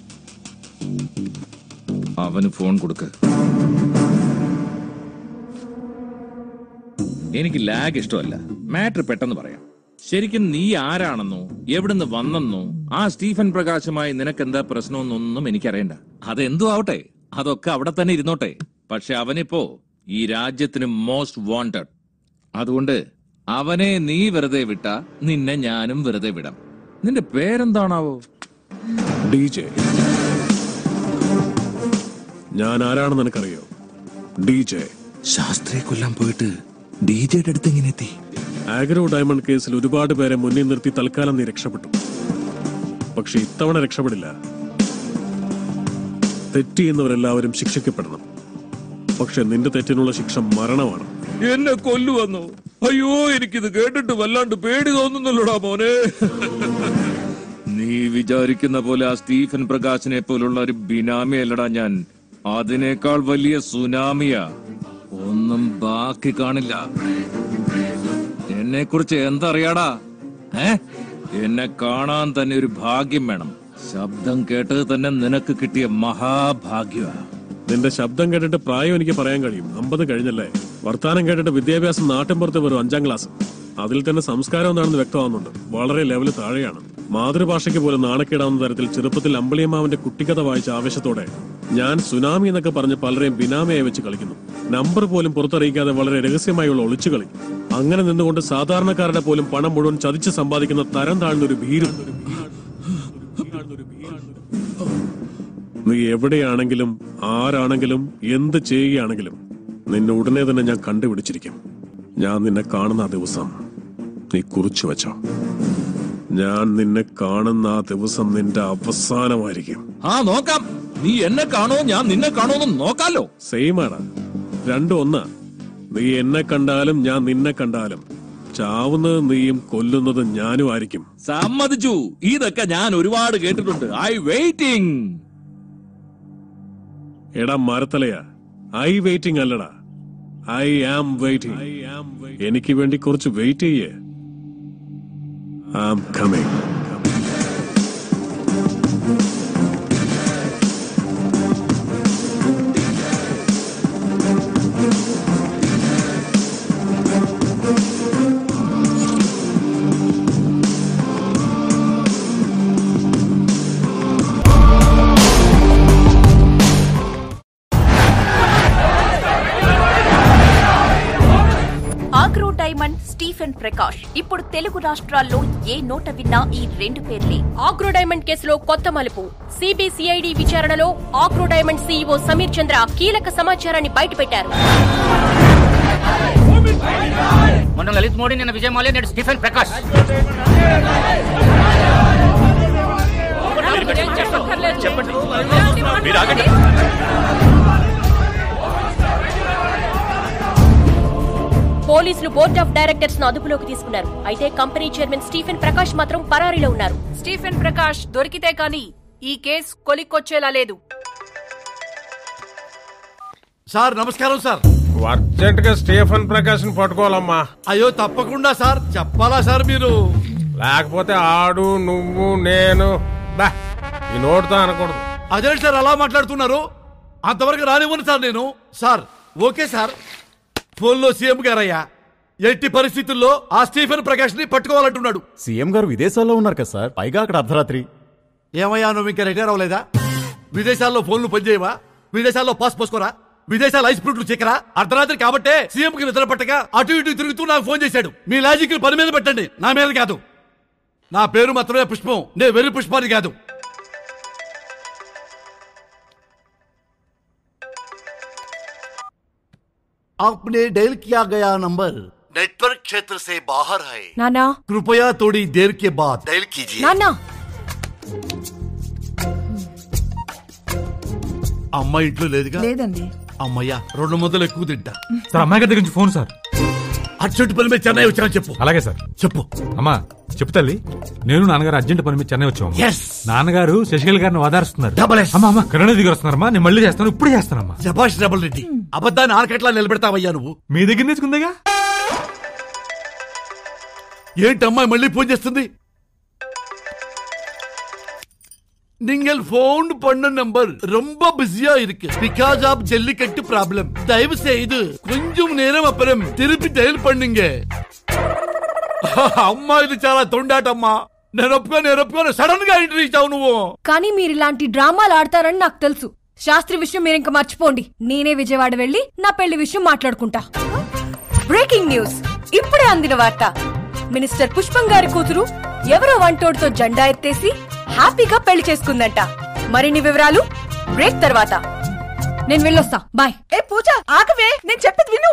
[SPEAKER 9] അവന് ഫോൺ കൊടുക്ക. എനിക്ക് ലാഗ് ഇഷ്ടമല്ല. മാറ്റർ പെട്ടെന്ന് പറയാം. ശരിക്കും നീ ആരാണെന്നോ എവിടുന്ന് വന്നെന്നോ ആ സ്റ്റീഫൻ പ്രകാശുമായി നിനക്കെന്താ പ്രശ്നമെന്നൊന്നും എനിക്കറിയണ്ട. അതെന്തോ ആവട്ടെ, അതൊക്കെ അവിടെ തന്നെ ഇരുന്നോട്ടെ. പക്ഷെ അവനിപ്പോ ഈ രാജ്യത്തിന് മോസ്റ്റ് വാണ്ടഡ്. അതുകൊണ്ട് അവനെ നീ വെറുതെ വിട്ടാ നിന്നെ ഞാനും വെറുതെ വിടാം. നിന്റെ പേരെന്താണാവോ?
[SPEAKER 15] DJ. ഞാൻ ആരാണെന്ന് നിനക്കറിയോ? DJ.
[SPEAKER 9] ശാസ്ത്രിയെ കൊല്ലാൻ പോയിട്ട് ഡിജെയുടെ അടുത്ത് എങ്ങനെ എത്തി?
[SPEAKER 15] ആഗ്രോ ഡയമണ്ട് കേസിൽ ഒരുപാട് പേരെ മുന്നിൽ നിർത്തി തൽക്കാലം നീ രക്ഷപ്പെട്ടു. പക്ഷെ ഇത്തവണ രക്ഷപ്പെടില്ല. തെറ്റ് ചെയ്യുന്നവരെല്ലാവരും ശിക്ഷിക്കപ്പെടണം. പക്ഷെ നിന്റെ തെറ്റിനുള്ള ശിക്ഷ മരണമാണ്.
[SPEAKER 9] എന്നെ കൊല്ലുവന്നോ? അയ്യോ, എനിക്കിത് കേട്ടിട്ട് വല്ലാണ്ട് പേടി തോന്നുന്നല്ലോടാ മോനെ. നീ വിചാരിക്കുന്ന പോലെ ആ സ്റ്റീഫൻ പ്രകാശിനെ പോലുള്ള ഒരു ബിനാമിയല്ലടാ ഞാൻ. അതിനേക്കാൾ വലിയ സുനാമിയാ. ഒന്നും ബാക്കി കാണില്ല. എന്നെ കുറിച്ച് എന്തറിയാടാ? എന്നെ കാണാൻ തന്നെ ഒരു ഭാഗ്യം വേണം. ശബ്ദം കേട്ടത് തന്നെ നിനക്ക് കിട്ടിയ മഹാഭാഗ്യമാ.
[SPEAKER 15] നിന്റെ ശബ്ദം കേട്ടിട്ട് പ്രായം എനിക്ക് പറയാൻ കഴിയും. 50 കഴിഞ്ഞല്ലേ. വർത്താനം കേട്ടിട്ട് വിദ്യാഭ്യാസം നാട്ടിൻപുറത്ത് വെറും 5ാം ക്ലാസ്. അതിൽ തന്നെ സംസ്കാരം എന്താണെന്ന് വ്യക്തമാകുന്നുണ്ട്. വളരെ ലെവല് താഴെയാണ്. മാതൃഭാഷയ്ക്ക് പോലും നാണക്കേടാവുന്ന തരത്തിൽ ചെറുപ്പത്തിൽ അമ്പിളിയമ്മാവന്റെ കുട്ടിക്കഥ വായിച്ച ആവേശത്തോടെ ഞാൻ സുനാമി എന്നൊക്കെ പറഞ്ഞ് പലരെയും ബിനാമിയായി വെച്ച് കളിക്കുന്നു. നമ്പർ പോലും പുറത്തറിയിക്കാതെ വളരെ രഹസ്യമായുള്ള ഒളിച്ചുകളി. അങ്ങനെ നിന്നുകൊണ്ട് സാധാരണക്കാരുടെ പോലും പണം മുഴുവൻ ചതിച്ച് സമ്പാദിക്കുന്ന തരം താഴ്ന്നൊരു ഭീരു. നീ എവിടെയാണെങ്കിലും ആരാണെങ്കിലും എന്ത് ചെയ്യുകയാണെങ്കിലും നിന്നെ ഉടനെ തന്നെ ഞാൻ കണ്ടുപിടിച്ചിരിക്കും. ഞാൻ നിന്നെ കാണുന്ന ആ ദിവസം നീ കുറിച്ചു വെച്ചോ. ഞാൻ നിന്നെ കാണുന്ന ആ ദിവസം നിന്റെ അവസാനമായിരിക്കും.
[SPEAKER 9] നോക്കാം. നീ എന്നെ കാണോ ഞാൻ നിന്നെ കാണോന്ന് നോക്കാലോ.
[SPEAKER 15] സെയിമാണ്. രണ്ടും ഒന്നാ. നീ എന്നെ കണ്ടാലും ഞാൻ നിന്നെ കണ്ടാലും ചാവുന്നത് നീയും കൊല്ലുന്നത് ഞാനും ആയിരിക്കും.
[SPEAKER 9] സമ്മതിച്ചു. ഇതൊക്കെ ഞാൻ ഒരുപാട് കേട്ടിട്ടുണ്ട്. I waiting.
[SPEAKER 15] എടാ മരത്തലയാ, ഐ വെയിറ്റിംഗ് അല്ലടാ, ഐ ആം വെയിറ്റിംഗ്. എനിക്ക് വേണ്ടി കുറച്ച് വെയിറ്റ് ചെയ്യേ. I am coming.
[SPEAKER 1] Agro diamond Stephen Prakash ఇప్పుడు తెలుగు రాష్ట్రాల్లో ఏ నోట విన్నా ఈ 2 పేర్లే. ఆగ్రో డైమండ్ కేసులో కొత్త మలుపు. సిబిసిఐడి విచారణలో agro diamond CEO Sameer Chandra కీలక సమాచారాన్ని బయటపెట్టారు.
[SPEAKER 21] మొన్న లలిత్ మోడీ, నిన్న విజయ్ మాల్యా, నేడు స్టీఫెన్ ప్రకాష్.
[SPEAKER 1] పోలీసులు బోర్డ్ ఆఫ్ డైరెక్టర్స్ ను అదుపులోకి తీసుకున్నారు. అయితే కంపెనీ చైర్మన్ స్టీఫెన్ ప్రకాష్ మాత్రం పరారీలో ఉన్నారు.
[SPEAKER 23] స్టీఫెన్ ప్రకాష్ దొరికితే కానీ ఈ కేసు కొలిక్కొచ్చేలా లేదు.
[SPEAKER 11] సార్ నమస్కారం సార్.
[SPEAKER 18] అర్జెంట్ గా స్టీఫెన్ ప్రకాష్ ని పట్టుకోవాలమ్మా.
[SPEAKER 11] అయ్యో తప్పకుండా సార్. చెప్పాలా సార్ మీరు?
[SPEAKER 18] లేకపోతే ఆడు నువ్వు నేను ఈ నోటుతో అనకూడదు.
[SPEAKER 11] అదేంటి సార్ అలా మాట్లాడుతున్నారు? అంతవరకు రానివ్వను సార్ నేను. Sir okay sir. ఫోన్లో సీఎం గారయ్యా ఎట్టి పరిస్థితుల్లో ఆ స్టీఫెన్ ప్రకాష్ ని పట్టుకోవాలంటున్నాడు.
[SPEAKER 24] సీఎం గారు విదేశాల్లో ఉన్నారు కదా సార్, పైగా అక్కడ అర్ధరాత్రి.
[SPEAKER 11] ఏమయ్యా నువ్వు ఇంకా రిటైర్ అవ్వలేదా? విదేశాల్లో ఫోన్లు పనిచేయవా? విదేశాల్లో పాస్ పోసుకోరా? విదేశాల ఐస్ ఫ్రూట్లు చిక్కరా? అర్ధరాత్రి కాబట్టే సీఎం కి నిద్ర పట్టగా అటు ఇటు తిరుగుతూ నాకు ఫోన్ చేశాడు. మీ లాజిక్ పని మీద పెట్టండి, నా మీద కాదు. నా పేరు మాత్రమే పుష్పం, నేను వెర్రి పుష్పాన్ని కాదు. आपने डायल किया गया नंबर नेटवर्क क्षेत्र से बाहर है.
[SPEAKER 1] नाना
[SPEAKER 11] कृपया थोड़ी देर के बाद डायल कीजिए.
[SPEAKER 1] नाना
[SPEAKER 11] అమ్మాయి ఇంట్లో లేదుగా?
[SPEAKER 14] లేదండి.
[SPEAKER 11] అమ్మయ్యా 200 ఎక్కువ తింటా.
[SPEAKER 24] సార్ అమ్మాయి గారి దగ్గర నుంచి ఫోన్ సార్.
[SPEAKER 11] అర్జెంట్ పని మీద చెన్నై వచ్చానని చెప్పు.
[SPEAKER 3] అలాగే సార్.
[SPEAKER 11] చెప్పు.
[SPEAKER 3] అమ్మా చెప్పు తల్లి. నేను నాన్నగారు అర్జెంట్ పని మీద చెన్నై వచ్చాము.
[SPEAKER 11] Yes.
[SPEAKER 3] నాన్నగారు శశికళ గారిని ఓదారుస్తున్నారు.
[SPEAKER 11] Double S.
[SPEAKER 3] అమ్మా కిరణ్ దిగి వస్తున్నారమ్మా. నేను మళ్ళీ చేస్తాను, ఇప్పుడు చేస్తానమ్మా.
[SPEAKER 11] శభాష్ డబుల్ రెడ్డి. అబద్ధాన్ని ఆనకట్లా నిలబెడతావయ్యా నువ్వు.
[SPEAKER 3] మీ దగ్గర నేర్చుకుందేగా.
[SPEAKER 11] ఏంటి అమ్మాయి మళ్ళీ ఫోన్ చేస్తుంది? நீங்கள் போன் பண்ண நம்பர் ரொம்ப பிஸியா இருக்கு பிகாஸ் ஆஃப் ஜல்லிக்கட்டு ப்ராப்ளம். தயவு செய்து கொஞ்சம் நேரம் அப்புறம் திருப்பி டயல் பண்ணுங்க. అమ్మా ఇది చాలా తొండాటమ్మా. నేను సడన్ గా ఎంట్రీ ఇచ్చావు నువ్వు.
[SPEAKER 2] కానీ మీరు ఇలాంటి డ్రామాలు ఆడతారని నాకు తెలుసు. శాస్త్రి విషయం మీరు ఇంకా మర్చిపోండి. నేనే విజయవాడ వెళ్లి నా పెళ్లి విషయం మాట్లాడుకుంటా. బ్రేకింగ్ న్యూస్, ఇప్పుడే అందిన వార్త. మినిస్టర్ పుష్పం గారి కూతురు ఎవరో వంటోడితో జెండా ఎత్తేసి హ్యాపీగా పెళ్లి చేసుకుందంట. మరిన్ని వివరాలు బ్రేక్ తర్వాత. నేను వెళ్ళొస్తా, బాయ్.
[SPEAKER 14] ఏ పూజ ఆగవే, నేను చెప్పేది విను.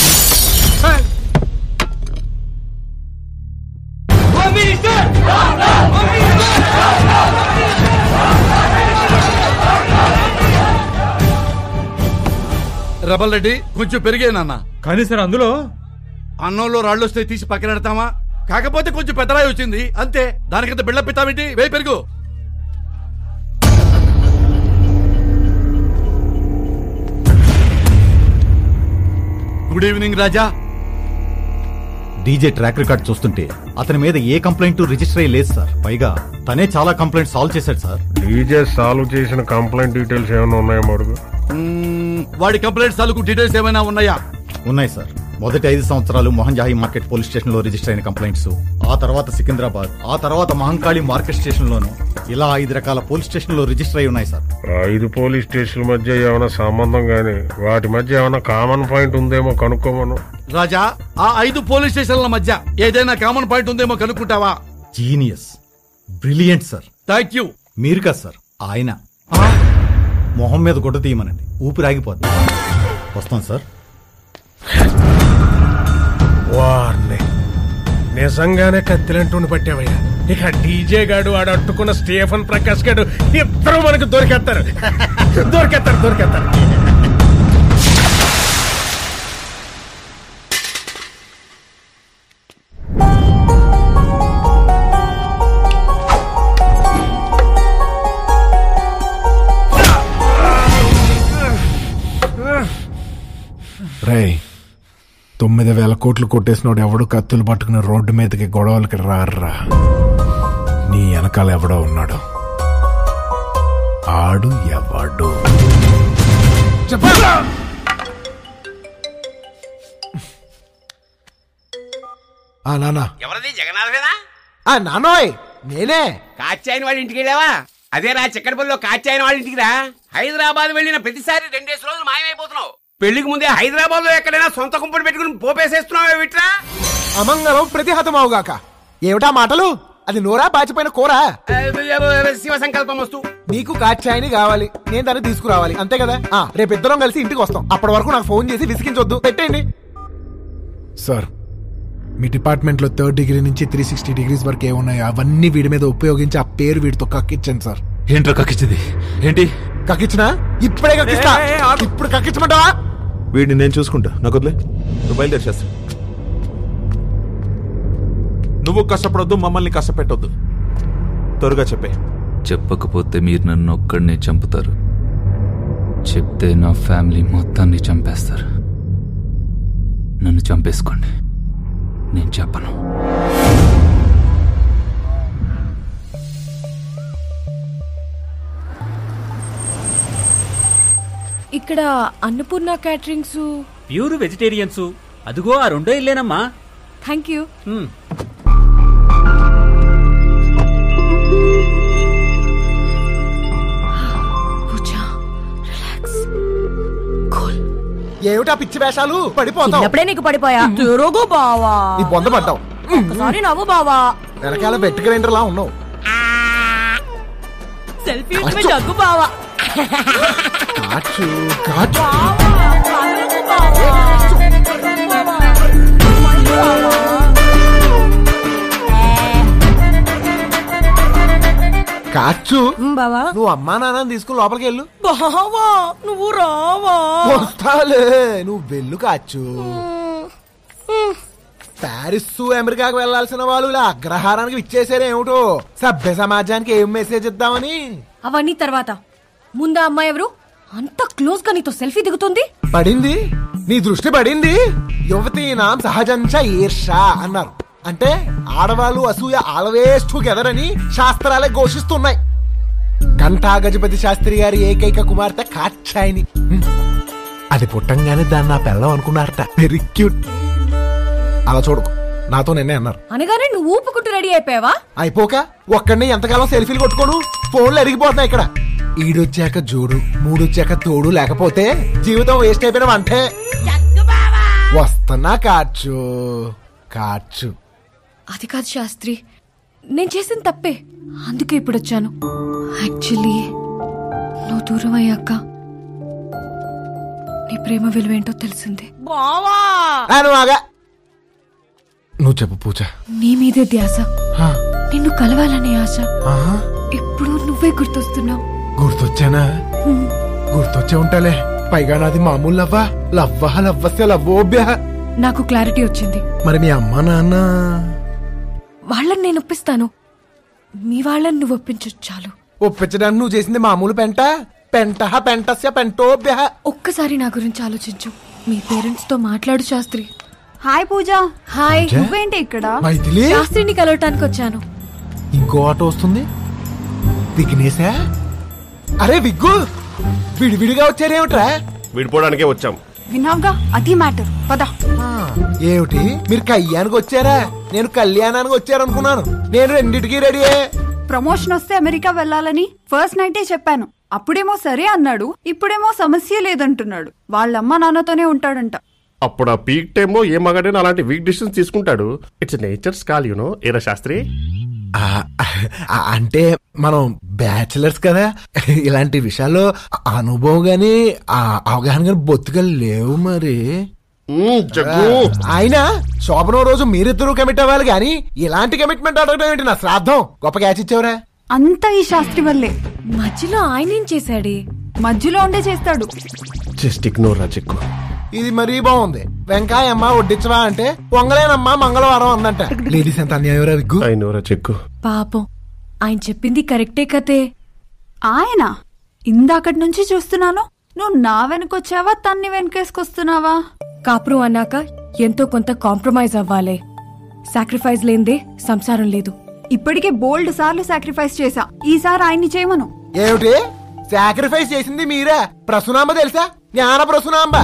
[SPEAKER 11] రబల్ రెడ్డి కొంచెం పెరిగేనన్నా.
[SPEAKER 3] కానీ సార్ అందులో
[SPEAKER 11] అన్నంలో రాళ్ళు వస్తే తీసి పక్కన పెడతామా? కాకపోతే కొంచెం పెద్దరాయి వచ్చింది అంతే. దానికంత బిల్డప్ ఇస్తామేంటి? వేయి పెరుగు. Good evening Raja.
[SPEAKER 24] DJ track record చూస్తుంటే అతని మీద ఏ కంప్లైంట్ రిజిస్టర్ అయ్యి లేదు సార్. పైగా తనే చాలా కంప్లైంట్ సాల్వ్ చేశాడు సార్.
[SPEAKER 18] డీజే సాల్వ్ చేసిన కంప్లైంట్ డీటెయిల్స్ ఏమైనా ఉన్నాయా మరుగు?
[SPEAKER 11] వాడి కంప్లైంట్ సాల్వ్ డీటెయిల్స్ ఏమైనా ఉన్నాయా?
[SPEAKER 24] ఉన్నాయి సార్. మొదటి 5 సంవత్సరాలు మొహంజాహి మార్కెట్ పోలీస్ స్టేషన్ లో రిజిస్టర్ అయిన కంప్లైంట్స్, ఆ తర్వాత సికింద్రాబాద్, ఆ తర్వాత మహంకాళి మార్కెట్ స్టేషన్ లోను, ఇలా 5 రకాల పోలీస్ స్టేషన్ లో రిజిస్టర్ అయి ఉన్నాయి సార్.
[SPEAKER 18] 5 పోలీస్ స్టేషన్ల మధ్య ఏమైనా సంబంధం గానీ వాటి మధ్య ఏమైనా కామన్ పాయింట్ ఉందేమో కనుక్కోమను.
[SPEAKER 11] రాజా, ఆ 5 పోలీస్ స్టేషన్ల మధ్య ఏదైనా కామన్ పాయింట్ ఉందేమో కనుక్కుంటావా?
[SPEAKER 24] Genius, brilliant sir.
[SPEAKER 11] Thank you.
[SPEAKER 24] మీరు కాదు సార్, ఆయన. మొహం మీద గుడ్డ తీయమనండి, ఊపిరాగిపోద్ది. వస్తాం సార్.
[SPEAKER 18] వార్నే నిజంగానే కత్తిలంటూని పట్టావయ్యా. ఇక డీజే గాడు ఆడు అట్టుకున్న స్టీఫెన్ ప్రకాష్ గాడు ఇద్దరు మనకు దొరికేస్తారు.
[SPEAKER 6] రేయ్, 9,000 కోట్లు కొట్టేసినోడు ఎవడు కత్తులు పట్టుకుని రోడ్డు మీదకి గొడవలకి రారా. నీ వెనకాల ఎవడో ఉన్నాడు. ఆడు ఎవడు? నాన్న.
[SPEAKER 12] ఎవరిది? జగన్నాథమేనా?
[SPEAKER 6] నానోయ్ నేనే.
[SPEAKER 12] కాచాయని వాళ్ళ ఇంటికి వెళ్ళావా? అదే రా, చక్కడపల్లిలో కాచాయని వాళ్ళ ఇంటికి రా. హైదరాబాద్ వెళ్ళిన ప్రతిసారి 2 రోజులు మాయమైపోతున్నావు. పెళ్లికి ముందే హైదరాబాద్ లో ఎక్కడైనా సొంత కుంపటి పెట్టుకుని పోపేసేస్తున్నావే విట్రా.
[SPEAKER 6] అమంగళం ప్రతిహతమవుగాక. ఏమిటా మాటలు? అది నోరా బాచిపోయిన కూరా?
[SPEAKER 12] శివ సంకల్పం వస్తూ
[SPEAKER 6] నీకు కాచాయని కావాలి, నేను దాన్ని తీసుకురావాలి, అంతే కదా? రేపు ఇద్దరం కలిసి ఇంటికి వస్తాం. అప్పటి వరకు నాకు ఫోన్ చేసి విసిగించొద్దు, పెట్టేయండి. సార్, మీ డిపార్ట్మెంట్ లో 3rd డిగ్రీ నుంచి 360 degrees వరకు ఏమున్నాయో అవన్నీ వీడి మీద ఉపయోగించి ఆ పేరు వీడితో కక్కించండి సార్.
[SPEAKER 16] ఏంట్రా కక్కించింది? ఏంటి
[SPEAKER 6] కక్కించినా? ఇప్పుడే కక్కిస్తా. ఇప్పుడు కక్కించమంటావా?
[SPEAKER 17] వీడిని నేను చూసుకుంటా, నాకు వదిలే. నువ్వు బయలుదేరి శాస్త్రి. నువ్వు కష్టపడొద్దు, మమ్మల్ని కష్టపెట్టొద్దు. త్వరగా చెప్పే.
[SPEAKER 16] చెప్పకపోతే మీరు నన్ను ఒక్కడినే చంపుతారు, చెప్తే నా ఫ్యామిలీ మొత్తాన్ని చంపేస్తారు. నన్ను చంపేసుకోండి, నేను చెప్పను.
[SPEAKER 2] ఇక్కడ అన్నపూర్ణ క్యాటరింగ్స్
[SPEAKER 22] ప్యూర్ వెజిటేరియన్స్. అదిగో ఆ 2 ఇల్లేనమ్మా.
[SPEAKER 2] Thank you.
[SPEAKER 6] ఏమిటా పిచ్చి వేషాలు? పడిపోతావు.
[SPEAKER 2] ఎప్పుడే నీకు పడిపోయా? తిరుగు బావా.
[SPEAKER 6] నీ బొంద పడ్డావు.
[SPEAKER 2] ఒకసారి నవ్వు బావా.
[SPEAKER 6] వెనకాల బెట్ గ్రైండర్ లా ఉన్నావు.
[SPEAKER 2] సెల్ఫీ జగ్గు బావా.
[SPEAKER 6] కాచు కాచు. కాచు, నువ్వు అమ్మా నాన్న తీసుకుని లోపలికి వెళ్ళు.
[SPEAKER 2] బావా నువ్వు రావా?
[SPEAKER 6] వస్తాలే, నువ్వు వెళ్ళు కాచు. ప్యారిస్ అమెరికాకు వెళ్లాల్సిన వాళ్ళు ఇలా అగ్రహారానికి ఇచ్చేసారేమిటో. సభ్య సమాజానికి ఏం మెసేజ్ ఇద్దామని.
[SPEAKER 2] అవన్నీ తర్వాత ముందు అమ్మాయి ఎవరు అంత క్లోజ్ గా నీతో సెల్ఫీ దిగుతుంది?
[SPEAKER 6] పడింది, నీ దృష్టి పడింది. యువతీనాం సహజంచ ఈర్ష అన్నారు. అంటే ఆడవాళ్ళు అసూయ ఆల్వేస్ టుగెదర్ అని శాస్త్రాలే ఘోషిస్తున్నాయి. ఘంటా గజపతి శాస్త్రి గారి ఏకైక కుమార్తె కాత్యాయని. అది పుట్టంగానే దాన్ని నా పెళ్ళం అనుకున్నారట. Very cute. అలా చూడకు, నాతో నిన్నే అన్నారు.
[SPEAKER 2] అనగానే నువ్వు ఊపుకుంటూ రెడీ అయిపోయావా?
[SPEAKER 6] అయిపోక ఒక్కడిని ఎంతకాలం సెల్ఫీలు కొట్టుకోను? ఫోన్లు ఎరిగిపోతున్నాయి ఇక్కడ. ఈడొచ్చాక జోడు, మూడొచ్చాక తోడు, లేకపోతే జీవితం వేస్ట్ అయిపోయిన వంటే. వస్తున్నా కాచు కాచు.
[SPEAKER 2] అది కాదు శాస్త్రి, నేను చేసిన తప్పే, అందుకే ఇప్పుడు వచ్చాను. యాక్చువల్లీ నువ్వు దూరం అయ్యాక నీ ప్రేమ విలువేంటో తెలిసింది.
[SPEAKER 6] నువ్వు చెప్పు పూజ.
[SPEAKER 2] నీ మీదే ధ్యాస, నిన్ను కలవాలనే ఆశ. ఇప్పుడు నువ్వే గుర్తొస్తున్నావు.
[SPEAKER 6] గుర్తొచ్చానా? గుర్తొచ్చే ఉంటాలే. పైగా నాది మామూలు లవ్వా. లవ్వా లవ్వస్య లవ్వోభ్య.
[SPEAKER 2] నాకు క్లారిటీ వచ్చింది.
[SPEAKER 6] మరి మీ అమ్మ నాన్న?
[SPEAKER 2] వాళ్ళని నేను ఒప్పిస్తాను, మీ వాళ్ళని నువ్వు ఒప్పించు చాలు.
[SPEAKER 6] ఒప్పించడానికి నువ్వు చేసింది మామూలు పెంట? పెంట పెంటస్య పెంటోభ్య.
[SPEAKER 2] ఒక్కసారి నా గురించి ఆలోచించు. మీ పేరెంట్స్ తో మాట్లాడు శాస్త్రి.
[SPEAKER 5] హాయ్ పూజ.
[SPEAKER 2] హాయ్.
[SPEAKER 5] నువ్వేంటి ఇక్కడ?
[SPEAKER 2] శాస్త్రిని కలవటానికి వచ్చాను.
[SPEAKER 6] ఇంకో ఆటో వస్తుంది. విఘ్నేశా? అరే విగ్గు, విడివిడిగా వచ్చారేమిట్రా?
[SPEAKER 4] విడిపోవడానికే వచ్చాం.
[SPEAKER 5] విన్నావుగా, అది మ్యాటర్. పద.
[SPEAKER 6] ఏమిటి మీరు కయ్యానికి వచ్చారా? నేను కళ్యాణానికి వచ్చారనుకున్నాను. నేను రెండిటికి రెడీయే.
[SPEAKER 5] ప్రమోషన్ వస్తే అమెరికా వెళ్ళాలని ఫస్ట్ నైటే చెప్పాను. అప్పుడేమో సరే అన్నాడు, ఇప్పుడేమో సమస్య లేదంటున్నాడు. వాళ్ళమ్మ నాన్నతోనే ఉంటాడంట.
[SPEAKER 4] అప్పుడు ఆ పీక్ టైంలో ఏ మగాడైనా అలాంటి వీక్ డిసిషన్స్ తీసుకుంటాడు. It's nature's call you know. ఏరా శాస్త్రి?
[SPEAKER 6] అంటే మనం బ్యాచిలర్స్ కదా, ఇలాంటి విషయాల్లో అనుభవం గాని అవగాహన గాని బొత్తుగా లేవు. మరి అయినా శోభనం రోజు మీరిద్దరూ కమిట్ అవ్వాలి గాని ఇలాంటి కమిట్మెంట్ అడగడం ఏంటి? నా శ్రాద్ధం గొప్ప క్యాచ్ ఇచ్చావురా.
[SPEAKER 5] అంతా ఈ శాస్త్రి వల్లే.
[SPEAKER 2] మధ్యలో ఆయన ఏం చేశాడే?
[SPEAKER 5] మధ్యలో ఉండే చేస్తాడు.
[SPEAKER 4] జస్ట్ ఇగ్నోర్ రా చెక్కు.
[SPEAKER 6] ఇది మరీ బాగుంది. వెంకాయమ్మ వడ్డించవా అంటే పొంగలేనమ్మా మంగళవారం అందంట. లేడీస్ ఎంత అన్యాయరా విగ్గు.
[SPEAKER 4] అయినోరా చెక్కు.
[SPEAKER 2] పాపం, ఆయన చెప్పింది కరెక్టే కదే.
[SPEAKER 5] ఆయన ఇందాకటి నుంచి చూస్తున్నాను, నువ్వు నా వెనకొచ్చావా తన్ని వెనకేసుకొస్తున్నావా?
[SPEAKER 2] కాపురం అన్నాక ఎంతో కొంత కాంప్రమైజ్ అవ్వాలే. సాక్రిఫైస్ లేందే సంసారం లేదు.
[SPEAKER 5] ఇప్పటికే బోల్డ్ సార్లు సాక్రిఫైస్ చేశా, ఈసారి ఆయన్ని చేయమను.
[SPEAKER 6] ఏమిటి సాక్రిఫైస్ చేసింది మీరా? ప్రసునాంబ తెలుసా? జ్ఞాన ప్రసునాంబ.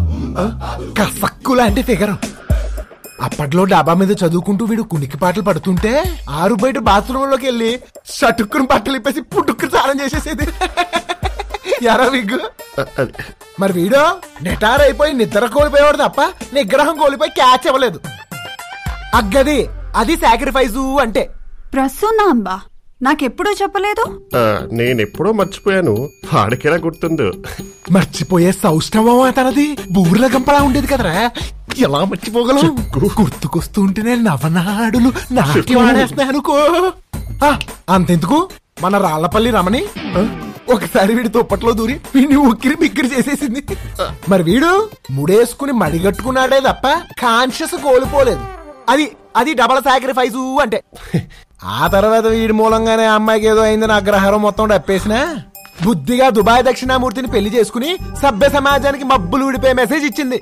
[SPEAKER 6] కసక్కు లాంటి ఫిగర్. అప్పట్లో డాబా మీద చదువుకుంటూ వీడు కునికి పాటలు పడుతుంటే ఆరు బయట బాత్రూమ్ లోకి వెళ్ళి షటుక్కుని బట్టలు ఇప్పేసి పుట్టుకుని స్నానం చేసేసేది. ఎరా విగ్గు? మరి వీడు నిటార్ అయిపోయి నిద్ర కోల్పోయేవాడు తప్ప నిగ్రహం కోల్పోయి క్యాచ్ ఇవ్వలేదు. అగ్గది అది సాక్రిఫైజు అంటే.
[SPEAKER 5] ప్రసూనాంబ నాకెప్పుడూ చెప్పలేదు.
[SPEAKER 4] నేనెప్పుడో మర్చిపోయాను, వాడికేలా గుర్తుండు.
[SPEAKER 6] మర్చిపోయే సౌష్ఠవం తనది. బూర్ల గంపలా ఉండేది కదరా, ఎలా మర్చిపోగలం? గుర్తుకొస్తూ ఉంటేనే నవనాడులు నాట్యమాడేస్తున్నానుకో. అంతెందుకు, మన రాళ్లపల్లి రమణి ఒకసారి వీడి దుప్పట్లో దూరి వీడిని ఉక్కిరి బిక్కిరి చేసేసింది. మరి వీడు ముడేసుకుని మడిగట్టుకున్నాడే తప్ప కాన్షియస్ కోల్పోలేదు. అది డబల్ సాక్రిఫైజు అంటే. ఆ తర్వాత వీడి మూలంగానే అమ్మాయికి ఏదో అయిందని అగ్రహారం మొత్తం డప్పేసినా బుద్ధిగా దుబాయ్ దక్షిణామూర్తిని పెళ్లి చేసుకుని సభ్య సమాజానికి మబ్బులు విడిపోయే మెసేజ్ ఇచ్చింది.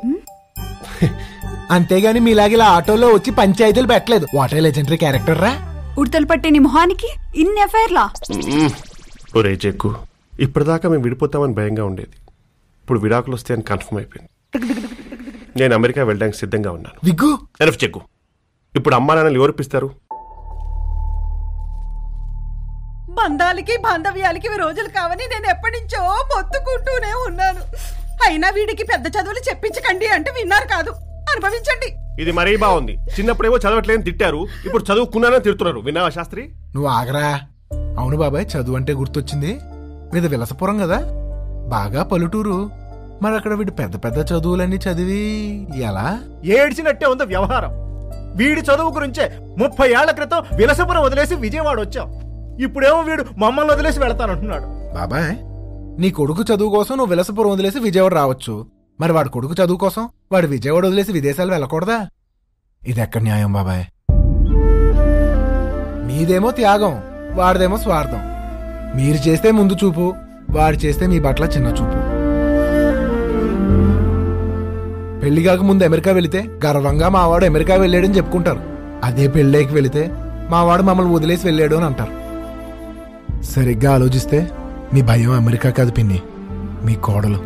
[SPEAKER 6] అంతేగాని మీలాగిలా ఆటోలో వచ్చి పంచాయతీలు పెట్టలేదు. వాట్ ఏ లెజెండరీ క్యారెక్టర్ రా.
[SPEAKER 5] ఉడతలు పట్టే నీ మొహానికి ఇన్ని అఫైర్లా?
[SPEAKER 4] ఒరే చెక్కు, ఇప్పటిదాకా మేము విడిపోతామని భయంగా ఉండేది. ఇప్పుడు విడాకులు వస్తే అని కన్ఫర్మ్ అయిపోయింది. నేను అమెరికా వెళ్ళడానికి సిద్ధంగా ఉన్నాను.
[SPEAKER 6] Wig
[SPEAKER 4] enough check. ఇప్పుడు అమ్మా నాన్నలు ఎవరిపిస్తారు?
[SPEAKER 14] బంధాలకి బాంధవ్యాలకి రోజులు కావని నేను ఎప్పటి నుంచో మొత్తుకుంటూనే ఉన్నాను. అయినా వీడికి పెద్ద చదువులు చెప్పించకండి అంటే విన్నారు కాదు. అనుభవించండి.
[SPEAKER 4] ఇది మరీ బాగుంది. చిన్నప్పుడేమో చదవట్లేని తిట్టారు, ఇప్పుడు చదువుకున్నానని తిడుతున్నారు. విన్నావా శాస్త్రి?
[SPEAKER 6] నువ్వు ఆగరా. అవును బాబాయ్, చదువు అంటే గుర్తొచ్చింది. మీద విలసపురం కదా, బాగా పల్లెటూరు. మరి అక్కడ వీడు పెద్ద పెద్ద చదువులన్నీ చదివి ఎలా?
[SPEAKER 13] ఏడ్చినట్టే ఉంది వ్యవహారం. వీడి చదువు గురించే 30 ఏళ్ల క్రితం విలసపురం వదిలేసి విజయవాడ వచ్చాం. ఇప్పుడేమో వీడు మమ్మల్ని వదిలేసి వెళతానంటున్నాడు.
[SPEAKER 6] బాబాయ్, నీ కొడుకు చదువు కోసం నువ్వు విలసపురం వదిలేసి విజయవాడ రావచ్చు. మరి వాడి కొడుకు చదువు కోసం వాడు విజయవాడ వదిలేసి విదేశాలు వెళ్ళకూడదా? ఇది ఎక్కడ న్యాయం బాబాయ్? మీదేమో త్యాగం, వాడిదేమో స్వార్థం. మీరు చేస్తే ముందు చూపు, వాడు చేస్తే మీ పట్ల చిన్న చూపు. పెళ్లి కాక ముందు అమెరికా వెళితే గర్వంగా మావాడు అమెరికా వెళ్ళాడని చెప్పుకుంటారు. అదే పెళ్ళైకి వెళితే మావాడు మమ్మల్ని వదిలేసి వెళ్ళాడు అని అంటారు. సరిగ్గా ఆలోచిస్తే మీ భయం అమెరికా కాదు పిన్ని, మీ కోడలు.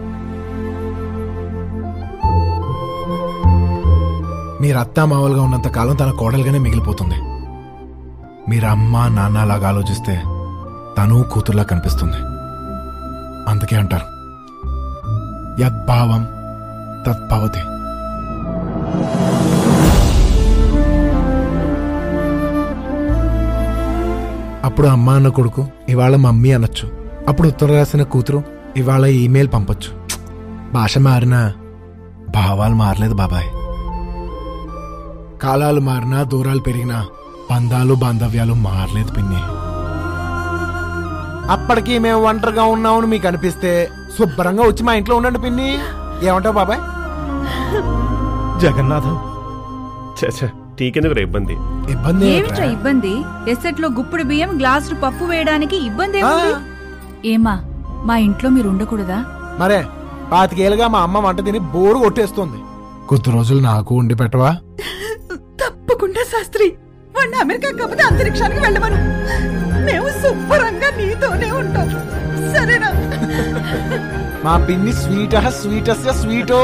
[SPEAKER 6] మీరు అత్తా మామూలుగా ఉన్నంత కాలం తన కోడలుగానే మిగిలిపోతుంది. మీరు అమ్మ నాన్న లాగా ఆలోచిస్తే తను కూతుర్లా కనిపిస్తుంది. అందుకే అంటారు యద్భావం తద్భవతి. అప్పుడు అమ్మ అన్న కొడుకు ఇవాళ మమ్మీ అనొచ్చు. అప్పుడు ఉత్తరం రాసిన కూతురు ఇవాళ ఈమెయిల్ పంపొచ్చు. భాష మారినా భావాలు మారలేదు బాబాయ్. కాలాలు మారినా దూరాలు పెరిగినా బంధాలు బాంధవ్యాలు మారలేదు పిన్ని. అప్పటికి మేము ఒంటరిగా ఉన్నామని మీకు అనిపిస్తే శుభ్రంగా వచ్చి మా ఇంట్లో ఉండండి పిన్ని. ఏమంటావు బాబాయ్?
[SPEAKER 4] జగన్నాథం నీకెందుకు ఇబ్బంది?
[SPEAKER 5] ఏమిట్రా ఇబ్బంది? ఎసెట్ లో గుప్పుడు బియ్యం గ్లాసు పప్పు వేయడానికి ఇబ్బంది ఏముంది? ఏమా మా ఇంట్లో మీరు ఉండకూడదా?
[SPEAKER 6] మరే 25 ఏళ్ళుగా మా అమ్మ వంట తిని బోరు కొట్టేస్తుంది. కొద్ది రోజులు నాకు ఉండి పెట్టవా?
[SPEAKER 14] తప్పకుండా శాస్త్రి, వాడిని అమెరికా కాకపోతే అంతరిక్షానికి వెళ్ళమను. మేము శుభ్రంగా నీతోనే ఉంటాం, సరేనా?
[SPEAKER 6] మా పిన్ని స్వీట్ స్వీటస్ స్వీటో.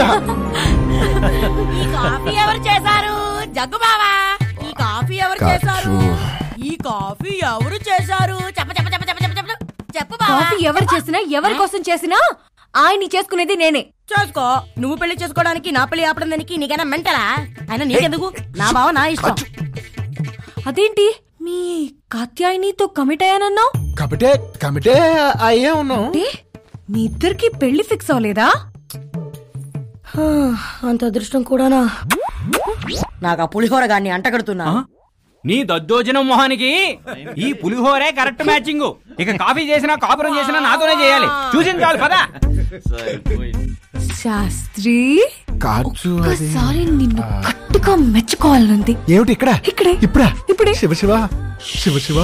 [SPEAKER 1] ఈ కాఫీ ఎవరు చేశారు? జగ్గు బావా, ఈ కాఫీ ఎవరు చేశారు? ఈ కాఫీ ఎవరు చేశారు? చెప్ప చెప్ప చెప్ప చెప్ప చెప్ప చెప్ప చెప్పు బావా.
[SPEAKER 2] కాఫీ ఎవరు చేసినా ఎవరి కోసం చేసినా ఆయన్ని చేసుకునేది నేనే.
[SPEAKER 1] చేసుకో, నువ్వు పెళ్లి చేసుకోవడానికి నా పెళ్లి ఆపడం దానికి నీకైనా మెంటలా? అయినా నీకెందుకు? నా బావ నా ఇష్టం.
[SPEAKER 2] అదేంటి మీ కాత్యాయనితో కమిట్ అయ్యానన్నావు?
[SPEAKER 6] కమిటే అయ్యే ఉన్నావు.
[SPEAKER 2] మీ ఇద్దరికి పెళ్లి ఫిక్స్ అవ్వలేదా?
[SPEAKER 1] అంత అదృష్టం కూడానా? నాకు ఆ పులిహోర గాన్ని అంటగడుతున్నా.
[SPEAKER 21] నీ దద్దోజనం మొహానికి ఈ పులిహోరే కరెక్ట్ మ్యాచింగ్. ఇక కాఫీ చేసినా కాపురం చేసినా నాతోనే చేయాలి. చూసింది చాలు పదా.
[SPEAKER 2] శాస్త్రి
[SPEAKER 6] ఒక్కసారి
[SPEAKER 2] నిన్ను గట్టిగా మెచ్చుకోవాలనుంది.
[SPEAKER 6] ఏమిటి ఇక్కడ? ఇప్పుడే శివ శివ శివ శివ.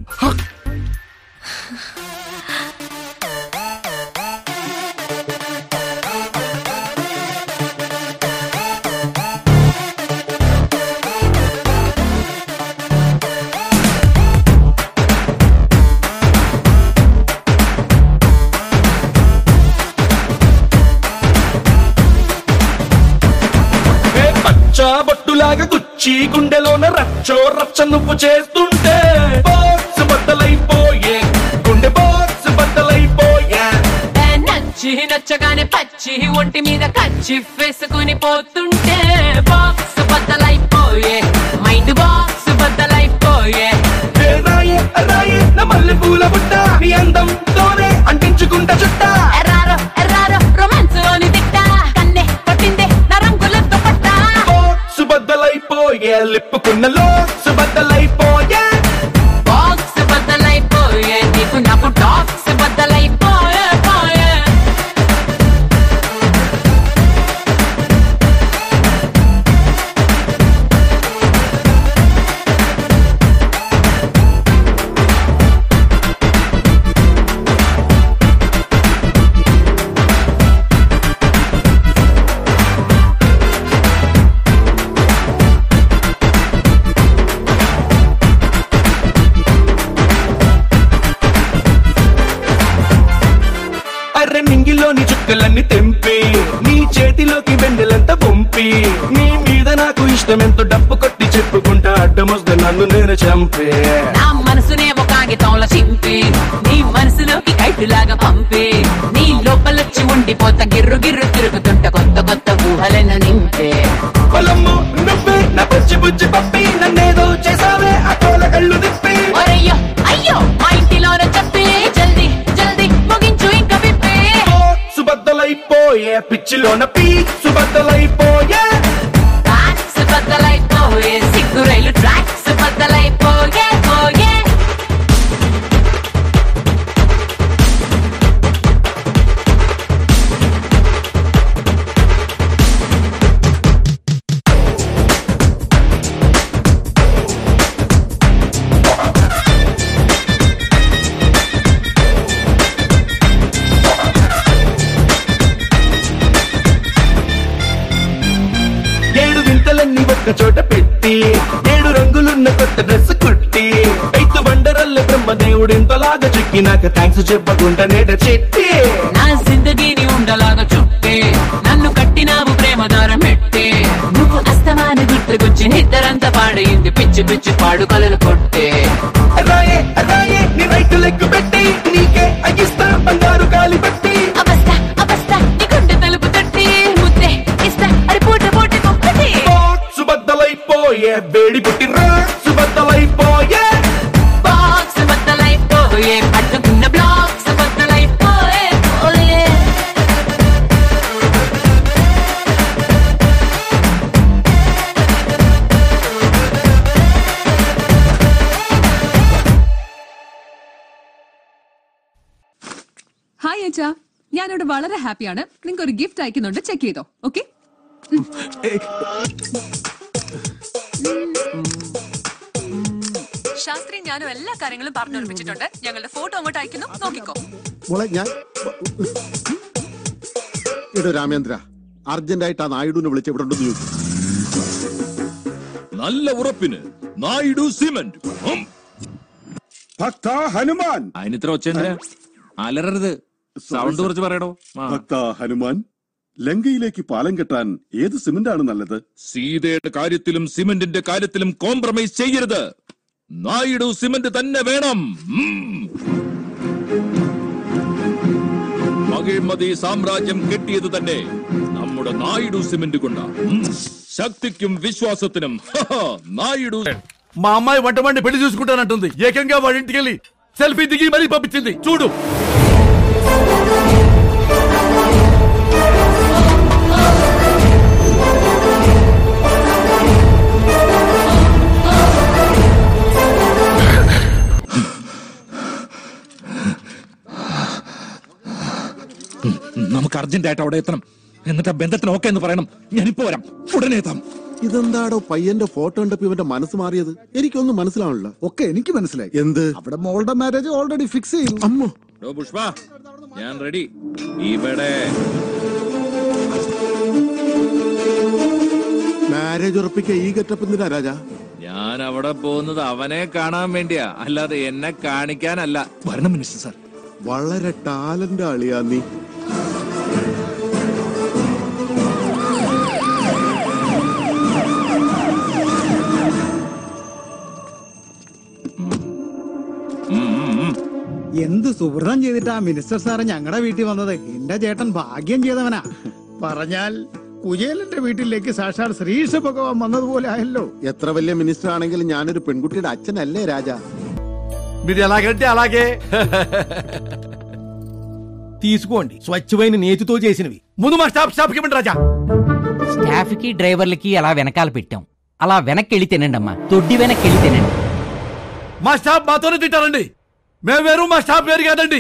[SPEAKER 7] బొట్టులాగా గుచ్చి గుండెలోన రచ్చో రచ్చ నువ్వు చేస్తుంటే బాక్స్ బద్దలైపోయే, గుండె బాక్స్ బద్దలైపోయే.
[SPEAKER 10] నచ్చి నచ్చగానే పచ్చి ఒంటి మీద కచ్చి వేసుకుని పోతుంటే బాక్స్ బద్దలైపోయే, మైండ్ బాక్స్ బద్దలైపోయే.
[SPEAKER 7] రాయే రాయే నా మల్లె పూల బుట్ట, నీ అందంతోనే అంటించుకుంటా చుట్ట.
[SPEAKER 10] ఎర్రారో ఎర్రారో రొమాన్స్ లోని తిట్ట, కన్నే కొట్టిందే నా రంగులతో పట్ట.
[SPEAKER 7] బద్దలైపోయే లిప్పుకున్న లోక్స్ బద్దలైపోయే,
[SPEAKER 10] బాక్స్ బద్దలైపోయే, నీకు నాకు టాక్స్ బద్దలైపోయే పోయే.
[SPEAKER 7] నింగిలోని చుక్కలన్నీ తెంపి నీ చేతిలోకి వెన్నెలంత పంపి, నీ మీద నాకు ఇష్టమెంతో డప్పు కొట్టి చెప్పుకుంటా అడ్డమొస్తే నన్ను నేను చంపే.
[SPEAKER 10] నా మనసునే ఒక కాగితంలో చింపి నీ మనసులోకి కైటులాగా పంపి, నీ లోపలొచ్చి ఉండిపోతా గిర్రు గిర్రు తిరుగుతుంట కొత్త కొత్త ఊహలను నింపే.
[SPEAKER 7] పొలమ్ము నువ్వే నా బుజ్జి బుజ్జి పప్పి, నన్నేదో చేసావే ఆ కోల కళ్ళు తిప్పి.
[SPEAKER 10] అయ్యో అయ్యో మా ఇంటిలోన చెప్పి జల్దీ జల్దీ ముగించు ఇంకా విప్పి.
[SPEAKER 7] సుబద్దలైపోయే పిచ్చిలోన పీ సుబద్దలైపోయే,
[SPEAKER 10] ట్రాక్స్ బద్దలైపోయే, సిగ్గు రైలు ట్రాక్స్ బద్దలైపోయే పోయే.
[SPEAKER 7] బాగా చిక్కినాక థ్యాంక్స్ చెప్పకుండా నేట చెట్టి
[SPEAKER 10] నా జిందగీని ఉండలాగా చుట్టే నన్ను కట్టినావు ప్రేమ దారం పెట్టే నువ్వు అస్తమాన గుర్తుకొచ్చి నిద్దరంతా పాడైంది పిచ్చి పిచ్చి పాడు కలలు కొట్టే
[SPEAKER 7] రాయే రాయే నీ రైట్ లెగ్ పెట్టి నీకే అగిస్తా బంగారు గాలి పట్టి
[SPEAKER 10] అవస్థ అవస్థ నీ గుండె తలుపు తట్టి ముద్దే ఇస్తా అరి పూట పూట కొక్కటి
[SPEAKER 7] సుబద్దలైపోయే వేడి పుట్టి సుబద్దలైపోయే
[SPEAKER 10] బాక్స్ బద్దలైపోయే పట్టుకున్న బ్లాక్స్ బద్దలైపోయే ఓయే
[SPEAKER 5] ഹായ് അച്ഛാ, ഞാനിവിടെ വളരെ ഹാപ്പിയാണ്. നിങ്ങൾക്ക് ഒരു ഗിഫ്റ്റ് അയക്കുന്നുണ്ട്, ചെക്ക് ചെയ്തോ. ഓക്കെ? ശാസ്ത്രി ഞാനും എല്ലാ കാര്യങ്ങളും പറഞ്ഞുറപ്പിച്ചിട്ടുണ്ട്. ഞങ്ങളുടെ ഫോട്ടോ അങ്ങോട്ട് അയക്കുന്നു, നോക്കിക്കോ.
[SPEAKER 8] ഞാൻ എടോ രാമേന്ദ്ര, അർജന്റായിട്ട് ആ നായിഡുവിനെ വിളിച്ച് ഇവിടെ ഉണ്ടെന്ന് ചോദിച്ചു.
[SPEAKER 9] നല്ല ഉറപ്പിന് നായിഡു സിമന്റ്
[SPEAKER 19] ഭക്ത ഹനുമാൻ.
[SPEAKER 9] അതിനിത്ര ഒച്ചേന്ദ്ര അലറരുത്, സൗണ്ട് കുറച്ച് പറയടോ.
[SPEAKER 19] ഭക്ത ഹനുമാൻ, ലങ്കയിലേക്ക് പാലം കെട്ടാൻ ഏത് സിമന്റ് ആണ് നല്ലത്?
[SPEAKER 9] സീതയുടെ കാര്യത്തിലും സിമന്റിന്റെ കാര്യത്തിലും കോംപ്രമൈസ് ചെയ്യരുത്. നായിഡു സിമന്റ് തന്നെ വേണം. മകേമതി സാമ്രാജ്യം കെട്ടിയത് തന്നെ നമ്മുടെ നായിഡു സിമന്റ് കൊണ്ടാ. శక్తికి విశ్వాసത്തിനും నాయుడు.
[SPEAKER 11] మా అమ్మాయి వంట వండి పెళ్లి చూసుకుంటానంటుంది. ఏకంగా వాడి ఇంటికి వెళ్ళి సెల్ఫీ దిగి మరీ పంపించింది చూడు.
[SPEAKER 9] നമുക്ക് അർജന്റായിട്ട് അവിടെ എത്തണം. എന്നിട്ട് ആ ബന്ധത്തിന് ഓക്കെ എന്ന് പറയണം. ഞാനിപ്പോ വരാം, ഉടനെ എത്താം.
[SPEAKER 8] ഇതെന്താടോ പയ്യന്റെ ഫോട്ടോ കണ്ടപ്പോ ഇവന്റെ മനസ്സ് മാറിയത്? എനിക്കൊന്നും മനസ്സിലാവണില്ല.
[SPEAKER 20] ഒക്കെ എനിക്ക് മനസ്സിലായി.
[SPEAKER 8] എന്ത്?
[SPEAKER 20] അവിടെ മോളുടെ മാരേജ് ഓൾറെഡി ഫിക്സ് ചെയ്തു.
[SPEAKER 8] അമ്മോ
[SPEAKER 9] പുഷ്പ, ഞാൻ റെഡി. ഇവിടെ
[SPEAKER 8] മാരേജ് ഉറപ്പിക്കാൻ ഈ ഗെറ്റപ്പ് എന്തിനാ രാജാ?
[SPEAKER 9] ഞാൻ അവിടെ പോകുന്നത് അവനെ കാണാൻ വേണ്ടിയാ, അല്ലാതെ എന്നെ കാണിക്കാനല്ല. വരണം മിനിസ്റ്റർ സാർ.
[SPEAKER 8] വളരെ ടാലന്റ് ആളിയാ നീ.
[SPEAKER 20] എന്ത് സുഹൃതം ചെയ്തിട്ടാ മിനിസ്റ്റർ സാറ് ഞങ്ങളുടെ വീട്ടിൽ വന്നത്. എന്റെ ചേട്ടൻ ഭാഗ്യം ചെയ്തവനാ. പറഞ്ഞാൽ കുചേലന്റെ വീട്ടിലേക്ക് സാക്ഷാൽ ശ്രീകൃഷ്ണ ഭഗവാൻ വന്നതുപോലെ ആയല്ലോ.
[SPEAKER 8] എത്ര വലിയ മിനിസ്റ്റർ ആണെങ്കിലും ഞാനൊരു പെൺകുട്ടിയുടെ അച്ഛനല്ലേ രാജാ?
[SPEAKER 11] మీరు ఎలాగంటే అలాగే
[SPEAKER 13] తీసుకోండి. స్వచ్ఛమైన నేతితో చేసినవి.
[SPEAKER 11] ముందు మా స్టాఫ్కి ఇవ్వండి రాజా.
[SPEAKER 21] స్టాఫ్ కి డ్రైవర్లకి అలా వెనకాల పెట్టాం. అలా వెనక్కి తినండి అమ్మా, తొడ్డి వెనక్కి తినండి.
[SPEAKER 11] మా స్టాఫ్ మాతోనే తింటారండి. మేము వేరు, మా స్టాఫ్ వేరు కాదండి.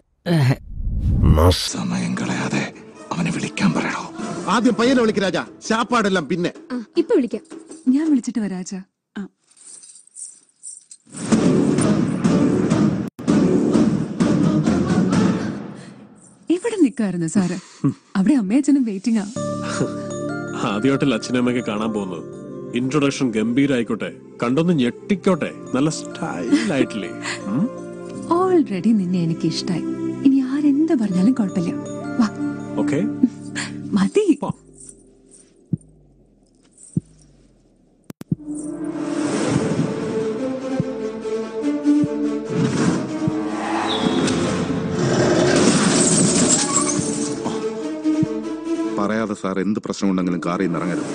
[SPEAKER 9] സമയം കളയാതെ അവനെ വിളിക്കാൻ പറയണോ.
[SPEAKER 8] ആദ്യം പയ്യനെ വിളിക്ക രാജാ, ശാപ്പാടെല്ലാം പിന്നെ.
[SPEAKER 5] ഇപ്പൊ വിളിക്കാം. ഞാൻ വിളിച്ചിട്ട് വരാച്ചാ. ഇവിടെ നിക്കായിരുന്നു സാറ്. അവിടെ അമ്മയച്ഛനും വെയിറ്റിംഗാ.
[SPEAKER 15] ആദ്യമായിട്ടല്ല അച്ഛനമ്മയൊക്കെ കാണാൻ പോകുന്നത്. ഇൻട്രൊഡക്ഷൻ ഗംഭീരായിക്കോട്ടെ, കണ്ടൊന്ന് ഞെട്ടിക്കോട്ടെ, നല്ല സ്റ്റൈലായിട്ടില്ലേ.
[SPEAKER 5] ഓൾറെഡി നിന്നെ എനിക്ക് ഇഷ്ടായി. ഇനി ആരെന്ത് പറഞ്ഞാലും കുഴപ്പമില്ല. വാ.
[SPEAKER 15] ഓക്കെ
[SPEAKER 5] മതി.
[SPEAKER 17] പറയാതെ സാർ എന്ത് പ്രശ്നമുണ്ടെങ്കിലും കാറിൽ നിന്ന് ഇറങ്ങരുത്.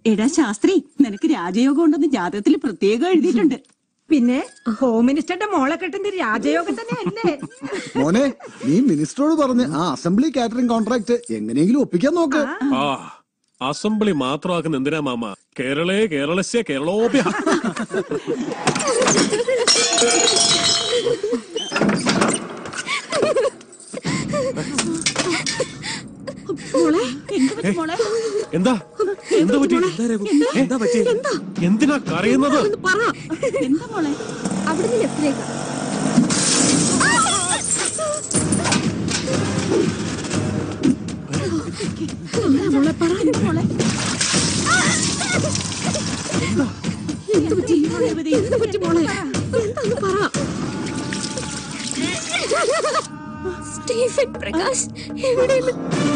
[SPEAKER 14] എടാ ശാസ്ത്രി, നിനക്ക് രാജയോഗം ഉണ്ടെന്ന് ജാതകത്തിൽ പ്രത്യേകം എഴുതിയിട്ടുണ്ട്. പിന്നെ ഹോം മിനിസ്റ്ററുടെ മോളെ കെട്ടുന്ന രാജയോഗം തന്നെ അല്ലേ?
[SPEAKER 20] മോനെ, നീ മിനിസ്റ്ററോട് പറഞ്ഞ് ആ അസംബ്ലി കാറ്ററിംഗ് കോൺട്രാക്ട് എങ്ങനെയെങ്കിലും ഒപ്പിക്കാൻ നോക്ക്.
[SPEAKER 15] അസംബ്ലി മാത്രമാക്കുന്ന എന്തിനാ മാമ? കേരളേ കേരളസ്യ കേരളോപ്യ. എന്താ എന്താ പറ്റി? എന്താ പറ്റി? എന്തിനാ കരയുന്നത്?
[SPEAKER 14] എന്താ മോളെ?
[SPEAKER 2] അവിടുന്ന് ലെഫ്റ്റിലേക്ക്. മോളെ പറ. മോളെ എന്ത് പറ്റി? എന്ത് പറ്റി മോളെ? എന്താന്ന് പറ. സ്റ്റീഫൻ പ്രകാശ് എവിടെയാണ്?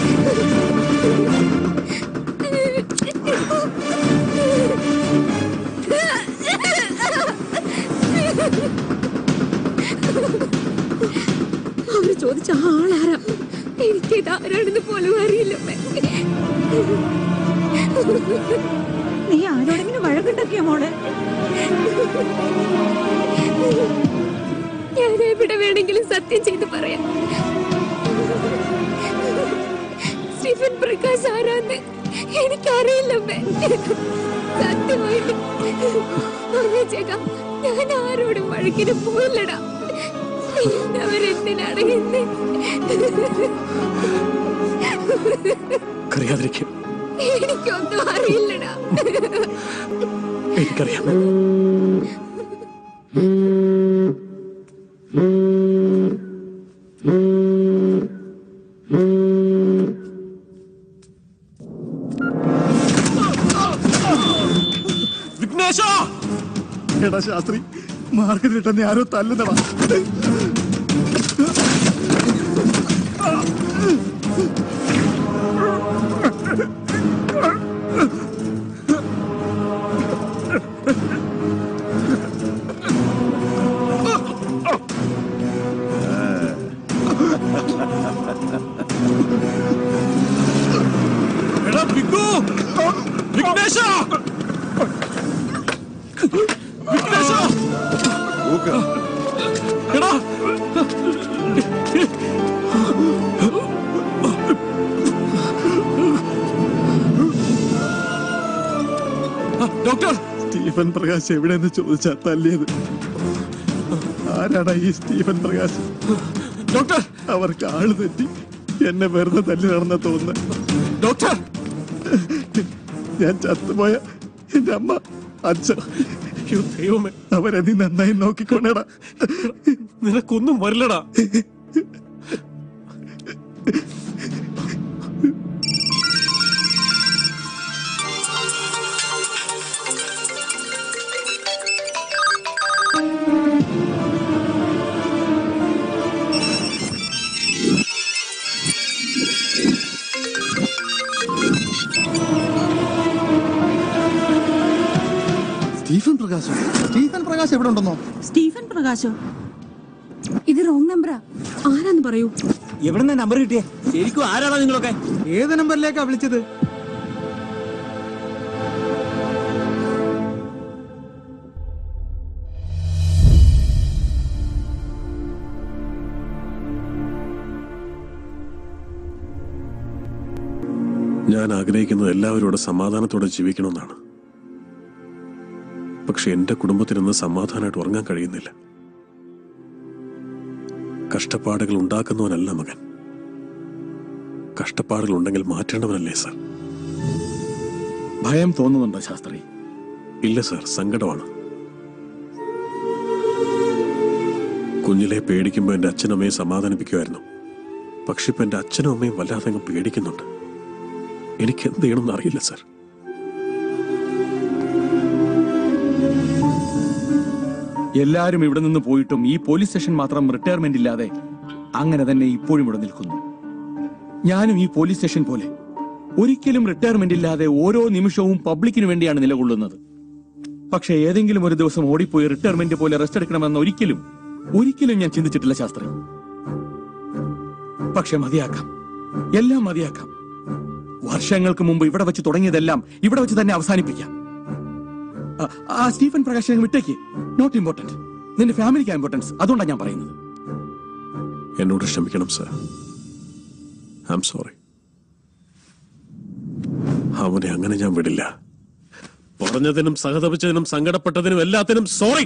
[SPEAKER 2] അവര് ചോദിച്ച ആളാരാ? എനിക്ക് ഇതാരാണെന്ന് പോലും അറിയില്ല.
[SPEAKER 14] നീ ആരോടെങ്കിലും വഴക്കുണ്ടാക്കിയ മോളെ?
[SPEAKER 2] ഞാൻ എവിടെ വേണമെങ്കിലും സത്യം ചെയ്ത് പറയാം. സ്റ്റീഫൻ പ്രകാശ് ആരാന്ന് എനിക്കറിയില്ലമ്മേ. സത്യമായിട്ട് ചേക്കാം, ഞാൻ ആരോടും വഴക്കിന് പോയില്ലടാ. അവരെന്തിനാണ് എന്നെ? എനിക്കൊന്നും അറിയില്ലടാ.
[SPEAKER 15] എനിക്കറിയാം.
[SPEAKER 20] എടാ ശാസ്ത്രി, മാർക്കറ്റ് കിട്ടുന്ന ആരോ തല്ലുന്നടാ.
[SPEAKER 15] ഡോക്ടർ,
[SPEAKER 20] സ്റ്റീഫൻ പ്രകാശ് എവിടെയെന്ന് ചോദിച്ചാ തല്ലിയത്. ആരാടാ ഈ സ്റ്റീഫൻ പ്രകാശ്?
[SPEAKER 15] ഡോക്ടർ,
[SPEAKER 20] അവർക്ക് ആള് തെറ്റി എന്നെ വെറുതെ തല്ലി നടന്ന തോന്നുന്നു.
[SPEAKER 15] ഡോക്ടർ,
[SPEAKER 20] ഞാൻ ചത്തുപോയ എന്റെ അമ്മ, അച്ഛൻ, അവരെ നീ നന്നായി നോക്കിക്കൊണ്ടേടാ.
[SPEAKER 15] നിനക്കൊന്നും വരില്ലടാ.
[SPEAKER 20] സ്റ്റീഫൻ പ്രകാശോ? സ്റ്റീഫൻ പ്രകാശ് എവിടെ ഉണ്ടെന്നോ?
[SPEAKER 14] സ്റ്റീഫൻ പ്രകാശോ?
[SPEAKER 2] ഇത് റോങ് നമ്പറാ. ആരാന്ന് പറയൂ.
[SPEAKER 21] എവിടെന്നാ നമ്പർ കിട്ടിയേ? ശരിക്കും ആരാണോ നിങ്ങളൊക്കെ?
[SPEAKER 20] ഏത് നമ്പറിലേക്കാ വിളിച്ചത്?
[SPEAKER 15] ഞാൻ ആഗ്രഹിക്കുന്നത് എല്ലാവരോടും സമാധാനത്തോടെ ജീവിക്കണമെന്നാണ്. പക്ഷെ എന്റെ കുടുംബത്തിനൊന്ന് സമാധാനമായിട്ട് ഉറങ്ങാൻ കഴിയുന്നില്ല. കഷ്ടപ്പാടുകൾ ഉണ്ടാക്കുന്നവനല്ല മകൻ. കഷ്ടപ്പാടുകൾ ഉണ്ടെങ്കിൽ മാറ്റേണ്ടവനല്ലേ സാർ?
[SPEAKER 21] ഭയം തോന്നുന്നുണ്ടോ ശാസ്ത്രി?
[SPEAKER 15] ഇല്ല സാർ, സങ്കടമാണ്. കുഞ്ഞിലെ പേടിക്കുമ്പോൾ എന്റെ അച്ഛനും അമ്മയെ സമാധാനിപ്പിക്കുമായിരുന്നു. പക്ഷെ ഇപ്പൊ എന്റെ അച്ഛനും അമ്മയും വല്ലാതെ അങ്ങ് പേടിക്കുന്നുണ്ട്. എനിക്ക് എന്ത് ചെയ്യണമെന്ന് അറിയില്ല സാർ.
[SPEAKER 21] എല്ലാരും ഇവിടെ നിന്ന് പോയിട്ടും ഈ പോലീസ് സ്റ്റേഷൻ മാത്രം റിട്ടയർമെന്റ് ഇല്ലാതെ അങ്ങനെ തന്നെ ഇപ്പോഴും ഇവിടെ നിൽക്കുന്നു. ഞാനും ഈ പോലീസ് സ്റ്റേഷൻ പോലെ ഒരിക്കലും റിട്ടയർമെന്റ് ഇല്ലാതെ ഓരോ നിമിഷവും പബ്ലിക്കിന് വേണ്ടിയാണ് നിലകൊള്ളുന്നത്. പക്ഷെ ഏതെങ്കിലും ഒരു ദിവസം ഓടിപ്പോയി റിട്ടയർമെന്റ് പോലെ റെസ്റ്റ് എടുക്കണമെന്ന് ഒരിക്കലും ഞാൻ ചിന്തിച്ചിട്ടില്ല ശാസ്ത്രി. പക്ഷെ മതിയാക്കാം, എല്ലാം മതിയാക്കാം. വർഷങ്ങൾക്ക് മുമ്പ് ഇവിടെ വെച്ച് തുടങ്ങിയതെല്ലാം ഇവിടെ വെച്ച് തന്നെ അവസാനിപ്പിക്കാം. ആ സ്റ്റീഫൻ പ്രകാശ് വിട്ടേക്ക്. Not important. നിന്റെ ഫാമിലിക്ക് ഇമ്പോർട്ടൻസ്. അതുകൊണ്ടാണ് ഞാൻ പറയുന്നത്.
[SPEAKER 15] എന്നോട് ക്ഷമിക്കണം സർ. I am sorry. അവനെ അങ്ങനെ ഞാൻ വിടില്ല. പറഞ്ഞതിനും സഹതപിച്ചതിനും സങ്കടപ്പെട്ടതിനും എല്ലാത്തിനും സോറി.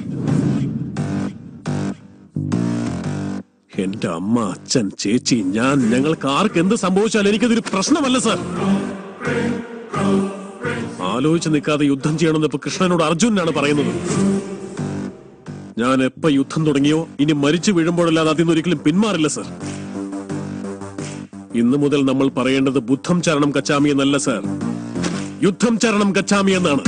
[SPEAKER 15] എന്റെ അമ്മ, അച്ഛൻ, ചേച്ചി, ഞാൻ, ഞങ്ങൾക്ക് ആർക്ക് എന്ത് സംഭവിച്ചാലും എനിക്കതൊരു പ്രശ്നമല്ല സർ. ആലോചിച്ച് നിൽക്കാതെ യുദ്ധം ചെയ്യണമെന്ന് ഇപ്പൊ കൃഷ്ണനോട് അർജുനാണ് പറയുന്നത്. ഞാൻ എപ്പോ യുദ്ധം തുടങ്ങിയോ ഇനി മരിച്ചു വീഴുമ്പോഴല്ലാതെ അതിൽ ഒരിക്കലും പിന്മാറില്ല സർ. ഇന്നു മുതൽ നമ്മൾ പറയേണ്ടത് ബുദ്ധം ചരണം കച്ചാമി എന്നല്ല സർ, യുദ്ധം ചരണം കച്ചാമി എന്നാണ്.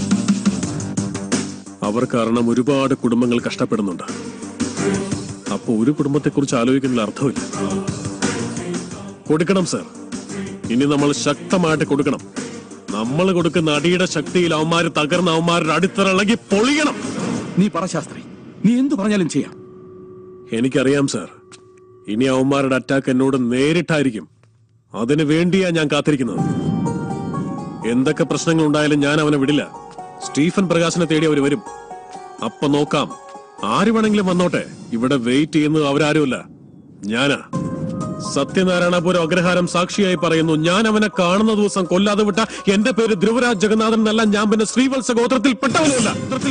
[SPEAKER 15] അവർ കാരണം ഒരുപാട് കുടുംബങ്ങൾ കഷ്ടപ്പെടുന്നുണ്ട്. അപ്പൊ ഒരു കുടുംബത്തെക്കുറിച്ച് ആലോചിക്കുന്നതിൽ അർത്ഥമില്ല. കൊടുക്കണം സർ. ഇനി നമ്മൾ ശക്തമായിട്ട് കൊടുക്കണം. നമ്മൾ കൊടുക്കുന്ന അടിയുടെ ശക്തിയിൽ അവന്മാര് തകർന്ന അവന്മാരുടെ അടിത്തറളകി പൊളിയണം.
[SPEAKER 21] നീ പറ ശാസ്ത്രി, നീ എന്തു പറഞ്ഞാലും ചെയ്യാം.
[SPEAKER 15] എനിക്കറിയാം സർ, ഇനി അവന്മാരുടെ അറ്റാക്ക് എന്നോട് നേരിട്ടായിരിക്കും. അതിനു വേണ്ടിയാ ഞാൻ കാത്തിരിക്കുന്നത്. എന്തൊക്കെ പ്രശ്നങ്ങൾ ഉണ്ടായാലും ഞാൻ അവനെ വിടില്ല. സ്റ്റീഫൻ പ്രകാശിനെ തേടി അവർ വരും. അപ്പൊ നോക്കാം. ആര് വേണമെങ്കിലും വന്നോട്ടെ. ഇവിടെ വെയിറ്റ് ചെയ്യുന്നത് അവരാരുമല്ല, ഞാനാ. സത്യനാരായണപുരം അഗ്രഹാരം സാക്ഷിയായി പറയുന്നു, ഞാൻ അവനെ കാണുന്ന ദിവസം കൊല്ലാതെ വിട്ട എന്റെ പേര് ധ്രുവരാജ് ജഗന്നാഥൻ എന്നല്ല. ഞാൻ പിന്നെ ശ്രീവത്സ ഗോത്രത്തിൽ പെട്ടവനുമല്ല.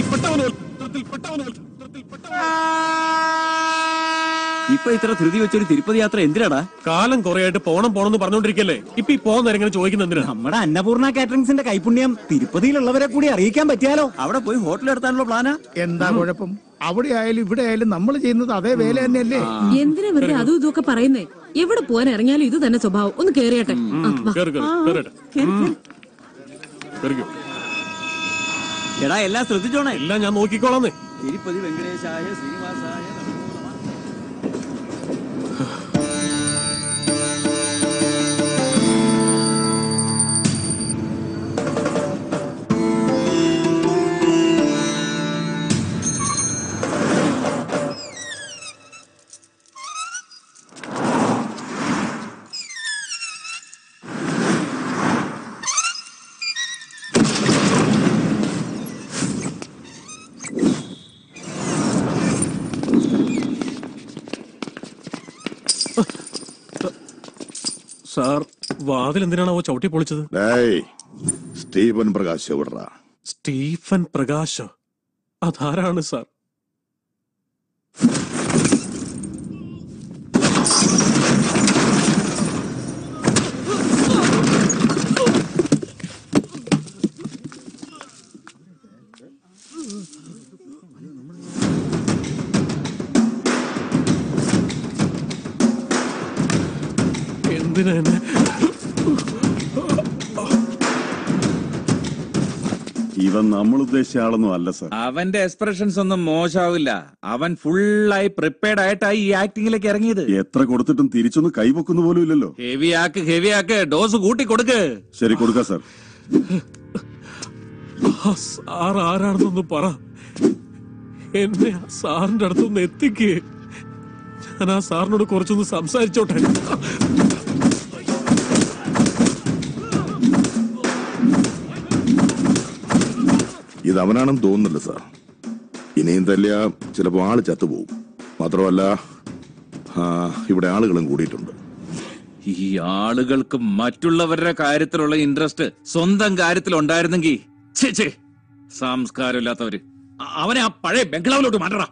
[SPEAKER 22] ഇപ്പൊ ഇത്ര ധൃതി വെച്ചൊരു തിരുപ്പതി യാത്ര എന്തിനാടാ?
[SPEAKER 15] കാലം കുറയായിട്ട് പോണെന്ന് പറഞ്ഞോണ്ടിരിക്കല്ലേ. ഇപ്പൊ ഈ പോകുന്നവരെങ്ങനെ ചോദിക്കുന്ന എന്തിനാ?
[SPEAKER 20] നമ്മുടെ അന്നപൂർണ കാറ്ററിംഗ്സിന്റെ കൈപുണ്യം തിരുപ്പതിയിലുള്ളവരെ കൂടി അറിയിക്കാൻ പറ്റിയാലോ?
[SPEAKER 22] അവിടെ പോയി ഹോട്ടൽ എടുത്താനുള്ള പ്ലാനാ?
[SPEAKER 20] എന്താ കുഴപ്പം? അവിടെ ആയാലും ഇവിടെ ആയാലും നമ്മൾ ചെയ്യുന്നത് അതേ വേല തന്നെയല്ലേ?
[SPEAKER 3] എന്തിനാ വെറുതെ അതും ഇതൊക്കെ പറയുന്നേ? എവിടെ പോകാൻ ഇറങ്ങിയാലും ഇത് തന്നെ സ്വഭാവം. ഒന്ന് കേറിയട്ടെ.
[SPEAKER 22] എടാ, എല്ലാം ശ്രദ്ധിച്ചോണേ.
[SPEAKER 15] എല്ലാം ഞാൻ നോക്കിക്കോളാന്നേ.
[SPEAKER 22] തിരുപ്പതി വെങ്കടേശായ ശ്രീനിവാസായ.
[SPEAKER 15] സാർ, വാതിൽ എന്തിനാണോ ചവിട്ടി പൊളിച്ചത്?
[SPEAKER 17] സ്റ്റീഫൻ പ്രകാശ് വിടറാ.
[SPEAKER 15] സ്റ്റീഫൻ പ്രകാശ് അതാരാണ് സാർ? എന്തിനാ എന്നെ?
[SPEAKER 19] ഇവൻ നമ്മൾ ഉദ്ദേശിച്ച ആളൊന്നും അല്ല സർ.
[SPEAKER 22] അവന്റെ എക്സ്പ്രഷൻസ് ഒന്നും മോശമാവില്ല. അവൻ ഫുള്ളായി പ്രിപ്പയർഡ് ആയിട്ടായി ഈ ആക്ടിംഗിലേക്ക് ഇറങ്ങിയത്.
[SPEAKER 19] എത്ര കൊടുത്തിട്ടും തിരിച്ചൊന്ന് കൈവെക്കുന്ന പോലും ഇല്ലല്ലോ.
[SPEAKER 22] ഹെവി ആക്ക്, ഡോസ് കൂട്ടി കൊടുക്ക്.
[SPEAKER 19] ശരി, കൊടുക്ക സർ.
[SPEAKER 15] സാർ ആരാണെന്നൊന്ന് പറ. എന്നെ സാറിന്റെ അടുത്തൊന്ന് എത്തിക്ക്. ഞാൻ ആ സാറിനോട് കുറച്ചൊന്ന് സംസാരിച്ചോട്ടെ.
[SPEAKER 17] ഇത് അവനാണെന്ന് തോന്നുന്നില്ല സാർ. ഇനിയും തല്ലിയ ചിലപ്പോ ആള് ചത്തുപോകും. മാത്രമല്ല ഇവിടെ ആളുകളും കൂടിയിട്ടുണ്ട്.
[SPEAKER 22] ഈ ആളുകൾക്ക് മറ്റുള്ളവരുടെ കാര്യത്തിലുള്ള ഇൻട്രസ്റ്റ് സ്വന്തം കാര്യത്തിൽ ഉണ്ടായിരുന്നെങ്കിൽ സംസ്കാരമില്ലാത്തവര് അവനെ ആ പഴയ ബംഗ്ലാവിലോട്ട് മാറ്റടാ.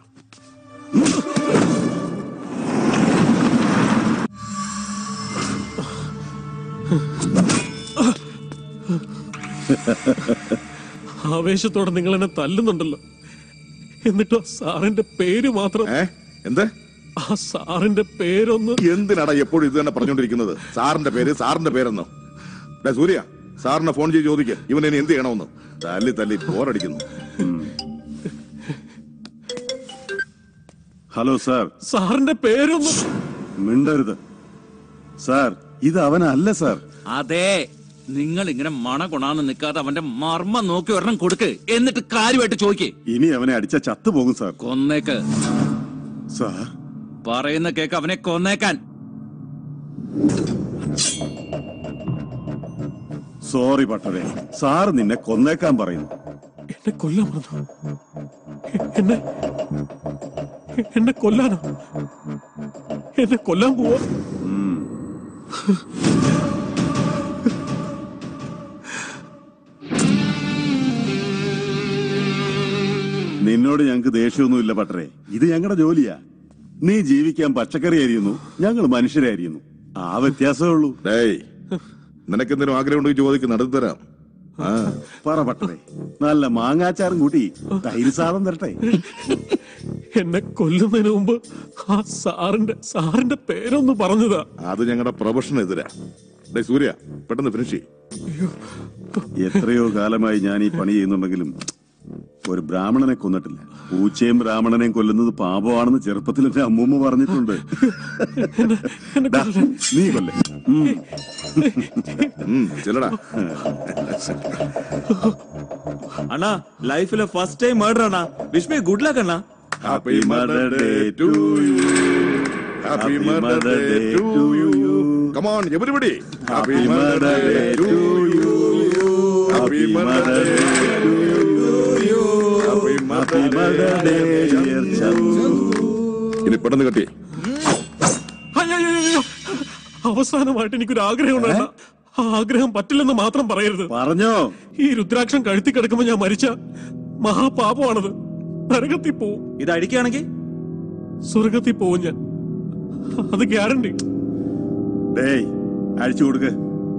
[SPEAKER 15] ആവേശത്തോടെ നിങ്ങൾ എന്നെ തല്ലുന്നുണ്ടല്ലോ. എന്നിട്ടോ സാറിന്റെ പേര് മാത്രം.
[SPEAKER 17] എന്താ
[SPEAKER 15] ആ സാറിന്റെ പേരൊന്ന്?
[SPEAKER 17] എന്തിനാടാ എപ്പോഴും ഇത് തന്നെ പറഞ്ഞോണ്ടിരിക്കുന്നത്? സാറിന്റെ പേരെന്നോ? സൂര്യ, സാറിനെ ഫോൺ ചെയ്ത് ചോദിക്കുക ഇവൻ ഇനി എന്ത് ചെയ്യണമെന്ന്. തല്ലി ബോറടിക്കുന്നു.
[SPEAKER 19] Hello sir.
[SPEAKER 15] സാറിന്റെ പേരൊന്നും
[SPEAKER 19] മിണ്ടരുത് സാർ. ഇത് അവനല്ല സാർ.
[SPEAKER 22] അതെ, നിങ്ങൾ ഇങ്ങനെ മണ കൊണാന്ന് നിൽക്കാതെ അവന്റെ മർമ്മം നോക്കി ഒരെണ്ണം കൊടുക്ക്. എന്നിട്ട് കാര്യമായിട്ട് ചോദിക്കേ.
[SPEAKER 19] ഇനി അവനെ അടിച്ച ചത്തുപോകും സാർ.
[SPEAKER 22] കൊന്നേക്ക്
[SPEAKER 19] സാർ.
[SPEAKER 22] പറയുന്ന കേക്ക് അവനെ കൊന്നേക്കാൻ.
[SPEAKER 19] സോറി പട്ടരെ, സാറ് നിന്നെ കൊന്നേക്കാൻ പറയുന്നു.
[SPEAKER 15] എന്നെ കൊല്ലാൻ പറഞ്ഞു? എന്നെ കൊല്ലാനോ? എന്നെ കൊല്ലാൻ പോവോ?
[SPEAKER 19] നിന്നോട് ഞങ്ങക്ക് ദേഷ്യമൊന്നുമില്ല പട്ടരെ, ഇത് ഞങ്ങളുടെ ജോലിയാ. നീ ജീവിക്കാൻ പച്ചക്കറി അരിയുന്നു, ഞങ്ങൾ മനുഷ്യരെ അരിയുന്നു. ആ വ്യത്യാസമേ ഉള്ളൂ.
[SPEAKER 17] നിനക്കെന്തെങ്കിലും ആഗ്രഹം ഉണ്ടെങ്കിൽ ചോദിക്കും, നടത്തി തരാം.
[SPEAKER 19] പറ പട്ടരെ, നല്ല മാങ്ങാച്ചാറും കൂട്ടി തൈര് സാധനം തരട്ടെ.
[SPEAKER 15] എന്നെ കൊല്ലുന്നതിന് മുമ്പ് ആ സാറിന്റെ പേരൊന്ന് പറഞ്ഞതാ.
[SPEAKER 17] അത് ഞങ്ങളുടെ പ്രൊഫഷന് എതിരാ. സൂര്യ, പെട്ടെന്ന് ഫിനിഷ് ചെയ്യും.
[SPEAKER 19] എത്രയോ കാലമായി ഞാൻ ഈ പണി ചെയ്യുന്നുണ്ടെങ്കിലും ഒരു ബ്രാഹ്മണനെ കൊന്നിട്ടില്ല. പൂച്ചയും ബ്രാഹ്മണനെയും കൊല്ലുന്നത് പാപമാണെന്ന് ചെറുപ്പത്തിൽ എന്റെ അമ്മൂമ്മ പറഞ്ഞിട്ടുണ്ട്. നീ കൊല്ലേ
[SPEAKER 17] ചെല്ലടാ.
[SPEAKER 22] അണ്ണാ, ലൈഫിലെ ഫസ്റ്റ് ടൈം മർഡർ അണ്ണാ. വിഷ് മീ ഗുഡ് ലക്ക് അണ്ണാ.
[SPEAKER 17] Happy mother day to you. Happy mother day to you. Come on everybody. Happy mother day to you. Happy mother day to you. Happy mother day dear Chandu. ഇനി പെട്ടെന്ന് കട്ടി.
[SPEAKER 15] അവസാനമായിട്ട് എനിക്കൊരു ആഗ്രഹം ഉണ്ടായിരുന്നു. ആ ആഗ്രഹം പറ്റില്ലെന്ന് മാത്രം പറയരുത്.
[SPEAKER 19] പറഞ്ഞോ?
[SPEAKER 15] ഈ രുദ്രാക്ഷം കഴുത്തി കിടക്കുമ്പോ ഞാൻ മരിച്ച മഹാപാപമാണത്. നരകത്തിൽ പോവും.
[SPEAKER 22] ഇത് അടിക്കുകയാണെങ്കിൽ
[SPEAKER 15] സ്വർഗത്തിൽ പോവും ഞാൻ. അത് ഗ്യാരണ്ടി.
[SPEAKER 19] അഴിച്ചു കൊടുക്ക്.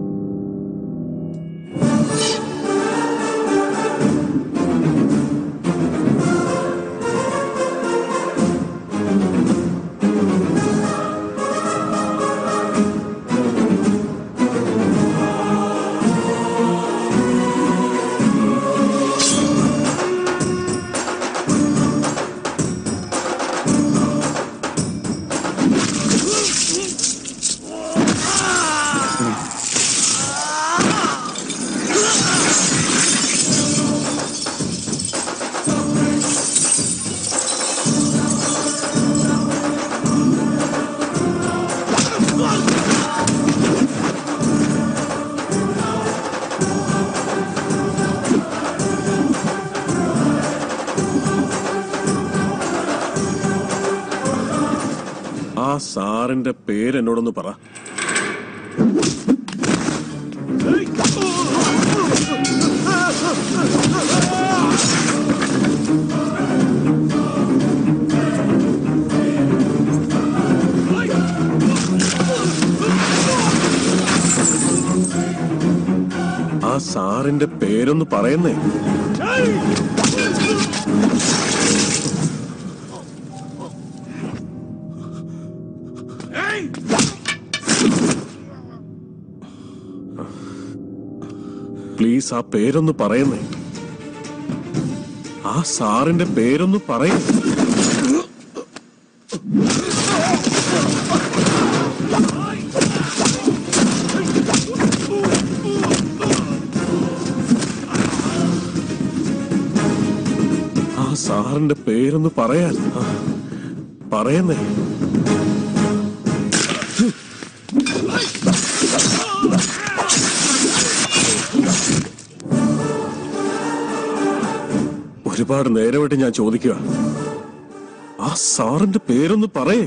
[SPEAKER 15] ആ സാറിന്റെ പേര് എന്നോടൊന്ന് പറ. ആ സാറിന്റെ പേരൊന്ന് പറയുന്നേ. പ്ലീസ് ആ പേരൊന്ന് പറയുന്നേ. ആ സാറിന്റെ പേരൊന്ന് പറയുന്നേ. ആ സാറിന്റെ പേരൊന്ന് പറയാൻ പറയുന്നേ. ഒരുപാട് നേരമായിട്ട് ഞാൻ ചോദിക്കുക, ആ സാറിന്റെ പേരൊന്ന് പറയേ.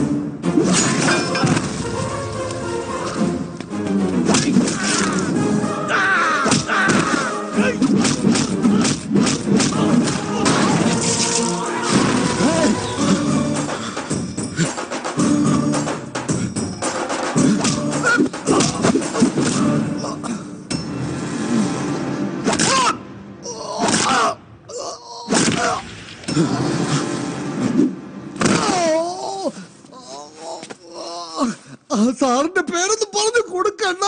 [SPEAKER 11] സാറിന്റെ പേരൊന്ന് പറഞ്ഞു കൊടുക്കണ്ട.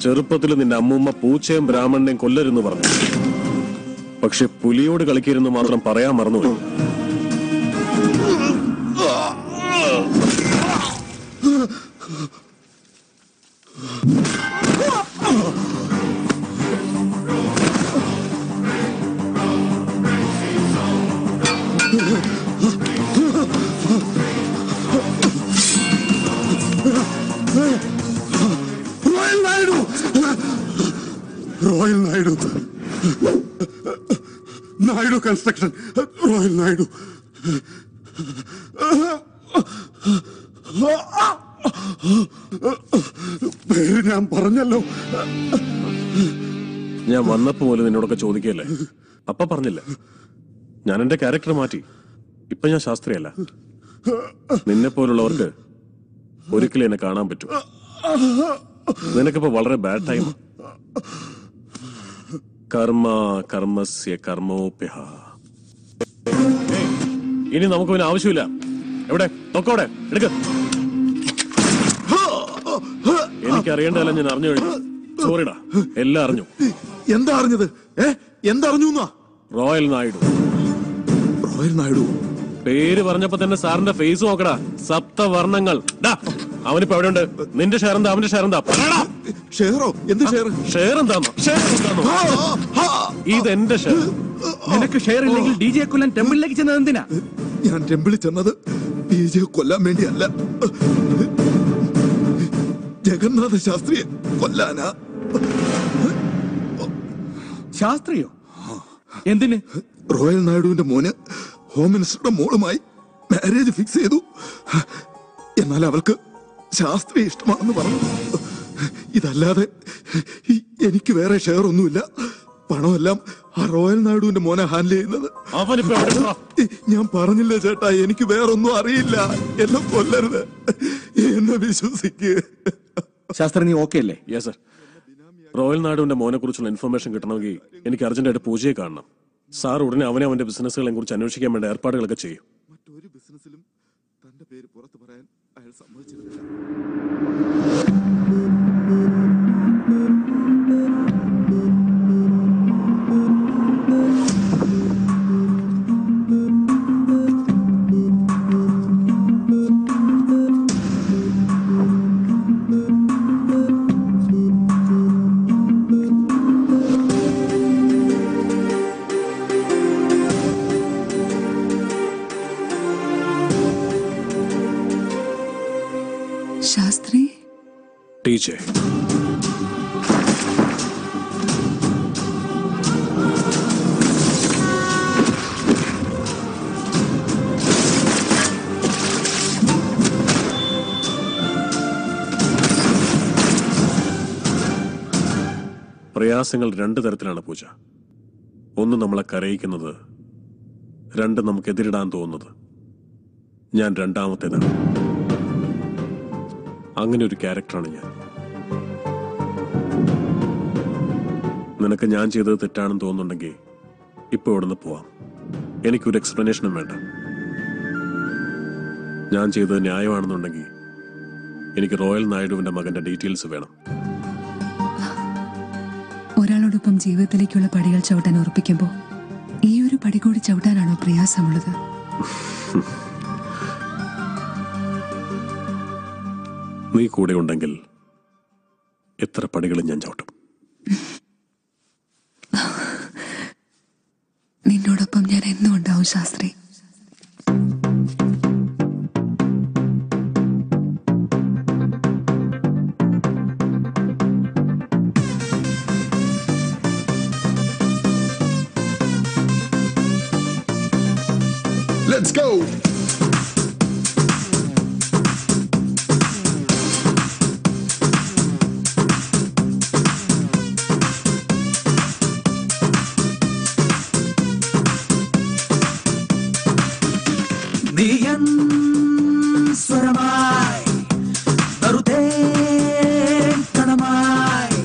[SPEAKER 15] ചെറുപ്പത്തിൽ നിന്റെ അമ്മൂമ്മ പൂച്ചയും ബ്രാഹ്മണനെയും കൊല്ലരുന്ന് പറഞ്ഞു. പക്ഷെ പുലിയോട് കളിക്കരുന്ന് മാത്രം പറയാൻ മറന്നുപോയി.
[SPEAKER 17] Royal Naidu, Naidu construction, royal Naidu. പേര് ഞാൻ പറഞ്ഞല്ലോ.
[SPEAKER 15] ഞാൻ വന്നപ്പോ പോലും നിന്നോടൊക്കെ ചോദിക്കല്ലേ, അപ്പ പറഞ്ഞില്ല. ഞാൻ എന്റെ ക്യാരക്ടർ മാറ്റി. ഇപ്പൊ ഞാൻ ശാസ്ത്രിയല്ല. നിന്നെ പോലുള്ളവർക്ക് ഒരിക്കലും എന്നെ കാണാൻ പറ്റും. നിനക്കിപ്പോ വളരെ ബാഡ് ടൈം. കർമ്മ കർമ്മസ്യ കർമ്മോപ്യഹ. ഇനി നമുക്ക് പിന്നെ ആവശ്യമില്ല. എവിടെ തൊക്കോടെ എടുക്ക. എനിക്കറിയേണ്ടതല്ല, ഞാൻ അറിഞ്ഞു കഴിഞ്ഞു. സോറിടാ, എല്ലാം അറിഞ്ഞു.
[SPEAKER 17] എന്താ അറിഞ്ഞത്? എന്തറിഞ്ഞു?
[SPEAKER 15] റോയൽ നായിഡു.
[SPEAKER 17] റോയൽ നായിഡു
[SPEAKER 15] പേര് പറഞ്ഞപ്പോ തന്നെ സാറിന്റെ ഫേസ് നോക്കടാ. സപ്തവർണ്ണങ്ങൾ. അവനിപ്പോ എവിടെയുണ്ട്? നിന്റെ ഷെയർ എന്താ, അവന്റെ ഷെയർ എന്താ?
[SPEAKER 17] ഷെയറോ? എന്ത് ഷെയർ?
[SPEAKER 15] ഷെയർ എന്താന്നോ? ഇതെന്റെ ഷെയർ.
[SPEAKER 21] നിനക്ക് ഷെയർ ഇല്ലെങ്കിൽ ഡി ജെ കൊല്ലാൻ ടെമ്പിളിലേക്ക് ചെന്നത് എന്തിനാ?
[SPEAKER 17] ഞാൻ ടെമ്പിളിൽ ചെന്നത് ഡി ജെ കൊല്ലാൻ വേണ്ടിയല്ല, ജഗന്നാഥ ശാസ്ത്രിയെ കൊല്ലാനാ.
[SPEAKER 21] ശാസ്ത്രിയോ? എന്തിന്?
[SPEAKER 17] റോയൽ നായിഡുവിന്റെ മോന് ഹോം മിനിസ്റ്ററുടെ മോളുമായി മാരേജ് ഫിക്സ് ചെയ്തു. എന്നാൽ അവൾക്ക് ശാസ്ത്രി ഇഷ്ടമാണെന്ന് പറഞ്ഞു. ഇതല്ലാതെ എനിക്ക് വേറെ ഷെയർ ഒന്നുമില്ല. പണമെല്ലാം ആ റോയൽ നായിഡുവിന്റെ മോനെ ഹാൻഡിൽ ചെയ്യുന്നത്. ഞാൻ പറഞ്ഞില്ലേ ചേട്ടാ, എനിക്ക് വേറൊന്നും അറിയില്ല. എന്നെ കൊല്ലരുത്, എന്നെ വിശ്വസിക്കുക.
[SPEAKER 21] ശാസ്ത്രി, നീ ഓക്കെ അല്ലേ?
[SPEAKER 15] Yes sir. റോയൽ നായിഡുവിന്റെ മോനെ കുറിച്ചുള്ള ഇൻഫർമേഷൻ കിട്ടണമെങ്കിൽ എനിക്ക് അർജന്റായിട്ട് പൂജയെ കാണണം. സാർ ഉടനെ അവനെ അവന്റെ ബിസിനസ്സുകളെ കുറിച്ച് അന്വേഷിക്കാൻ വേണ്ട ഏർപ്പാടുകളൊക്കെ ചെയ്യും.
[SPEAKER 17] മറ്റൊരു ബിസിനസ്സിലും തന്റെ പേര് പുറത്തു പറയാൻ അയാൾ സമ്മതിച്ചിരുന്നില്ല.
[SPEAKER 5] ശാസ്ത്രി,
[SPEAKER 15] ടീച്ചർ, പ്രയാസങ്ങൾ രണ്ടു തരത്തിലാണ് പൂജ. ഒന്ന് നമ്മളെ കരയിക്കുന്നത്, രണ്ട് നമുക്കെതിരിടാൻ തോന്നുന്നത്. ഞാൻ രണ്ടാമത്തേതാണ്. അങ്ങനെ ഒരു ക്യാരക്ടറാണ് ഞാൻ. നിനക്ക് ഞാൻ ചെയ്തത് തെറ്റാണെന്ന് തോന്നുന്നുണ്ടെങ്കിൽ ഇപ്പൊ ഇവിടുന്ന് പോവാം. എനിക്കൊരു എക്സ്പ്ലനേഷനും വേണ്ട. ഞാൻ ചെയ്തത് ന്യായമാണെന്നുണ്ടെങ്കിൽ എനിക്ക് റോയൽ നായിഡുവിന്റെ മകന്റെ ഡീറ്റെയിൽസ് വേണം.
[SPEAKER 5] ഒരാളോടൊപ്പം ജീവിതത്തിലേക്കുള്ള പടികൾ ചവിട്ടാൻ ഉറപ്പിക്കുമ്പോ ഈ ഒരു പടി കൂടി ചവിട്ടാനാണോ പ്രയാസമുള്ളത്?
[SPEAKER 15] നീ കൂടെ ഉണ്ടെങ്കിൽ എത്ര പടികളും ഞാൻ ചവിട്ടും.
[SPEAKER 5] നിന്നോടൊപ്പം ഞാൻ എന്നും ഉണ്ടാവും ശാസ്ത്രി.
[SPEAKER 17] Let's go.
[SPEAKER 7] നീയൻ സ്വരമായി വെറുതെ കണമായി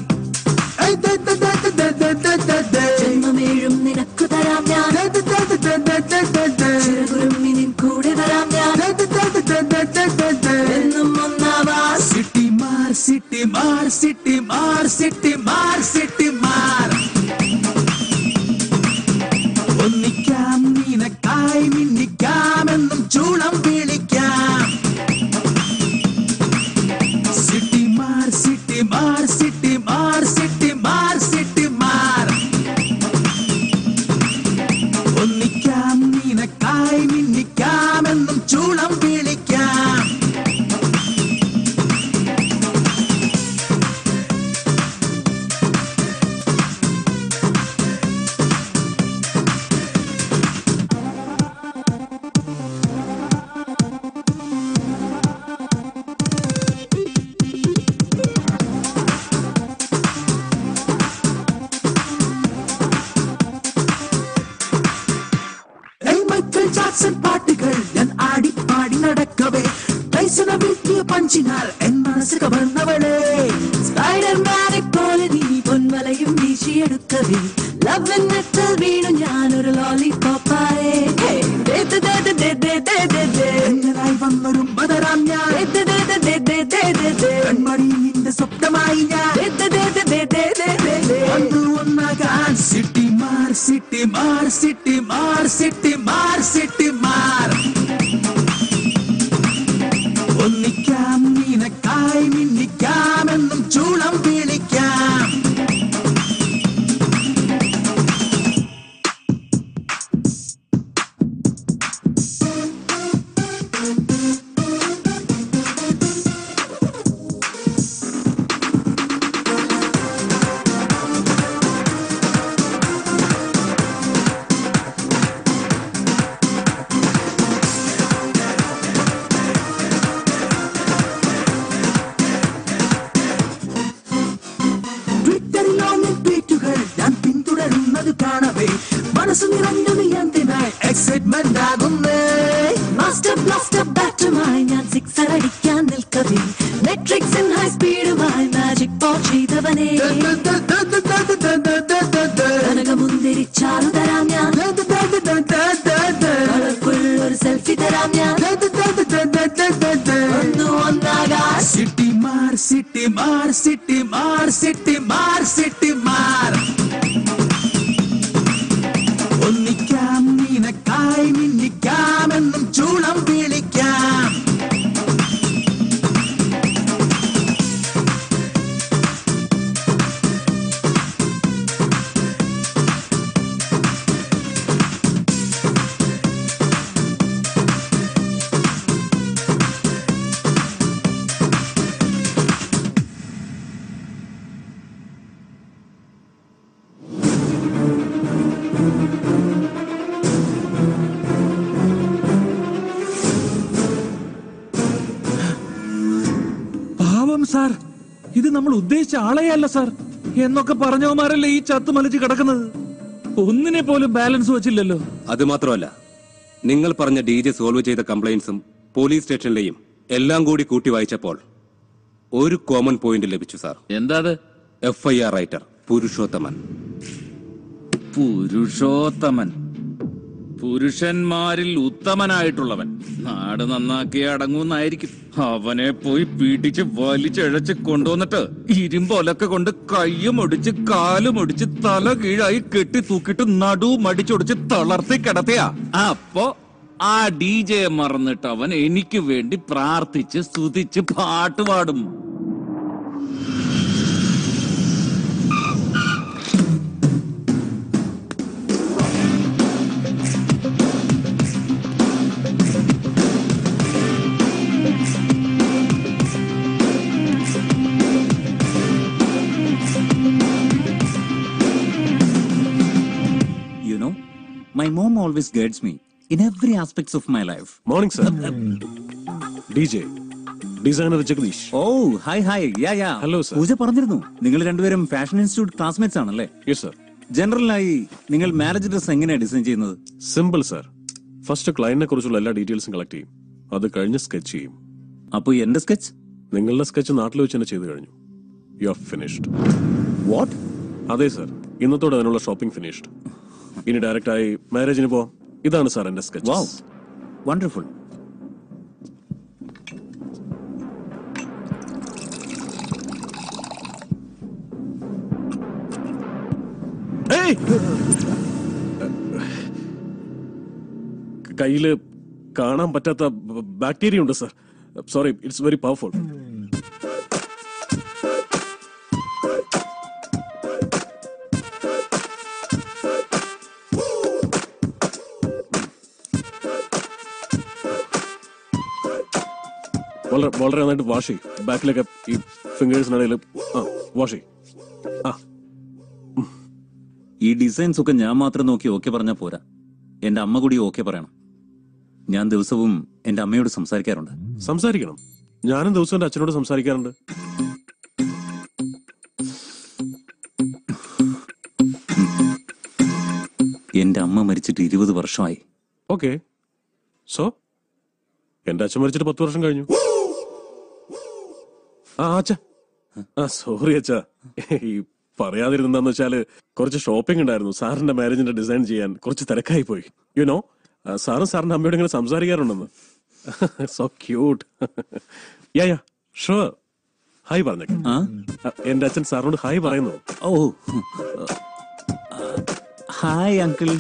[SPEAKER 10] ജന്മമേഴും നിനക്കു തരാം ഞാൻ, ചിറകുരുമ്മി നിൻ കൂടെ വരാം ഞാൻ, എന്നും ഒന്നാവാ.
[SPEAKER 7] സിട്ടി മാർ സിട്ടി മാർ സിട്ടി മാർ സിട്ടി പുത്തൻ പാട്ടുകൾ ഞാൻ ആടി പാടി നടക്കവേ പൈസന വീട്ടിയ പഞ്ചിനാൽ എൻ മനസ്സ് കവർന്നവളെ സ്പൈഡർമാനെ പോലെ നീ പൊന്മലയും വീശിയെടുക്കവേ ലവ് നെറ്റിൽ വീണു ഞാനൊരു ലോലിപോപ്പായേ എങ്ങനായി വന്നൊരു മതറാം ഞാൻ കൺമണി നിന്റെ സ്വപ്നമായി ഞാൻ ഒന്നാകാൻ സിറ്റി മാർ സിറ്റി മാർ സിറ്റി മാർ സിറ്റി മാർ സിറ്റി മാർ ഒന്നിക്കാം നിനക്കായി മിന്നിക്കാമെന്നും ചൂളം വിളിക്കാം മനസ്സ് നിറഞ്ഞു നീയന്തിനായി എക്സൈറ്റ്മെന്റ് ആകുന്നേ മാസ്റ്റർ ബ്ലാസ്റ്റർ ബാറ്റുമായി ഞാൻ സിക്സർ അടിക്കാൻ നിൽക്കവേ മെട്രിക്സിൻ ഹൈ സ്പീഡുമായി മാജിക് ബോൾ ചെയ്തവനെ കനകമുന്തിരി ചാറു തരാം ഞാൻ കളർഫുൾ ഒരു സെൽഫി തരാം ഞാൻ ഒന്നാകാൻ സിറ്റി മാർ സിറ്റി മാർ സിറ്റി മാർ സിറ്റി മാർ സിറ്റി മാർ ഒന്നിക്കാം നിനക്കായി മിന്നിക്കാമെന്നും ചൂളം വിളിക്കാം
[SPEAKER 22] സാർ ഇത് നമ്മൾ ഉദ്ദേശിച്ച ആളെയല്ല സാർ എന്നൊക്കെ പറഞ്ഞവന്മാരല്ലേ ഈ ചത്ത് മലിച്ച് കിടക്കുന്നത്. ഒന്നിനെ പോലും ബാലൻസ് വെച്ചില്ലല്ലോ.
[SPEAKER 12] അത് മാത്രമല്ല, നിങ്ങൾ പറഞ്ഞ DJ സോൾവ് ചെയ്ത കംപ്ലൈൻസും പോലീസ് സ്റ്റേഷനിലെയും എല്ലാം കൂടി കൂട്ടി വായിച്ചപ്പോൾ ഒരു കോമൺ പോയിന്റ് ലഭിച്ചു സാർ.
[SPEAKER 22] എന്താ?
[SPEAKER 12] FIR writer Purushothaman.
[SPEAKER 22] പുരുഷോത്തമൻ, പുരുഷന്മാരിൽ ഉത്തമനായിട്ടുള്ളവൻ. നാട് നന്നാക്കി അടങ്ങുന്നായിരിക്കും. അവനെ പോയി പീഡിച്ച് വലിച്ചഴച്ച് കൊണ്ടുവന്നിട്ട് ഇരുമ്പൊലൊക്കെ കൊണ്ട് കയ്യും ഒടിച്ച് കാലും ഒടിച്ച് തല കീഴായി കെട്ടി തൂക്കിട്ട് നടു മടിച്ചൊടിച്ച് തളർത്തി കിടത്തിയാ. അപ്പോ ആ DJ മറന്നിട്ട് അവൻ എനിക്ക് വേണ്ടി പ്രാർത്ഥിച്ച് സ്തുതിച്ച് പാട്ടുപാടും.
[SPEAKER 18] My mom always guides me in every aspects of my life.
[SPEAKER 15] Morning, sir. DJ, designer Jagdish.
[SPEAKER 18] Oh, hi. Yeah.
[SPEAKER 15] Hello, sir.
[SPEAKER 18] Pooja പറഞ്ഞിരുന്നു നിങ്ങൾ രണ്ടുപേരും ഫാഷൻ ഇൻസ്റ്റിറ്റ്യൂട്ട് ക്ലാസ്മേറ്റ്സ് ആണല്ലേ?
[SPEAKER 15] Yes, sir.
[SPEAKER 18] ജനറലായി നിങ്ങൾ മാരേജ് ഡ്രസ് എങ്ങനെയാണ് ഡിസൈൻ ചെയ്യുന്നത്?
[SPEAKER 15] Simple, sir. ഫസ്റ്റ് ക്ലയന്റിനെ കുറിച്ചുള്ള എല്ലാ ഡീറ്റെയിൽസും കളക്ട് ചെയ്യും. അത് കഴിഞ്ഞ് സ്കെച്ച് ചെയ്യും.
[SPEAKER 18] അപ്പോൾ എന്റെ സ്കെച്ച്?
[SPEAKER 15] നിങ്ങളുടെ സ്കെച്ച് നാട്ടിൽ വെച്ച് തന്നെ ചെയ്തു കഴിഞ്ഞു. You are finished.
[SPEAKER 18] വാട്ട്?
[SPEAKER 15] അതെ, സർ. ഇന്നത്തോടെ അതിനുള്ള ഷോപ്പിംഗ് ഫിനിഷ്ഡ്. ഇനി ഡയറക്റ്റ് ആയി മാരേജിന് പോവാം. ഇതാണ് സാർ എന്റെ സ്കെച്ച്.
[SPEAKER 18] Wow, wonderful.
[SPEAKER 15] കയ്യില് കാണാൻ പറ്റാത്ത ബാക്ടീരിയ ഉണ്ട് sir. Sorry, it's very powerful. വളരെ നന്നായിട്ട് വാഷ് ചെയ്യും. ബാക്കിലൊക്കെ ഈ ഫിംഗേഴ്സിനിടയിൽ വാഷ് ചെയ്യും.
[SPEAKER 18] ഈ ഡിസൈൻസ് ഒക്കെ ഞാൻ മാത്രം നോക്കി ഓക്കെ പറഞ്ഞാൽ പോരാ, എന്റെ അമ്മ കൂടി ഓക്കെ പറയണം. ഞാൻ ദിവസവും എന്റെ അമ്മയോട് സംസാരിക്കാറുണ്ട്.
[SPEAKER 15] സംസാരിക്കണം. ഞാനും ദിവസവും എന്റെ അച്ഛനോട് സംസാരിക്കാറുണ്ട്.
[SPEAKER 18] എന്റെ അമ്മ മരിച്ചിട്ട് 20 വർഷമായി.
[SPEAKER 15] ഓക്കെ, സോ എന്റെ അച്ഛൻ മരിച്ചിട്ട് 10 വർഷം കഴിഞ്ഞു. അച്ഛാ, സോറി അച്ഛാ, ഈ പറയാതിരുന്നെന്ന് വെച്ചാല് കുറച്ച് ഷോപ്പിംഗ് ഉണ്ടായിരുന്നു. സാറിന്റെ മാരേജിന്റെ ഡിസൈൻ ചെയ്യാൻ കുറച്ച് തിരക്കായി പോയി. യുനോ, സാറും സാറിന്റെ അമ്മയോട് ഇങ്ങനെ സംസാരിക്കാറുണ്ടെന്ന്. So cute. Ya sure. Hi പറഞ്ഞേക്കാം. എന്റെ അച്ഛൻ സാറിനോട് ഹായ് പറയുന്നു.
[SPEAKER 18] Oh, hi uncle.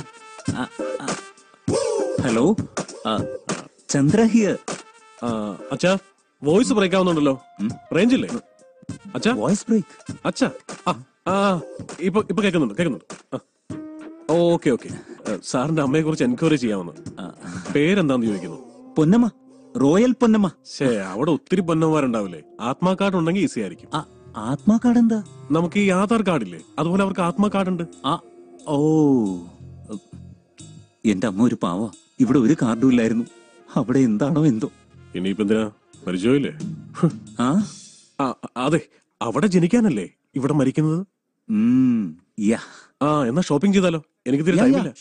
[SPEAKER 18] Hello, Chandra here.
[SPEAKER 15] അച്ഛാ, വോയിസ് ബ്രേക്ക് ആവുന്നുണ്ടല്ലോ. റേഞ്ച് ഇല്ലേ അച്ഛാ?
[SPEAKER 18] വോയിസ് ബ്രേക്ക്
[SPEAKER 15] അച്ഛാ. ഇപ്പൊ കേൾക്കുന്നുണ്ട്. ഓക്കെ. സാറിന്റെ അമ്മയെ കുറിച്ച് എൻക്വയറി ചെയ്യാമെന്ന്. പേരെന്താന്ന് ചോദിക്കുന്നു.
[SPEAKER 18] പൊന്നമ്മ, റോയൽ പൊന്നമ്മ.
[SPEAKER 15] അവിടെ ഒത്തിരി പൊന്നമ്മമാരുണ്ടാവില്ലേ? ആത്മാ കാർഡ് ഉണ്ടെങ്കിൽ ഈസി ആയിരിക്കും.
[SPEAKER 18] ആത്മാ കാർഡ് എന്താ?
[SPEAKER 15] നമുക്ക് ഈ ആധാർ കാർഡില്ലേ, അതുപോലെ അവർക്ക് ആത്മാ കാർഡ് ഉണ്ട്.
[SPEAKER 18] ഓ, എന്റെ അമ്മ ഒരു പാവ. ഇവിടെ ഒരു കാർഡും ഇല്ലായിരുന്നു. അവിടെ എന്താണോ എന്തോ.
[SPEAKER 15] ഇനിയിപ്പോ എന്തിനാ, പരിചയമില്ലേ? അതെ, അവിടെ ജനിക്കാനല്ലേ ഇവിടെ മരിക്കുന്നത്. എന്നാ ഷോപ്പിംഗ് ചെയ്താലോ? എനിക്ക് തീരെ ടൈമില്ല.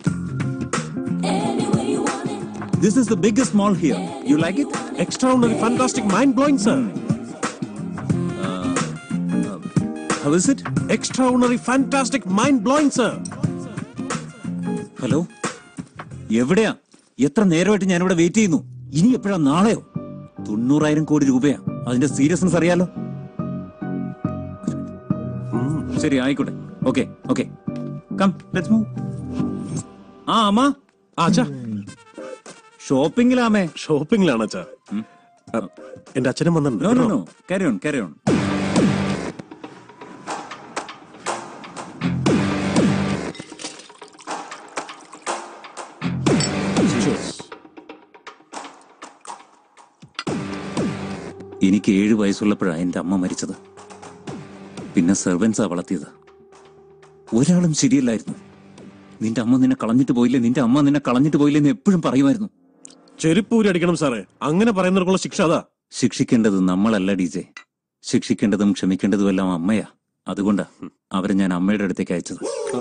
[SPEAKER 18] This is the biggest mall here. You like it?
[SPEAKER 15] Extraordinary, fantastic, mind-blowing, sir.
[SPEAKER 18] How is it?
[SPEAKER 15] Extraordinary, fantastic, mind-blowing, sir.
[SPEAKER 18] Hello, എവിടെയാ? എത്ര നേരമായിട്ട് ഞാൻ ഇവിടെ വെയിറ്റ് ചെയ്യുന്നു. ഇനി എപ്പോഴാ? നാളെയോ? 90,000 കോടി രൂപയാ. അതിന്റെ സീരിയസ്നെസ് അറിയാലോ. ശരി, ആയിക്കോട്ടെ. ഓക്കെ. Come, let's move. അമ്മ.
[SPEAKER 15] അച്ഛാ,
[SPEAKER 18] ഷോപ്പിംഗിലാമേ?
[SPEAKER 15] ഷോപ്പിംഗിലാണ് അച്ഛാ. എന്റെ അച്ഛനും വന്നിട്ടുണ്ട്.
[SPEAKER 18] No, carry on. എനിക്ക് 7 വയസ്സുള്ളപ്പോഴാണ് എന്റെ അമ്മ മരിച്ചത്. പിന്നെ സെർവൻസാ വളർത്തിയത്. ഒരാളും ശരിയല്ലായിരുന്നു. നിന്റെ അമ്മ നിന്നെ കളഞ്ഞിട്ട് പോയില്ലേ എന്ന് എപ്പോഴും പറയുമായിരുന്നു.
[SPEAKER 15] ചെരുപ്പൂരി അടിക്കണം സാറേ, അങ്ങനെ പറയുന്നവർക്കുള്ള ശിക്ഷ അതാ.
[SPEAKER 18] ശിക്ഷിക്കേണ്ടത് നമ്മളല്ല DJ. ശിക്ഷിക്കേണ്ടതും ക്ഷമിക്കേണ്ടതും എല്ലാം അമ്മയാ. അതുകൊണ്ടാ അവരെ ഞാൻ അമ്മയുടെ അടുത്തേക്ക് അയച്ചത്.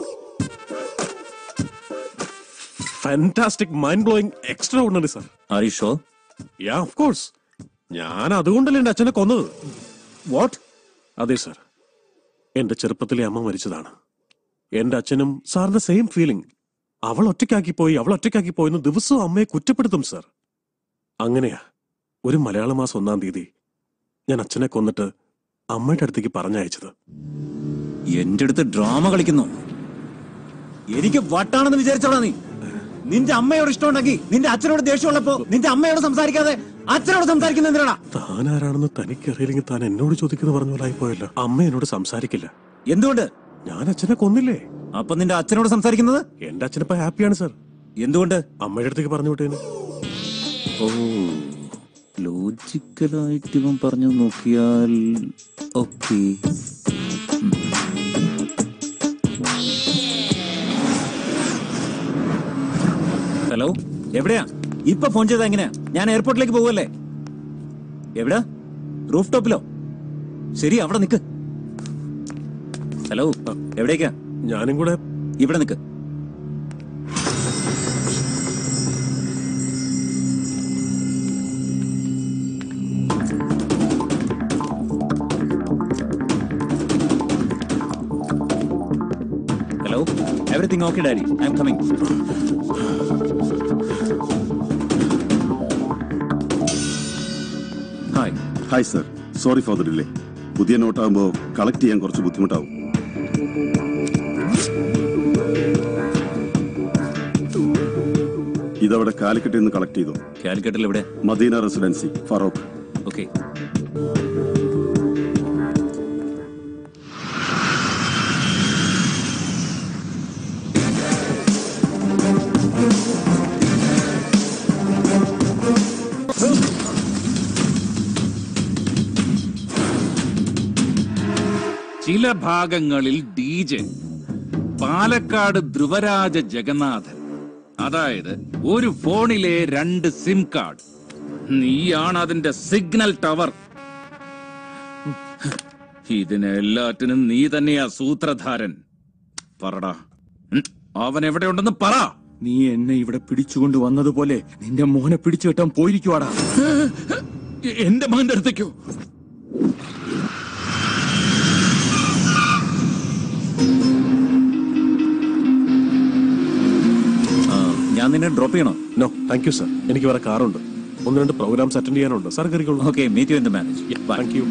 [SPEAKER 15] Fantastic, mind blowing, extraordinary sir.
[SPEAKER 18] Are you sure?
[SPEAKER 15] Ya, of course. ഞാൻ അതുകൊണ്ടല്ലേ എന്റെ അച്ഛനെ കൊന്നത്.
[SPEAKER 18] വാട്ട്?
[SPEAKER 15] അതെ സർ, എന്റെ ചെറുപ്പത്തിലെ അമ്മ മരിച്ചതാണ്. എന്റെ അച്ഛനും സാറിന്റെ സെയിം ഫീലിംഗ്. അവൾ ഒറ്റയ്ക്കാക്കി പോയെന്ന് ദിവസവും അമ്മയെ കുറ്റപ്പെടുത്തും സർ. അങ്ങനെയാ ഒരു മലയാള മാസം 1-ാം തീയതി ഞാൻ അച്ഛനെ കൊന്നിട്ട് അമ്മയുടെ അടുത്തേക്ക് പറഞ്ഞയച്ചത്.
[SPEAKER 18] എന്റെ അടുത്ത് ഡ്രാമ കളിക്കുന്നു. എനിക്ക് വട്ടാണെന്ന് വിചാരിച്ചോളാ നീ. നിന്റെ അമ്മയോട് ഇഷ്ടമുണ്ടെങ്കിൽ നിന്റെ അച്ഛനോട് ദേഷ്യമുള്ളപ്പോ നിന്റെ അമ്മയോട് സംസാരിക്കാതെ അച്ഛനോട് സംസാരിക്കുന്ന എന്തിനാ?
[SPEAKER 15] താൻ ആരാണെന്ന് തനിക്കറിയില്ലെങ്കിൽ താൻ എന്നോട് ചോദിക്കുന്ന പറഞ്ഞ പോലെ ആയിപ്പോയല്ലോ. അമ്മ എന്നോട് സംസാരിക്കില്ല.
[SPEAKER 18] എന്തുകൊണ്ട്?
[SPEAKER 15] ഞാൻ അച്ഛനെ കൊന്നില്ലേ.
[SPEAKER 18] അപ്പൊ നിന്റെ അച്ഛനോട് സംസാരിക്കുന്നത്?
[SPEAKER 15] എന്റെ അച്ഛനിപ്പോ ഹാപ്പിയാണ് സർ.
[SPEAKER 18] എന്തുകൊണ്ട്?
[SPEAKER 15] അമ്മയുടെ അടുത്തേക്ക് പറഞ്ഞു വിട്ടേന്.
[SPEAKER 18] ഓ, ലോജിക്കലായിട്ട് ഇവൻ പറഞ്ഞു നോക്കിയാൽ ഓക്കെ. ഹലോ, എവിടെയാ? ഇപ്പൊ ഫോൺ ചെയ്താ എങ്ങനെയാ? ഞാൻ എയർപോർട്ടിലേക്ക് പോവല്ലേ. എവിടാ? റൂഫ് ടോപ്പിലോ? ശരി, അവിടെ നിക്ക്. ഹലോ, എവിടേക്കാ?
[SPEAKER 15] ഞാനും കൂടെ.
[SPEAKER 18] ഇവിടെ നിക്ക്. Hello, everything okay daddy? I am coming.
[SPEAKER 19] Hi sir, sorry for the delay. പുതിയ നോട്ടാകുമ്പോൾ കളക്ട് ചെയ്യാൻ കുറച്ച് ബുദ്ധിമുട്ടാവും. ഇതവിടെ കാലിക്കറ്റിൽ നിന്ന് കളക്ട് ചെയ്തു.
[SPEAKER 18] കാലിക്കറ്റിൽ എവിടെ?
[SPEAKER 19] മദീന റെസിഡൻസി, ഫറോക്ക്.
[SPEAKER 18] ഓക്കെ.
[SPEAKER 22] ചില ഭാഗങ്ങളിൽ DJ പാലക്കാട് ധ്രുവരാജ ജഗന്നാഥൻ. അതായത് ഒരു ഫോണിലെ 2 സിം കാർഡ്. നീയാണ് അതിന്റെ സിഗ്നൽ ടവർ. ഇതിനെല്ലാറ്റിനും നീ തന്നെയാ സൂത്രധാരൻ. പറടാ, അവൻ എവിടെയുണ്ടെന്ന് പറ.
[SPEAKER 21] നീ എന്നെ ഇവിടെ പിടിച്ചുകൊണ്ട് വന്നതുപോലെ നിന്റെ മോനെ പിടിച്ചു കെട്ടാൻ പോയിരിക്കുവാടാ.
[SPEAKER 22] എന്റെ മകന്റെ അടുത്തേക്കോ?
[SPEAKER 18] ഞാൻ നിന്നെ ഡ്രോപ്പ് ചെയ്യണോ?
[SPEAKER 15] നോ താങ്ക് യു സർ, എനിക്ക് വേറെ കാറുണ്ട്. 1-2 പ്രോഗ്രാംസ് അറ്റൻഡ് ചെയ്യാനുണ്ട്. സാർ കയറിക്കോളൂ.
[SPEAKER 18] Okay, meet you in the manage.
[SPEAKER 15] Thank you.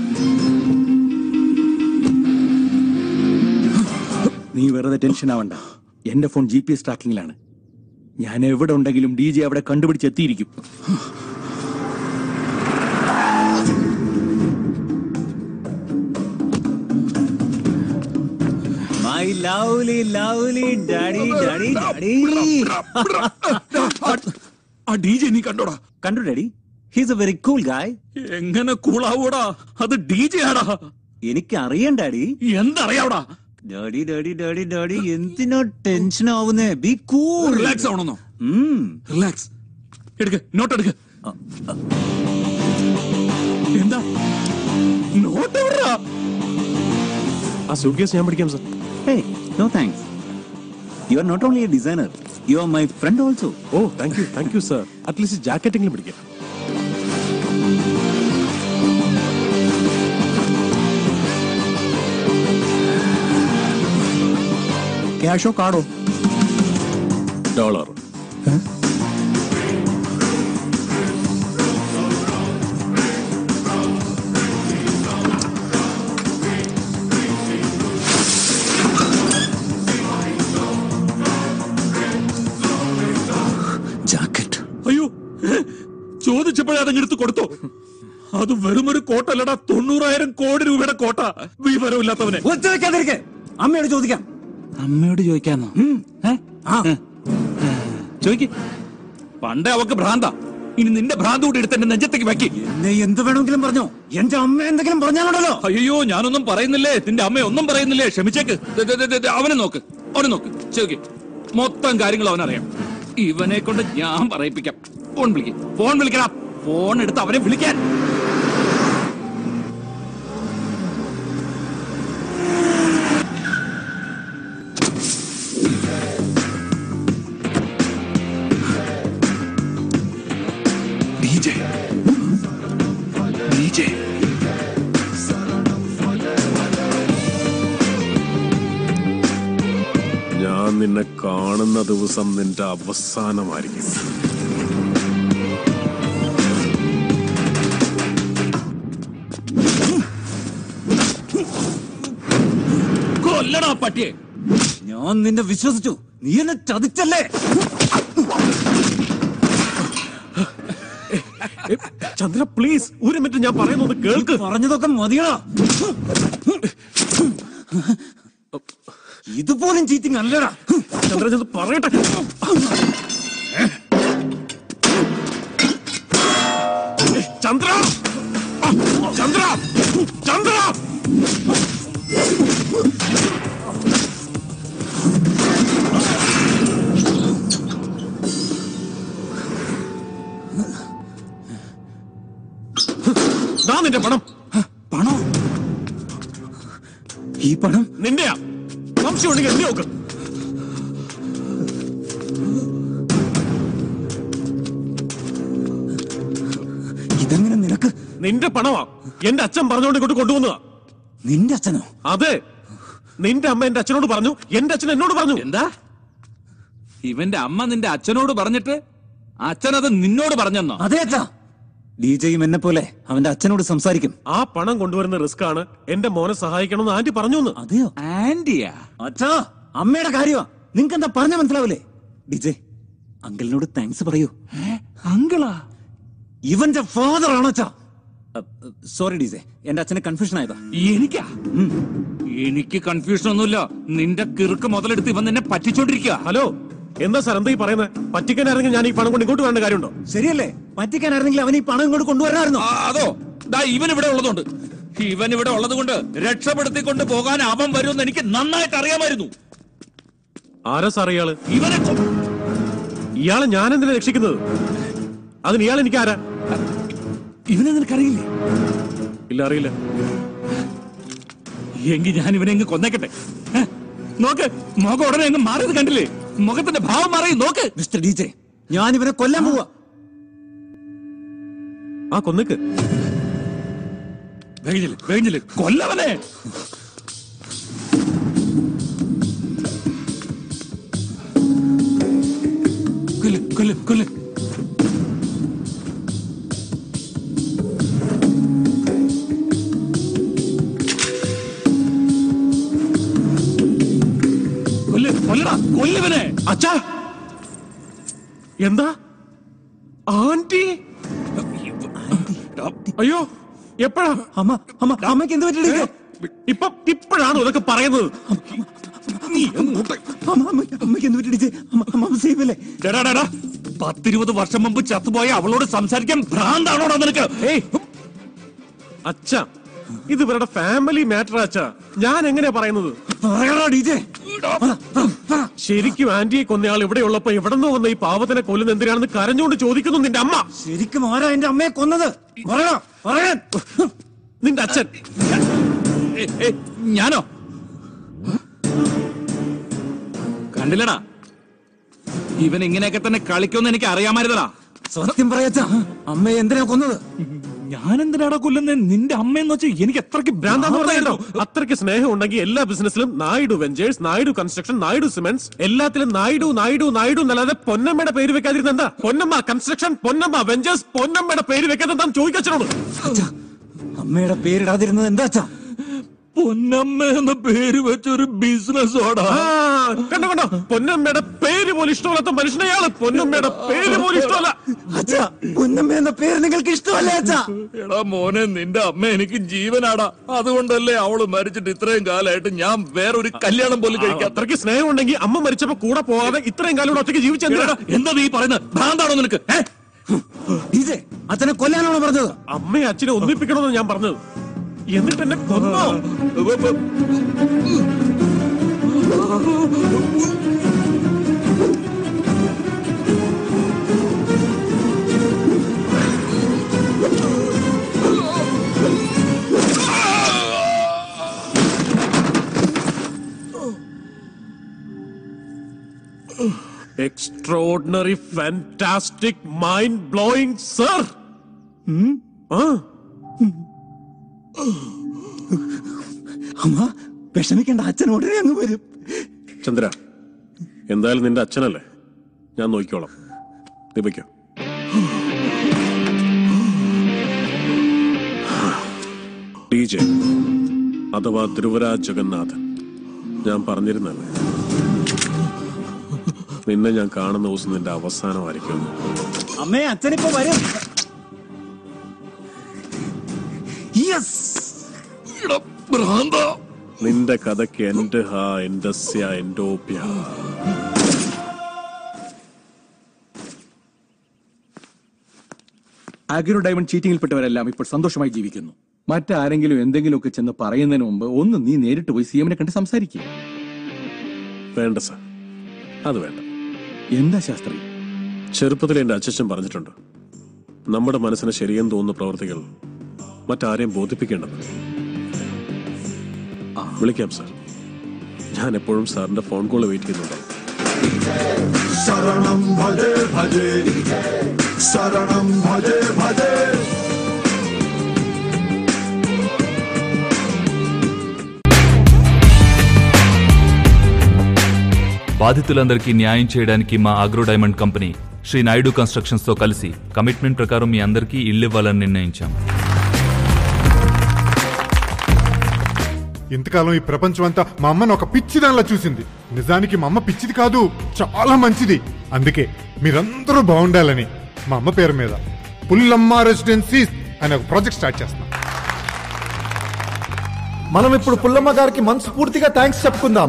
[SPEAKER 21] നീ വെറുതെ ടെൻഷൻ ആവണ്ട. എന്റെ ഫോൺ GPS ട്രാക്കിംഗിലാണ്. ഞാൻ എവിടെ ഉണ്ടെങ്കിലും DJ അവിടെ കണ്ടുപിടിച്ചെത്തിയിരിക്കും.
[SPEAKER 18] My lovely, lovely daddy.
[SPEAKER 22] ആ DJ നീ കണ്ടോടാ?
[SPEAKER 18] കണ്ടു daddy. He's a very cool guy.
[SPEAKER 22] എങ്ങനെ കൂളാവൂടാ? അത് DJ ആടാ.
[SPEAKER 18] എനിക്ക് അറിയാം ഡാഡി.
[SPEAKER 22] എന്തറിയാവടാ?
[SPEAKER 18] ഡാഡി എന്തിനാ ടെൻഷൻ ആവുന്നേ? Be cool.
[SPEAKER 22] റിലാക്സ് ആവണമെന്നോ? റിലാക്സ്. എടുക്ക, നോട്ട് എടുക്ക. എന്താ നോട്ട് എവിടാ?
[SPEAKER 15] ആ സൂട്ട്കേസ് ഞാൻ പിടിക്കാം sir.
[SPEAKER 18] Hey, no thanks. You are not only a designer, you are my friend also.
[SPEAKER 15] Oh, thank you sir. At least ജാക്കറ്റെങ്കിലും പിടിക്കാം.
[SPEAKER 21] ക്യാഷോ കാർഡോ?
[SPEAKER 15] $.
[SPEAKER 22] ജാക്കറ്റ്. അയ്യോ, ചോദിച്ചപ്പോഴേ അതങ്ങെടുത്ത് കൊടുത്തോ? അത് വെറുമൊരു കോട്ടല്ലടാ, 90,000 കോടി രൂപയുടെ കോട്ട. വിവരമില്ലാത്തവനെ.
[SPEAKER 18] അമ്മയോട് ചോദിക്കാം.
[SPEAKER 22] അമ്മയോട് ചോദിക്കാന്നോ? ചോദിക്ക്. പണ്ടേ അവക്ക് ഭ്രാന്താ. ഇനി നിന്റെ ഭ്രാന്ത് കൂടി എടുത്ത് എന്റെ നെഞ്ചത്തേക്ക് വെക്കി.
[SPEAKER 18] എന്നെ എന്ത് വേണമെങ്കിലും പറഞ്ഞോ. എന്റെ അമ്മ എന്തെങ്കിലും പറഞ്ഞാലുണ്ടല്ലോ.
[SPEAKER 22] അയ്യോ, ഞാനൊന്നും പറയുന്നില്ലേ. നിന്റെ അമ്മ ഒന്നും പറയുന്നില്ലേ. ക്ഷമിച്ചേക്ക്. അവനെ നോക്ക്. ചോദിക്ക്. മൊത്തം കാര്യങ്ങൾ അവനറിയാം. ഇവനെ കൊണ്ട് ഞാൻ പറയിപ്പിക്കാം. ഫോൺ വിളിക്കണം. ഫോൺ എടുത്ത് അവനെ വിളിക്കാൻ.
[SPEAKER 15] ഞാൻ നിന്നെ കാണുന്ന ദിവസം നിന്റെ അവസാനമായിരിക്കും.
[SPEAKER 22] കൊല്ലടാ പട്ടിയെ.
[SPEAKER 18] ഞാൻ നിന്നെ വിശ്വസിച്ചു. നീ എന്നെ ചതിച്ചല്ലേ?
[SPEAKER 15] ചന്ദ്ര പ്ലീസ്, ഒരു മിനിറ്റ് ഞാൻ പറയുന്നത് കേൾക്ക്.
[SPEAKER 18] പറഞ്ഞതൊക്കെ മതിയടാ. ഇതുപോലും ചീറ്റിംഗ് അല്ലടാ.
[SPEAKER 15] ചന്ദ്ര ഞാൻ പറയട്ടെ. ചന്ദ്ര ചന്ദ്ര ചന്ദ്ര നിന്റെ പണം.
[SPEAKER 18] പണോ? ഈ പണം
[SPEAKER 15] നിന്റെയാ. സംശയം ഉണ്ടെങ്കിൽ എന്നെ നോക്ക്.
[SPEAKER 18] ഇതെങ്ങനെ നിനക്ക്?
[SPEAKER 15] നിന്റെ പണമാ. എന്റെ അച്ഛൻ പറഞ്ഞോണ്ട് ഇങ്ങോട്ട് കൊണ്ടുവന്നതാ.
[SPEAKER 18] നിന്റെ അച്ഛനോ?
[SPEAKER 15] അതെ, നിന്റെ അമ്മ എന്റെ അച്ഛനോട് പറഞ്ഞു, എന്റെ അച്ഛൻ എന്നോട് പറഞ്ഞു.
[SPEAKER 22] എന്താ? ഇവന്റെ അമ്മ നിന്റെ അച്ഛനോട് പറഞ്ഞിട്ട് അച്ഛനത് നിന്നോട് പറഞ്ഞെന്നോ?
[SPEAKER 18] അതെ അച്ഛാ. ഡിജയും എന്നെ പോലെ അവന്റെ അച്ഛനോട് സംസാരിക്കും.
[SPEAKER 15] ആ പണം കൊണ്ടുവരുന്ന റിസ്ക് ആണ്. എന്റെ മോനെ സഹായിക്കണമെന്ന് ആന്റി പറഞ്ഞു.
[SPEAKER 18] അതെയോ?
[SPEAKER 22] ആന്റിയാ?
[SPEAKER 18] അച്ഛാ, അമ്മയുടെ കാര്യമാ. നിങ്ങക്ക് എന്താ പറഞ്ഞ മനസ്സിലാവില്ലേ? ഡിജെ, അങ്കിളിനോട് താങ്ക്സ് പറയൂ.
[SPEAKER 22] അങ്കിളാ?
[SPEAKER 18] ഇവന്റെ ഫാദർ ആണ് അച്ഛാ. സോറി ഡിജെ, എന്റെ അച്ഛന് കൺഫ്യൂഷൻ ആയതാ.
[SPEAKER 22] എനിക്കാ? എനിക്ക് കൺഫ്യൂഷൻ ഒന്നുമില്ല. നിന്റെ കിറുക്ക് മുതലെടുത്ത് ഇവൻ നിന്നെ പറ്റിച്ചോണ്ടിരിക്കുക.
[SPEAKER 15] ഹലോ, എന്താ സാർ എന്താ ഈ പറയുന്നത്? പറ്റിക്കാനായിരുന്നെങ്കിൽ ഞാൻ ഈ പണം കൊണ്ട് ഇങ്ങോട്ട് വേണ്ട കാര്യമുണ്ടോ?
[SPEAKER 18] ശരിയല്ലേ? പറ്റിക്കാനായിരുന്നെങ്കിൽ അവൻ ഈ പണം ഇങ്ങോട്ട് കൊണ്ടുവരാമായിരുന്നു.
[SPEAKER 22] അതോ? ഇവൻ ഇവിടെ ഉള്ളതുകൊണ്ട്, ഇവൻ ഇവിടെ ഉള്ളത് കൊണ്ട് രക്ഷപ്പെടുത്തിക്കൊണ്ട് പോകാൻ അവൻ വരുമെന്ന് എനിക്ക് നന്നായിട്ട് അറിയാമായിരുന്നു.
[SPEAKER 15] ആരാ സാർ ഇയാള്?
[SPEAKER 22] ഇവനെ
[SPEAKER 15] ഇയാളെ ഞാൻ എന്തിനാ രക്ഷിക്കുന്നത്? അതിന് ഇയാൾ എനിക്ക് ആരാ?
[SPEAKER 22] ഇവനെ നിനക്കറിയില്ലേ?
[SPEAKER 15] ഇല്ല, അറിയില്ല.
[SPEAKER 22] എങ്കിൽ ഞാൻ ഇവനെ അങ്ങ് കൊന്നേക്കട്ടെ. നോക്ക്, മുഖം ഉടനെ അങ്ങ് മാറിയത് കണ്ടില്ലേ? മുഖത്തിന്റെ ഭാവം മാറി നോക്ക്.
[SPEAKER 18] മിസ്റ്റർ DJ, ഞാനിവനെ കൊല്ലാൻ പോവാ.
[SPEAKER 15] ആ കൊന്നേക്ക്.
[SPEAKER 22] വേഗില് കൊല്ലവനെ. കൊല്ല്. കൊല്ലവനെ.
[SPEAKER 15] അച്ഛാ, എന്താ ആന്റി? അയ്യോ, എപ്പോഴാ?
[SPEAKER 18] അമ്മയ്ക്ക് എന്ത് പറ്റി?
[SPEAKER 15] ഇപ്പോഴാണോ ഇതൊക്കെ പറയുന്നത്?
[SPEAKER 18] അമ്മയ്ക്ക് എന്ത് പറ്റി? അമ്മ സേഫല്ലേ?
[SPEAKER 22] 10-20 വർഷം മുമ്പ് ചത്തുപോയ അവളോട് സംസാരിക്കാൻ ഭ്രാന്താണോടാ നിനക്ക്?
[SPEAKER 15] അച്ഛാ, ഇത് ഇവരുടെ ഫാമിലി മാറ്റർ അച്ഛാ. ഞാൻ എങ്ങനെയാ പറയുന്നത്? ശരിക്കും ആന്റിയെ കൊന്നയാൾ ഇവിടെ ഉള്ളപ്പോ എവിടെന്നോ വന്ന ഈ പാവത്തിനെ കൊല്ലുന്ന എന്തിനാണെന്ന് കരഞ്ഞുകൊണ്ട് ചോദിക്കുന്നു നിന്റെ അമ്മ.
[SPEAKER 18] ശരിക്കും ആരാ എന്റെ അമ്മയെ കൊന്നത്? പറയാൻ.
[SPEAKER 15] നിന്റെ അച്ഛൻ.
[SPEAKER 22] ഞാനോ? കണ്ടില്ലടാ, ഇവൻ ഇങ്ങനെയൊക്കെ തന്നെ കളിക്കുമെന്ന് എനിക്ക് അറിയാമായിരുന്നടാ.
[SPEAKER 18] സത്യം പറയാച്ചാ, അമ്മയെ എന്തിനാ കൊന്നത്?
[SPEAKER 22] ഞാൻ എന്തിനാടാ കൊല്ലുന്നത്? നിന്റെ അമ്മയെന്ന് വെച്ചാൽ എനിക്ക് എത്രക്ക്
[SPEAKER 15] ഭ്രാന്താന്ന് പറഞ്ഞല്ലോ. അത്രയ്ക്ക് സ്നേഹം ഉണ്ടെങ്കിൽ എല്ലാ ബിസിനസ്സിലും Naidu ventures, Naidu construction, Naidu cements, എല്ലാത്തിലും നായിഡു എന്നല്ലാതെ പൊന്നമ്മയുടെ പേര് വെക്കാതിരുന്ന എന്താ? പൊന്നമ്മ കൺസ്ട്രക്ഷൻ, പൊന്നമ്മ വെഞ്ചേഴ്സ്, പൊന്നമ്മയുടെ പേര് വെക്കാതെ എന്താ ചോദിക്കച്ചോളൂ.
[SPEAKER 18] അമ്മയുടെ പേരിടാതിരുന്നത് എന്താ അച്ഛാ?
[SPEAKER 22] പൊന്നമ്മ എന്ന പേര് വെച്ചൊരു ബിസിനസ്
[SPEAKER 15] കണ്ടോ, പൊന്നമ്മയുടെ പേര് പോലും ഇഷ്ടമല്ലാത്ത മനുഷ്യനെയാള്. പൊന്നമ്മയുടെ പേര് പോലും ഇഷ്ടമല്ല.
[SPEAKER 18] അച്ഛാ, പൊന്നമ്മ എന്ന പേര് നിങ്ങൾക്ക് ഇഷ്ടമല്ല അച്ഛാ?
[SPEAKER 22] എടാ മോനെ, നിന്റെ അമ്മ എനിക്ക് ജീവനാടാ. അതുകൊണ്ടല്ലേ അവള് മരിച്ചിട്ട് ഇത്രയും കാലമായിട്ട് ഞാൻ വേറൊരു കല്യാണം പോലും കഴിക്കാം.
[SPEAKER 15] അത്രയ്ക്ക് സ്നേഹം ഉണ്ടെങ്കിൽ അമ്മ മരിച്ചപ്പോ കൂടെ പോകാതെ ഇത്രയും കാലം ഒറ്റയ്ക്ക് ജീവിച്ചാ
[SPEAKER 22] എന്താ നീ പറയുന്നത്? ഭ്രാന്താണോ നിനക്ക്?
[SPEAKER 18] അച്ഛനെ കൊല്ലാനാണോ പറഞ്ഞത്?
[SPEAKER 15] അമ്മയെ അച്ഛനെ ഒന്നിപ്പിക്കണമെന്ന് ഞാൻ പറഞ്ഞത്. എന്നിട്ട് എന്നെ കൊന്നോ? Extraordinary, fantastic, mind-blowing, sir.
[SPEAKER 18] അമ്മ വിഷമിക്കേണ്ട, അച്ഛൻ ഉടനെ അങ്ങ് വരും.
[SPEAKER 15] ചന്ദ്ര, എന്തായാലും നിന്റെ അച്ഛനല്ലേ, ഞാൻ നോക്കിക്കോളാം. ദീപയ്ക്കോ? DJ അഥവാ ധ്രുവദ ജഗന്നാഥൻ. ഞാൻ പറഞ്ഞിരുന്നല്ലേ, നിന്നെ ഞാൻ കാണുന്ന ദിവസം നിന്റെ അവസാനമായിരിക്കും.
[SPEAKER 18] അമ്മേ, അച്ഛനിപ്പോ വരും.
[SPEAKER 15] നിന്റെ കഥയ്ക്ക് എന്റെ എൻഡോപ്യ.
[SPEAKER 21] ആഗ്രോ ഡയമണ്ട് ചീറ്റിംഗിൽപ്പെട്ടവരെല്ലാം ഇപ്പോൾ സന്തോഷമായി ജീവിക്കുന്നു. മറ്റാരെങ്കിലും എന്തെങ്കിലുമൊക്കെ ചെന്ന് പറയുന്നതിന് മുമ്പ് ഒന്ന് നീ നേരിട്ട് പോയി CM-നെ കണ്ട് സംസാരിക്കുക.
[SPEAKER 15] വേണ്ട സാർ, അത് വേണ്ട.
[SPEAKER 21] എന്താ ശാസ്ത്രി?
[SPEAKER 15] ചെറുപ്പത്തിൽ എന്റെ അച്ഛൻ പറഞ്ഞിട്ടുണ്ട്, നമ്മുടെ മനസ്സിന് ശരിയെന്ന് തോന്നുന്ന പ്രവർത്തികൾ മറ്റാരെയും ബോധിപ്പിക്കേണ്ടത്. വിളിക്കാം സാർ, ഞാൻ എപ്പോഴും സാറിന്റെ ഫോൺ കോൾ വെയിറ്റ് ചെയ്യുന്നുണ്ട്.
[SPEAKER 7] ശരണം ഭജേ ഭജേ, ശരണം ഭജേ ഭജേ.
[SPEAKER 4] బాధితులందరికీ న్యాయం చేయడానికి మా agro diamond company Shri Naidu constructions తో కలిసి కమిట్మెంట్ ప్రకారం మీ అందరికీ ఇల్లు ఇవ్వాలని నిర్ణయించాం.
[SPEAKER 16] ఇంతకాలం ఈ ప్రపంచం అంతా మా అమ్మను ఒక పిచ్చిదానిలా చూసింది. నిజానికి మా అమ్మ పిచ్చిది కాదు, చాలా మంచిది. అందుకే మీరందరూ బాగుండాలని మా అమ్మ పేరు మీద పుల్లమ్మ రెసిడెన్సీస్ అనే ఒక ప్రాజెక్ట్ స్టార్ట్ చేస్తున్నాం.
[SPEAKER 13] మనం ఇప్పుడు పుల్లమ్మ గారికి మనస్ఫూర్తిగా థ్యాంక్స్ చెప్పుకుందాం.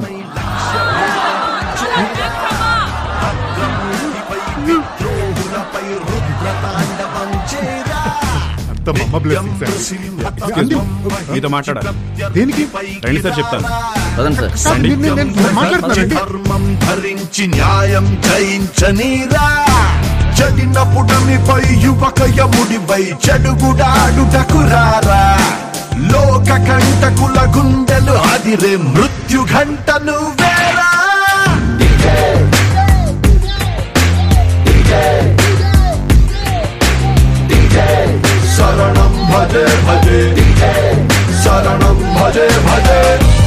[SPEAKER 16] మీతో మాట్లాడాలి. దేనికి? రండి సార్, చెప్తాను.
[SPEAKER 7] ధర్మం ధరించి న్యాయం జయించనీరా, చెడినప్పుడమిపై యువకయముడిపై చెడుగుడాడుటకురారా. లోక కంటకుల గుండెలు అదిరే మృత్యు ఘంటను వేరా.
[SPEAKER 1] శరణం భజే భజే శరణం భజే భజే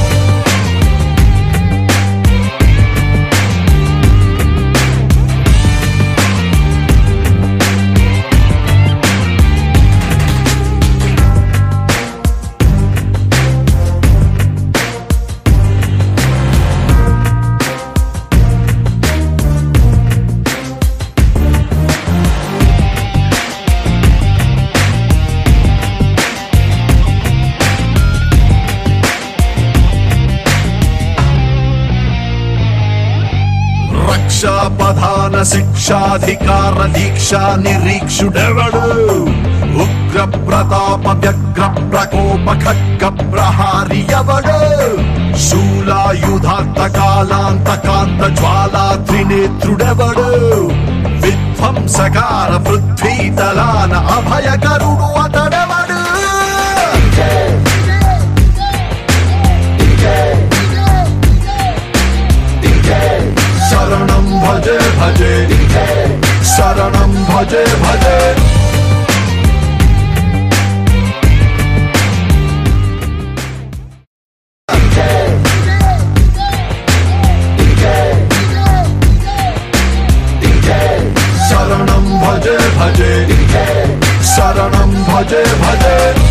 [SPEAKER 1] ప్రధాన శిక్షాధికార దీక్షా నిరీక్షుడెవడు ఉగ్ర ప్రతాప వ్యగ్ర ప్రకోప ఖడ్గ ప్రహారి ఎవడు శూలాయుధాంత కాలాంతకాంత జ్వాలా త్రినేత్రుడెవడు విధ్వంసకార పృథ్వీతలాన అభయకరుడు అతడెవడు శరణం భజే భజే శరణం భజే భజే శరణం భజే భజే శరణం భజే భజే